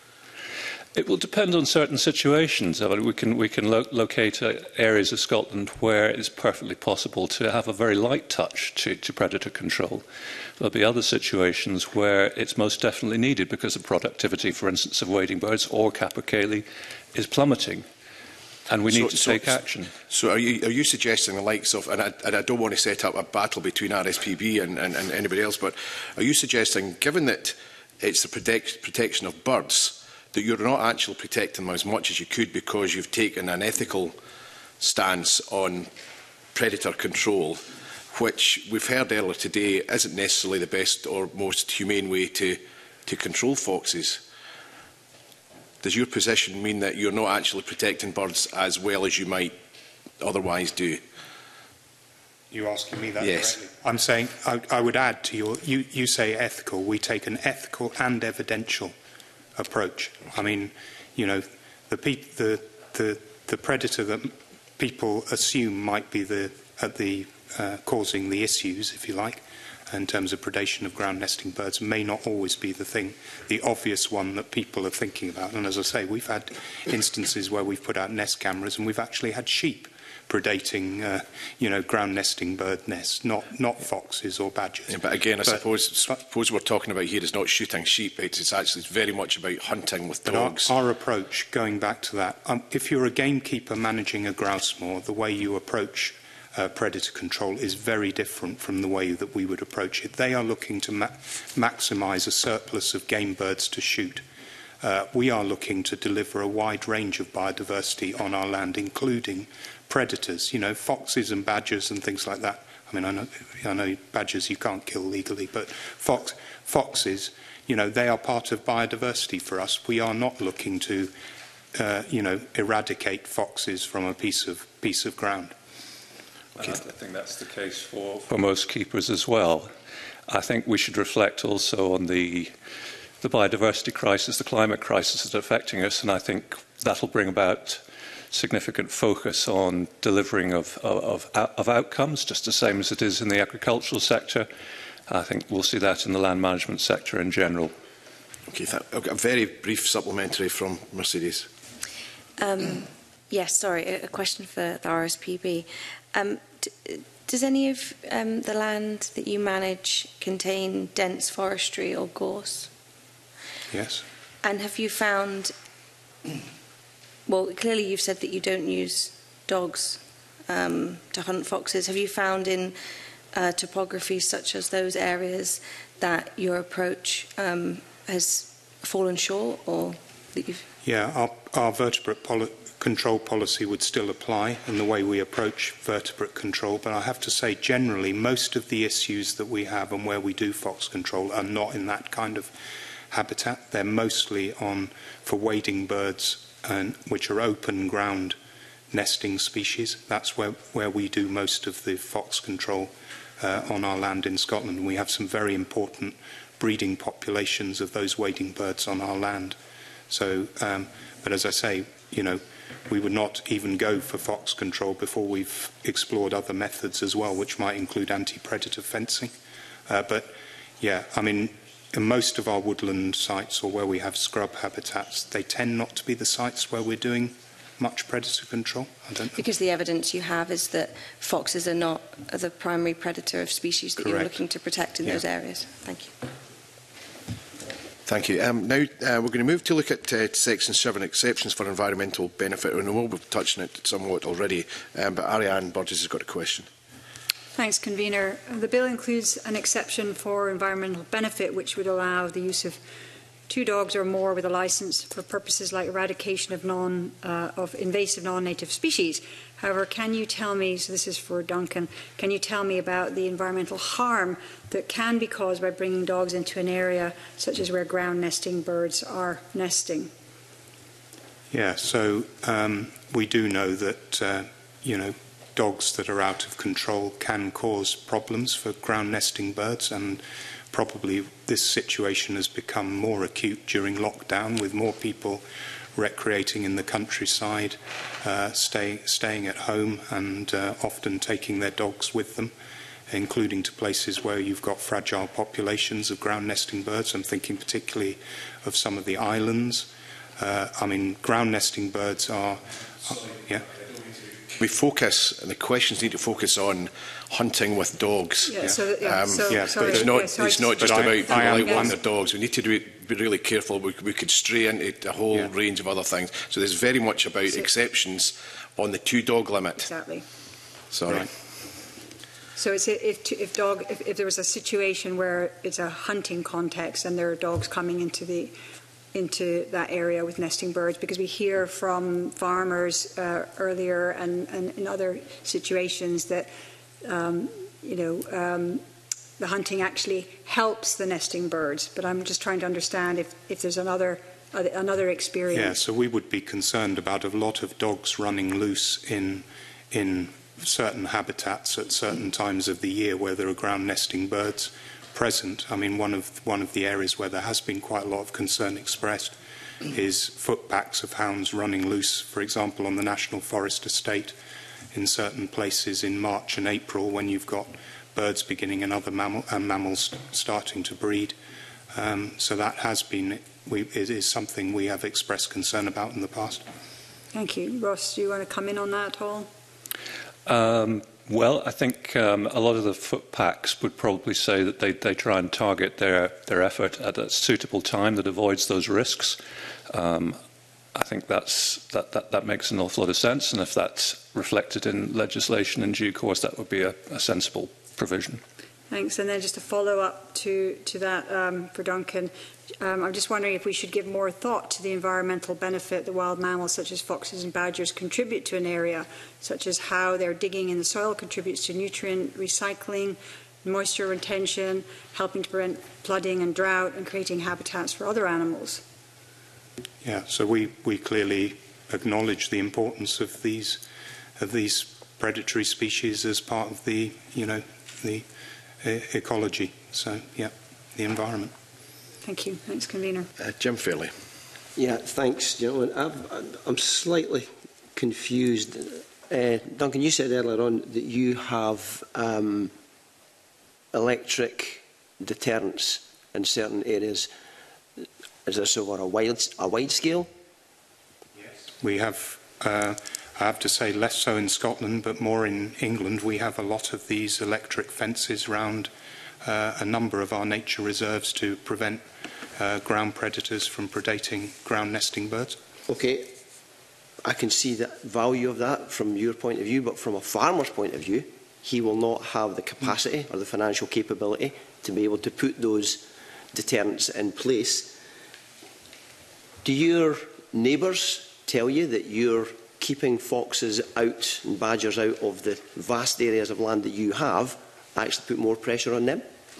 It will depend on certain situations. I mean, we can, we can lo locate uh, areas of Scotland where it is perfectly possible to have a very light touch to, to predator control. There'll be other situations where it's most definitely needed because the productivity, for instance, of wading birds or capercaillie is plummeting. And we need so, to so, take action. So are you, are you suggesting the likes of, and I, and I don't want to set up a battle between R S P B and, and, and anybody else, but are you suggesting, given that it's the protect, protection of birds, that you're not actually protecting them as much as you could because you've taken an ethical stance on predator control, which we've heard earlier today isn't necessarily the best or most humane way to, to control foxes? Does your position mean that you're not actually protecting birds as well as you might otherwise do? You're asking me that yes. directly? I'm saying, I, I would add to your, you, you say ethical, we take an ethical and evidential approach. I mean, you know, the, pe the, the, the predator that people assume might be the, at the uh, causing the issues, if you like, in terms of predation of ground nesting birds, may not always be the thing, the obvious one that people are thinking about. And as I say, we've had instances where we've put out nest cameras and we've actually had sheep predating, uh, you know, ground nesting bird nests, not not foxes or badgers. Yeah, but again, I but, suppose suppose we're talking about here is not shooting sheep. It's, it's actually very much about hunting with dogs. Our, our approach, going back to that, um, if you're a gamekeeper managing a grouse moor, the way you approach uh, predator control is very different from the way that we would approach it. They are looking to ma maximise a surplus of game birds to shoot. Uh, we are looking to deliver a wide range of biodiversity on our land, including predators, you know, foxes and badgers and things like that. I mean, I know, I know badgers you can't kill legally, but fox, foxes, you know, they are part of biodiversity for us. We are not looking to, uh, you know, eradicate foxes from a piece of, piece of ground. Okay. I think that's the case for, for most keepers as well. I think we should reflect also on the, the biodiversity crisis, the climate crisis that's affecting us, and I think that'll bring about significant focus on delivering of, of, of outcomes, just the same as it is in the agricultural sector. I think we'll see that in the land management sector in general. Okay, I've got a very brief supplementary from Mercedes. Um, yes, sorry, a, a question for the R S P B. Um, does any of um, the land that you manage contain dense forestry or gorse? Yes. And have you found... Well, clearly you've said that you don't use dogs um, to hunt foxes. Have you found in uh, topography such as those areas that your approach um, has fallen short, or that you've... Yeah, our, our vertebrate poli control policy would still apply in the way we approach vertebrate control, but I have to say generally most of the issues that we have and where we do fox control are not in that kind of habitat. They're mostly on for wading birds, and which are open ground nesting species. That's where, where we do most of the fox control uh, on our land in Scotland. We have some very important breeding populations of those wading birds on our land. So, um, but as I say, you know, we would not even go for fox control before we've explored other methods as well, which might include anti-predator fencing. Uh, but yeah, I mean, in most of our woodland sites, or where we have scrub habitats, they tend not to be the sites where we're doing much predator control. I don't know. Because the evidence you have is that foxes are not the primary predator of species that Correct. You're looking to protect in yeah. those areas. Thank you. Thank you. Um, now uh, we're going to move to look at uh, Section seven, exceptions for environmental benefit. And we'll be touching it somewhat already, um, but Ariane Burgess has got a question. Thanks, Convener. The bill includes an exception for environmental benefit, which would allow the use of two dogs or more with a licence for purposes like eradication of, non, uh, of invasive non-native species. However, can you tell me, so this is for Duncan, can you tell me about the environmental harm that can be caused by bringing dogs into an area such as where ground nesting birds are nesting? Yeah, so um, we do know that, uh, you know, dogs that are out of control can cause problems for ground nesting birds, and probably this situation has become more acute during lockdown, with more people recreating in the countryside, uh, stay, staying at home, and uh, often taking their dogs with them, including to places where you've got fragile populations of ground nesting birds. I'm thinking particularly of some of the islands. Uh, I mean, ground nesting birds are, are yeah. We focus, and the questions need to focus on hunting with dogs. Yeah, so, yeah, um, so, yeah, sorry, but it's not, yeah, sorry, it's not just I, about people I, I out am, with their dogs. We need to do, be really careful. We, we could stray into a whole yeah. range of other things. So there's very much about so, exceptions on the two-dog limit. Exactly. Sorry. Right. So it's if, if, dog, if, if there was a situation where it's a hunting context and there are dogs coming into the into that area with nesting birds, because we hear from farmers uh, earlier and, and in other situations that um, you know um, the hunting actually helps the nesting birds. But I'm just trying to understand if, if there's another uh, another experience. Yeah, so we would be concerned about a lot of dogs running loose in in certain habitats at certain times of the year where there are ground nesting birds present. I mean, one of one of the areas where there has been quite a lot of concern expressed is footpacks of hounds running loose, for example, on the National Forest estate in certain places in March and April, when you've got birds beginning and other mammal, uh, mammals starting to breed. Um, so that has been, we, it is something we have expressed concern about in the past. Thank you. Ross, do you want to come in on that at all? Um, Well, I think um, a lot of the foot packs would probably say that they, they try and target their, their effort at a suitable time that avoids those risks. Um, I think that's, that, that, that makes an awful lot of sense, and if that's reflected in legislation in due course, that would be a, a sensible provision. Thanks. And then just a follow-up to, to that um, for Duncan. Um, I'm just wondering if we should give more thought to the environmental benefit that wild mammals such as foxes and badgers contribute to an area, such as how their digging in the soil contributes to nutrient recycling, moisture retention, helping to prevent flooding and drought, and creating habitats for other animals. Yeah, so we, we clearly acknowledge the importance of these of these predatory species as part of the, you know, the uh, ecology. So, yeah, the environment. Thank you. Thanks, Convener. Uh, Jim Fairley. Yeah, thanks, gentlemen. I'm, I'm slightly confused. Uh, Duncan, you said earlier on that you have um, electric deterrents in certain areas. Is this over a wide, a wide scale? Yes. We have, uh, I have to say, less so in Scotland, but more in England. We have a lot of these electric fences round uh, a number of our nature reserves to prevent Uh, ground predators from predating ground nesting birds. Okay, I can see the value of that from your point of view, but from a farmer's point of view, he will not have the capacity or the financial capability to be able to put those deterrents in place. Do your neighbours tell you that you're keeping foxes out and badgers out of the vast areas of land that you have actually put more pressure on them?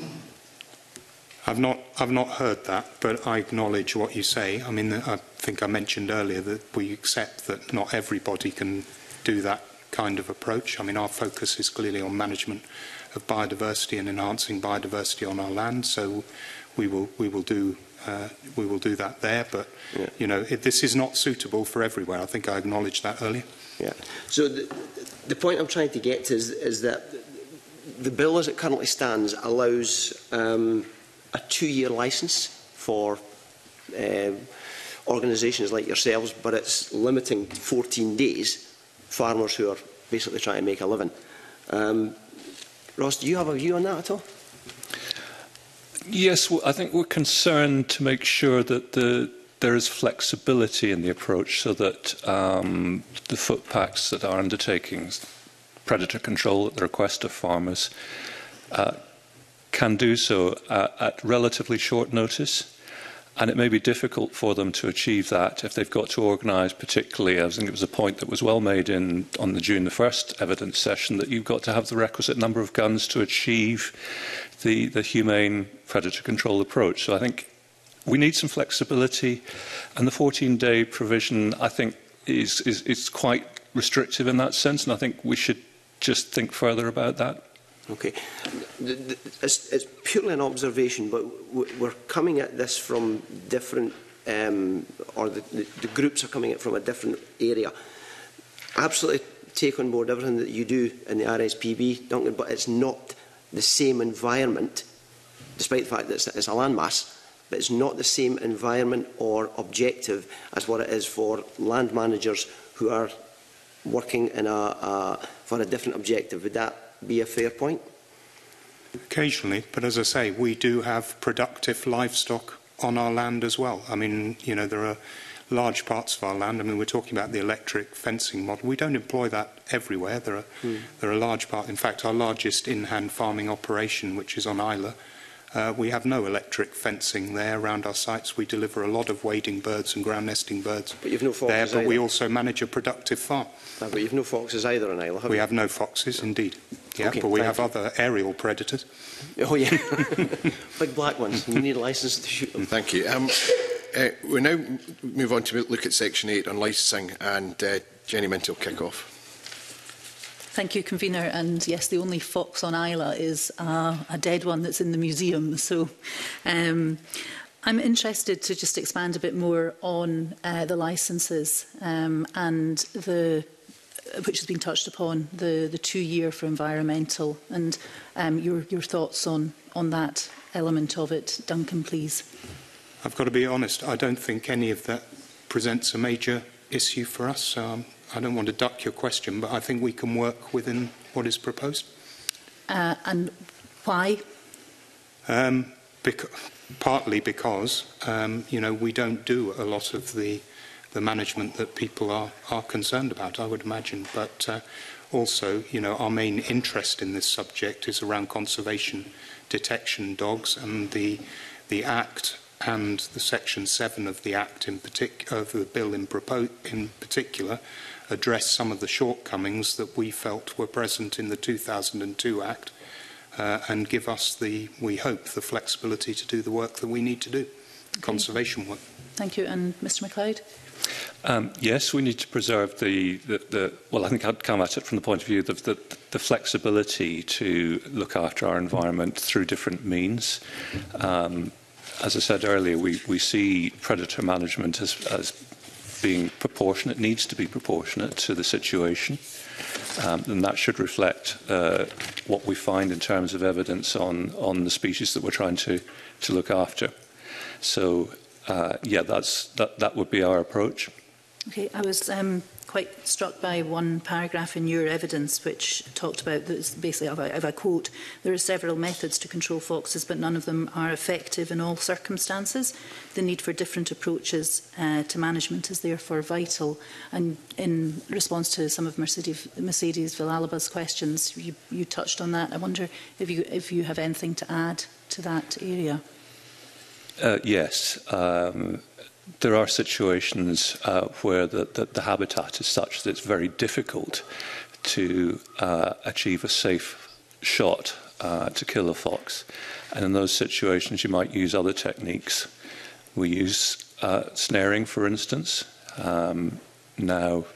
I've not, I've not heard that, but I acknowledge what you say. I mean, I think I mentioned earlier that we accept that not everybody can do that kind of approach. I mean, our focus is clearly on management of biodiversity and enhancing biodiversity on our land. So we will, we will do, uh, we will do that there. But yeah. you know, it, this is not suitable for everywhere. I think I acknowledged that earlier. Yeah. So the, the point I'm trying to get to is, is that the bill, as it currently stands, allows Um, a two-year licence for uh, organisations like yourselves, but it's limiting fourteen days farmers who are basically trying to make a living. Um, Ross, do you have a view on that at all? Yes, well, I think we're concerned to make sure that the, there is flexibility in the approach so that um, the footpacks that are undertaking predator control at the request of farmers uh, can do so uh, at relatively short notice. And it may be difficult for them to achieve that if they've got to organise, particularly, I think it was a point that was well made in, on the June the first evidence session, that you've got to have the requisite number of guns to achieve the, the humane predator control approach. So I think we need some flexibility, and the fourteen day provision, I think, is, is, is quite restrictive in that sense, and I think we should just think further about that. Okay. It's, it's purely an observation, but we're coming at this from different, um, or the, the, the groups are coming at it from a different area. Absolutely take on board everything that you do in the R S P B, Duncan, but it's not the same environment, despite the fact that it's, it's a landmass, but it's not the same environment or objective as what it is for land managers who are working in a, a, for a different objective. Would that be a fair point? Occasionally, but as I say, we do have productive livestock on our land as well. I mean, you know, there are large parts of our land. I mean, we're talking about the electric fencing model. We don't employ that everywhere. There are, hmm. there are large parts. In fact, our largest in-hand farming operation, which is on Isla, uh, we have no electric fencing there around our sites. We deliver a lot of wading birds and ground nesting birds but you've no foxes there, but either. we also manage a productive farm. No, but you've no foxes either on Isla, have we you? have no foxes, indeed. Yeah, okay, but we have you. other aerial predators. Oh, yeah. Big black ones. You need a licence to shoot them. Thank you. Um, uh, we now move on to look at Section eight on licensing, and uh, Jenny Minto will kick off. Thank you, Convener. And yes, the only fox on Isla is uh, a dead one that's in the museum. So um, I'm interested to just expand a bit more on uh, the licences um, and the which has been touched upon, the, the two-year for environmental, and um, your, your thoughts on, on that element of it. Duncan, please. I've got to be honest, I don't think any of that presents a major issue for us. Um, I don't want to duck your question, but I think we can work within what is proposed. Uh, and why? Um, bec partly because, um, you know, we don't do a lot of the the management that people are, are concerned about, I would imagine. But uh, also, you know, our main interest in this subject is around conservation detection dogs, and the, the Act and the Section seven of the Act, in particular, of the bill in, in particular, address some of the shortcomings that we felt were present in the two thousand two Act uh, and give us the, we hope, the flexibility to do the work that we need to do, okay. Conservation work. Thank you. And Mr MacLeod? Um, yes, we need to preserve the, the, the, well, I think I'd come at it from the point of view of the, the flexibility to look after our environment through different means. Um, as I said earlier, we, we see predator management as, as being proportionate, needs to be proportionate to the situation. Um, and that should reflect uh, what we find in terms of evidence on, on the species that we're trying to, to look after. So, Uh, yeah, that's, that, that would be our approach. Okay, I was um, quite struck by one paragraph in your evidence which talked about, this, basically, if I, if I quote, there are several methods to control foxes, but none of them are effective in all circumstances. The need for different approaches uh, to management is therefore vital. And in response to some of Mercedes, Mercedes Villalaba's questions, you, you touched on that. I wonder if you, if you have anything to add to that area. Uh, yes, um, there are situations uh, where the, the, the habitat is such that it's very difficult to uh, achieve a safe shot uh, to kill a fox. And in those situations, you might use other techniques. We use uh, snaring, for instance. Um, now,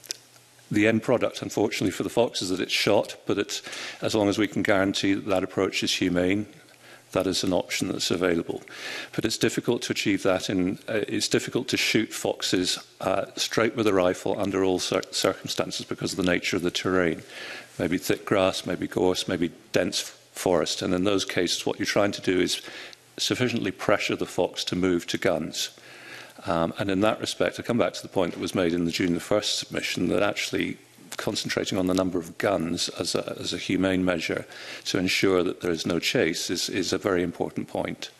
the end product, unfortunately, for the fox is that it's shot, but it's, as long as we can guarantee that that approach is humane, that is an option that's available. But it's difficult to achieve that. In, uh, it's difficult to shoot foxes uh, straight with a rifle under all cir circumstances because of the nature of the terrain. Maybe thick grass, maybe gorse, maybe dense forest. And in those cases, what you're trying to do is sufficiently pressure the fox to move to guns. Um, and in that respect, I come back to the point that was made in the June the first submission, that actually concentrating on the number of guns as a, as a humane measure to ensure that there is no chase is, is a very important point.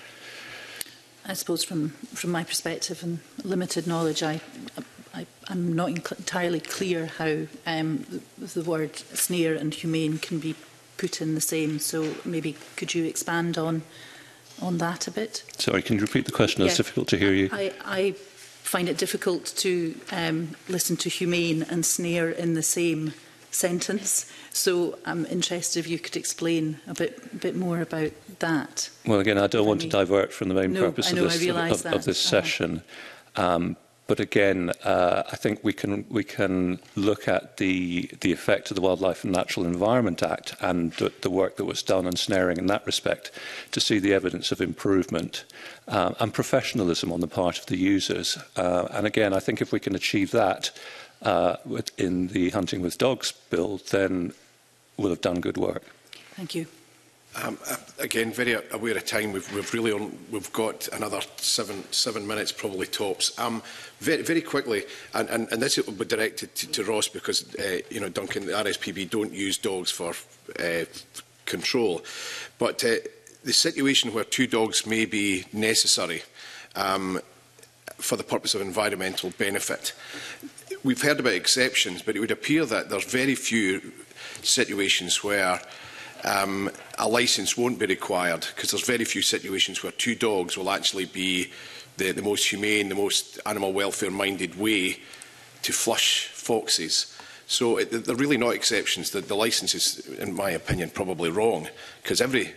I suppose from, from my perspective and limited knowledge, I, I, I'm not entirely clear how um, the, the word snare and humane can be put in the same. So maybe could you expand on on that a bit? Sorry, can you repeat the question? Yeah. It's difficult to hear you. I, I find it difficult to um, listen to humane and snare in the same sentence. So I'm interested if you could explain a bit, a bit more about that. Well, again, I don't want to divert from the main no, purpose I know, of this, I realise of, that. of this Uh-huh. session. Um, But again, uh, I think we can we can look at the the effect of the Wildlife and Natural Environment Act and the, the work that was done on snaring in that respect to see the evidence of improvement uh, and professionalism on the part of the users. Uh, and again, I think if we can achieve that uh, in the Hunting with Dogs bill, then we'll have done good work. Thank you. Um, again, very aware of time. We've, we've really on, we've got another seven seven minutes, probably tops. Um, very very quickly, and, and, and this will be directed to, to Ross because uh, you know, Duncan, the R S P B don't use dogs for uh, control, but uh, the situation where two dogs may be necessary um, for the purpose of environmental benefit. We've heard about exceptions, but it would appear that there's very few situations where Um, a licence won't be required, because there's very few situations where two dogs will actually be the, the most humane, the most animal welfare-minded way to flush foxes. So it, they're really not exceptions. The, the licence is, in my opinion, probably wrong, because every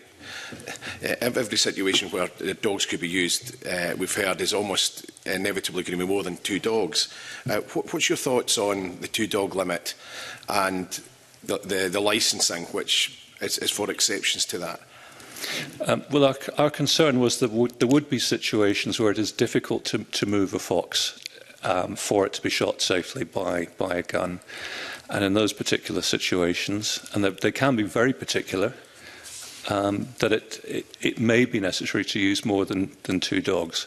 every situation where dogs could be used, uh, we've heard, is almost inevitably going to be more than two dogs. Uh, what, what's your thoughts on the two-dog limit and the, the, the licensing, which is, is for exceptions to that? Um, well, our, our concern was that w there would be situations where it is difficult to, to move a fox um, for it to be shot safely by, by a gun. And in those particular situations, and they, they can be very particular, um, that it, it, it may be necessary to use more than, than two dogs.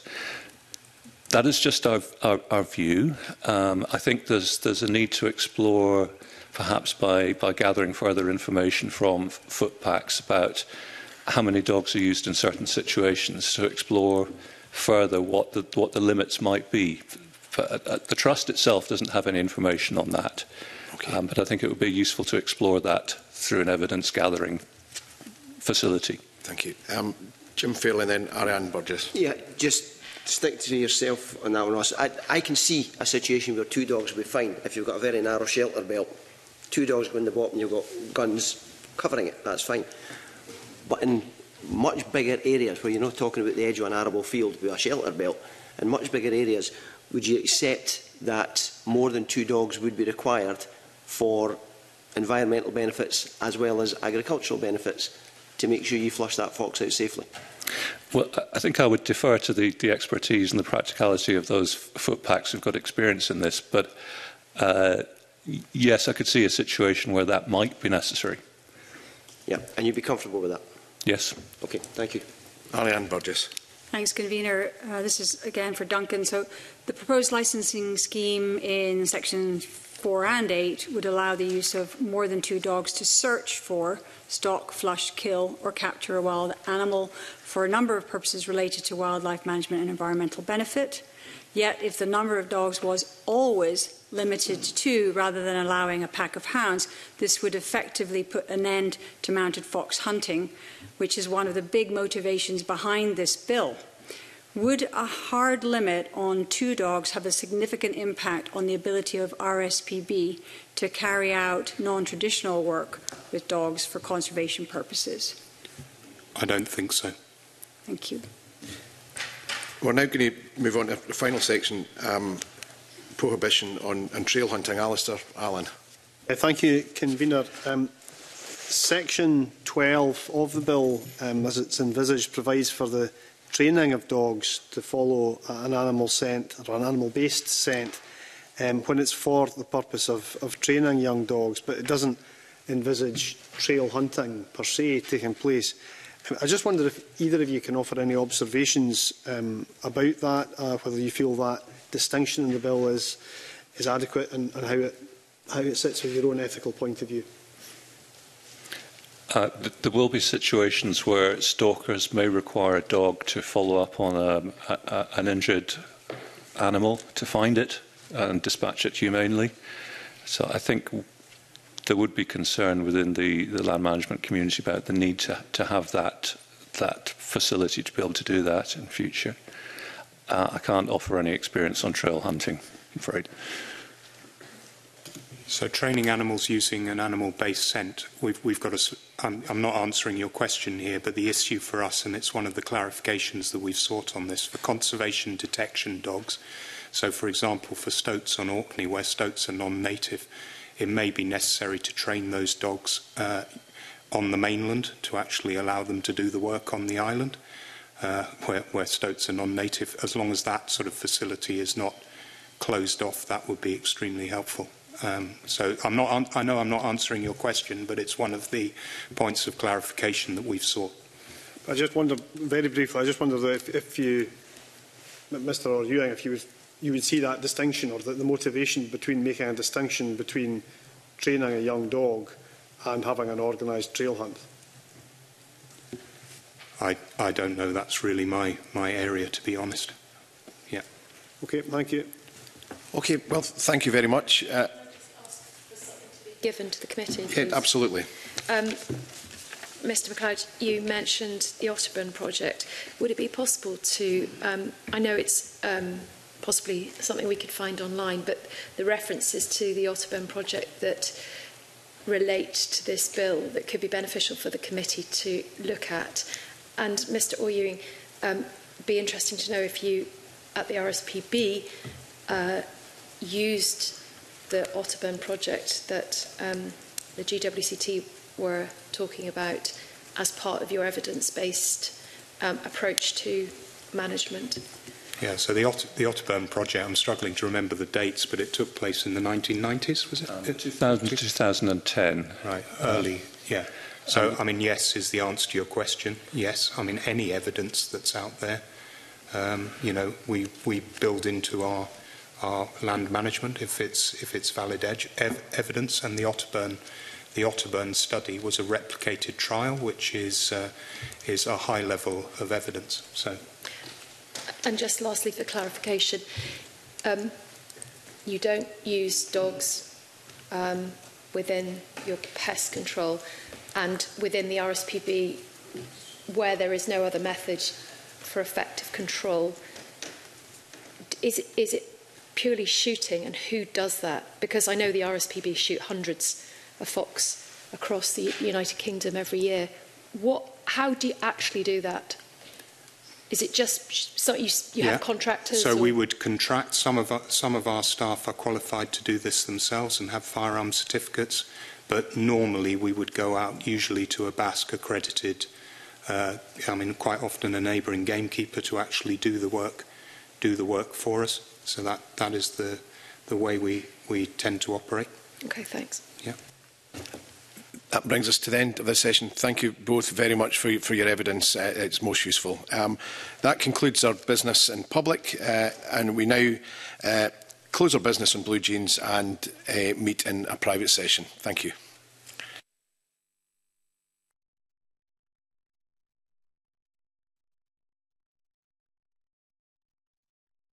That is just our, our, our view. Um, I think there's, there's a need to explore, perhaps by, by gathering further information from foot packs about how many dogs are used in certain situations, to explore further what the, what the limits might be. The Trust itself doesn't have any information on that, okay. um, but I think it would be useful to explore that through an evidence-gathering facility. Thank you. Um, Jim Fairley and then Ariane Burgess. Yeah, just stick to yourself on that one, Ross. I, I can see a situation where two dogs would be fine if you've got a very narrow shelter belt. Two dogs go in the bottom, you've got guns covering it, that's fine. But in much bigger areas, where you're not talking about the edge of an arable field with a shelter belt, in much bigger areas, would you accept that more than two dogs would be required for environmental benefits as well as agricultural benefits to make sure you flush that fox out safely? Well, I think I would defer to the, the expertise and the practicality of those foot packs who've got experience in this, but uh, yes, I could see a situation where that might be necessary. Yeah, and you'd be comfortable with that? Yes. Okay, thank you. Ariane Burgess. Thanks, Convener. Uh, this is again for Duncan. So the proposed licensing scheme in section four and eight would allow the use of more than two dogs to search for, stalk, flush, kill or capture a wild animal for a number of purposes related to wildlife management and environmental benefit. Yet if the number of dogs was always limited to two rather than allowing a pack of hounds, this would effectively put an end to mounted fox hunting, which is one of the big motivations behind this bill. Would a hard limit on two dogs have a significant impact on the ability of R S P B to carry out non-traditional work with dogs for conservation purposes? I don't think so. Thank you. We're now going to move on to the final section, um, prohibition on, on trail hunting. Alistair Allen. Uh, thank you, Convener. Um, section twelve of the bill, um, as it's envisaged, provides for the training of dogs to follow an animal scent or an animal-based scent um, when it's for the purpose of, of training young dogs, but it doesn't envisage trail hunting per se taking place. I just wonder if either of you can offer any observations um, about that, uh, whether you feel that distinction in the bill is, is adequate and, and how, it, how it sits with your own ethical point of view. Uh, th there will be situations where stalkers may require a dog to follow up on a, a, an injured animal to find it and dispatch it humanely. So I think there would be concern within the, the land management community about the need to, to have that, that facility to be able to do that in future. Uh, I can't offer any experience on trail hunting, I'm afraid. So training animals using an animal-based scent, we've, we've got a, I'm, I'm not answering your question here, but the issue for us, and it's one of the clarifications that we've sought on this, for conservation detection dogs, so for example for stoats on Orkney, where stoats are non-native, it may be necessary to train those dogs uh, on the mainland to actually allow them to do the work on the island, uh, where, where stoats are non-native. As long as that sort of facility is not closed off, that would be extremely helpful. Um, so I'm not, I know I'm not answering your question, but it's one of the points of clarification that we've sought. I just wonder, very briefly, I just wonder if, if you, Mr Ewing, if you would, you would see that distinction, or the, the motivation between making a distinction between training a young dog and having an organised trail hunt. I, I don't know. That's really my, my area, to be honest. Yeah. Okay, thank you. Okay, well, thank you very much. Uh, given to the committee. Yeah, absolutely. Um, Mr MacLeod, you mentioned the Otterburn project. Would it be possible to, um, I know it's um, possibly something we could find online, but the references to the Otterburn project that relate to this bill that could be beneficial for the committee to look at. And Mr Ewing, um, be interesting to know if you, at the R S P B, uh, used the Otterburn project that um, the G W C T were talking about as part of your evidence-based um, approach to management. Yeah, so the, Ot the Otterburn project, I'm struggling to remember the dates, but it took place in the nineteen nineties, was it? Um, two thousand, two thousand ten. Right, early, yeah. So, I mean, yes is the answer to your question. Yes, I mean, any evidence that's out there, um, you know, we, we build into our our land management if it's if it's valid ev evidence, and the Otterburn the Otterburn study was a replicated trial, which is uh, is a high level of evidence. So, and just lastly, for clarification, um, you don't use dogs um, within your pest control, and within the R S P B, where there is no other method for effective control. Is it is it purely shooting, and who does that? Because I know the R S P B shoot hundreds of fox across the United Kingdom every year. What? How do you actually do that? Is it just so you, you yeah. have contractors? So or? we would contract. Some of our, some of our staff are qualified to do this themselves and have firearm certificates. But normally we would go out, usually to a B A S C accredited. Uh, I mean, quite often a neighbouring gamekeeper to actually do the work, do the work for us. So that, that is the, the way we, we tend to operate. Okay, thanks. Yeah. That brings us to the end of this session. Thank you both very much for, for your evidence. Uh, it's most useful. Um, that concludes our business in public, uh, and we now uh, close our business on Blue Jeans and uh, meet in a private session. Thank you.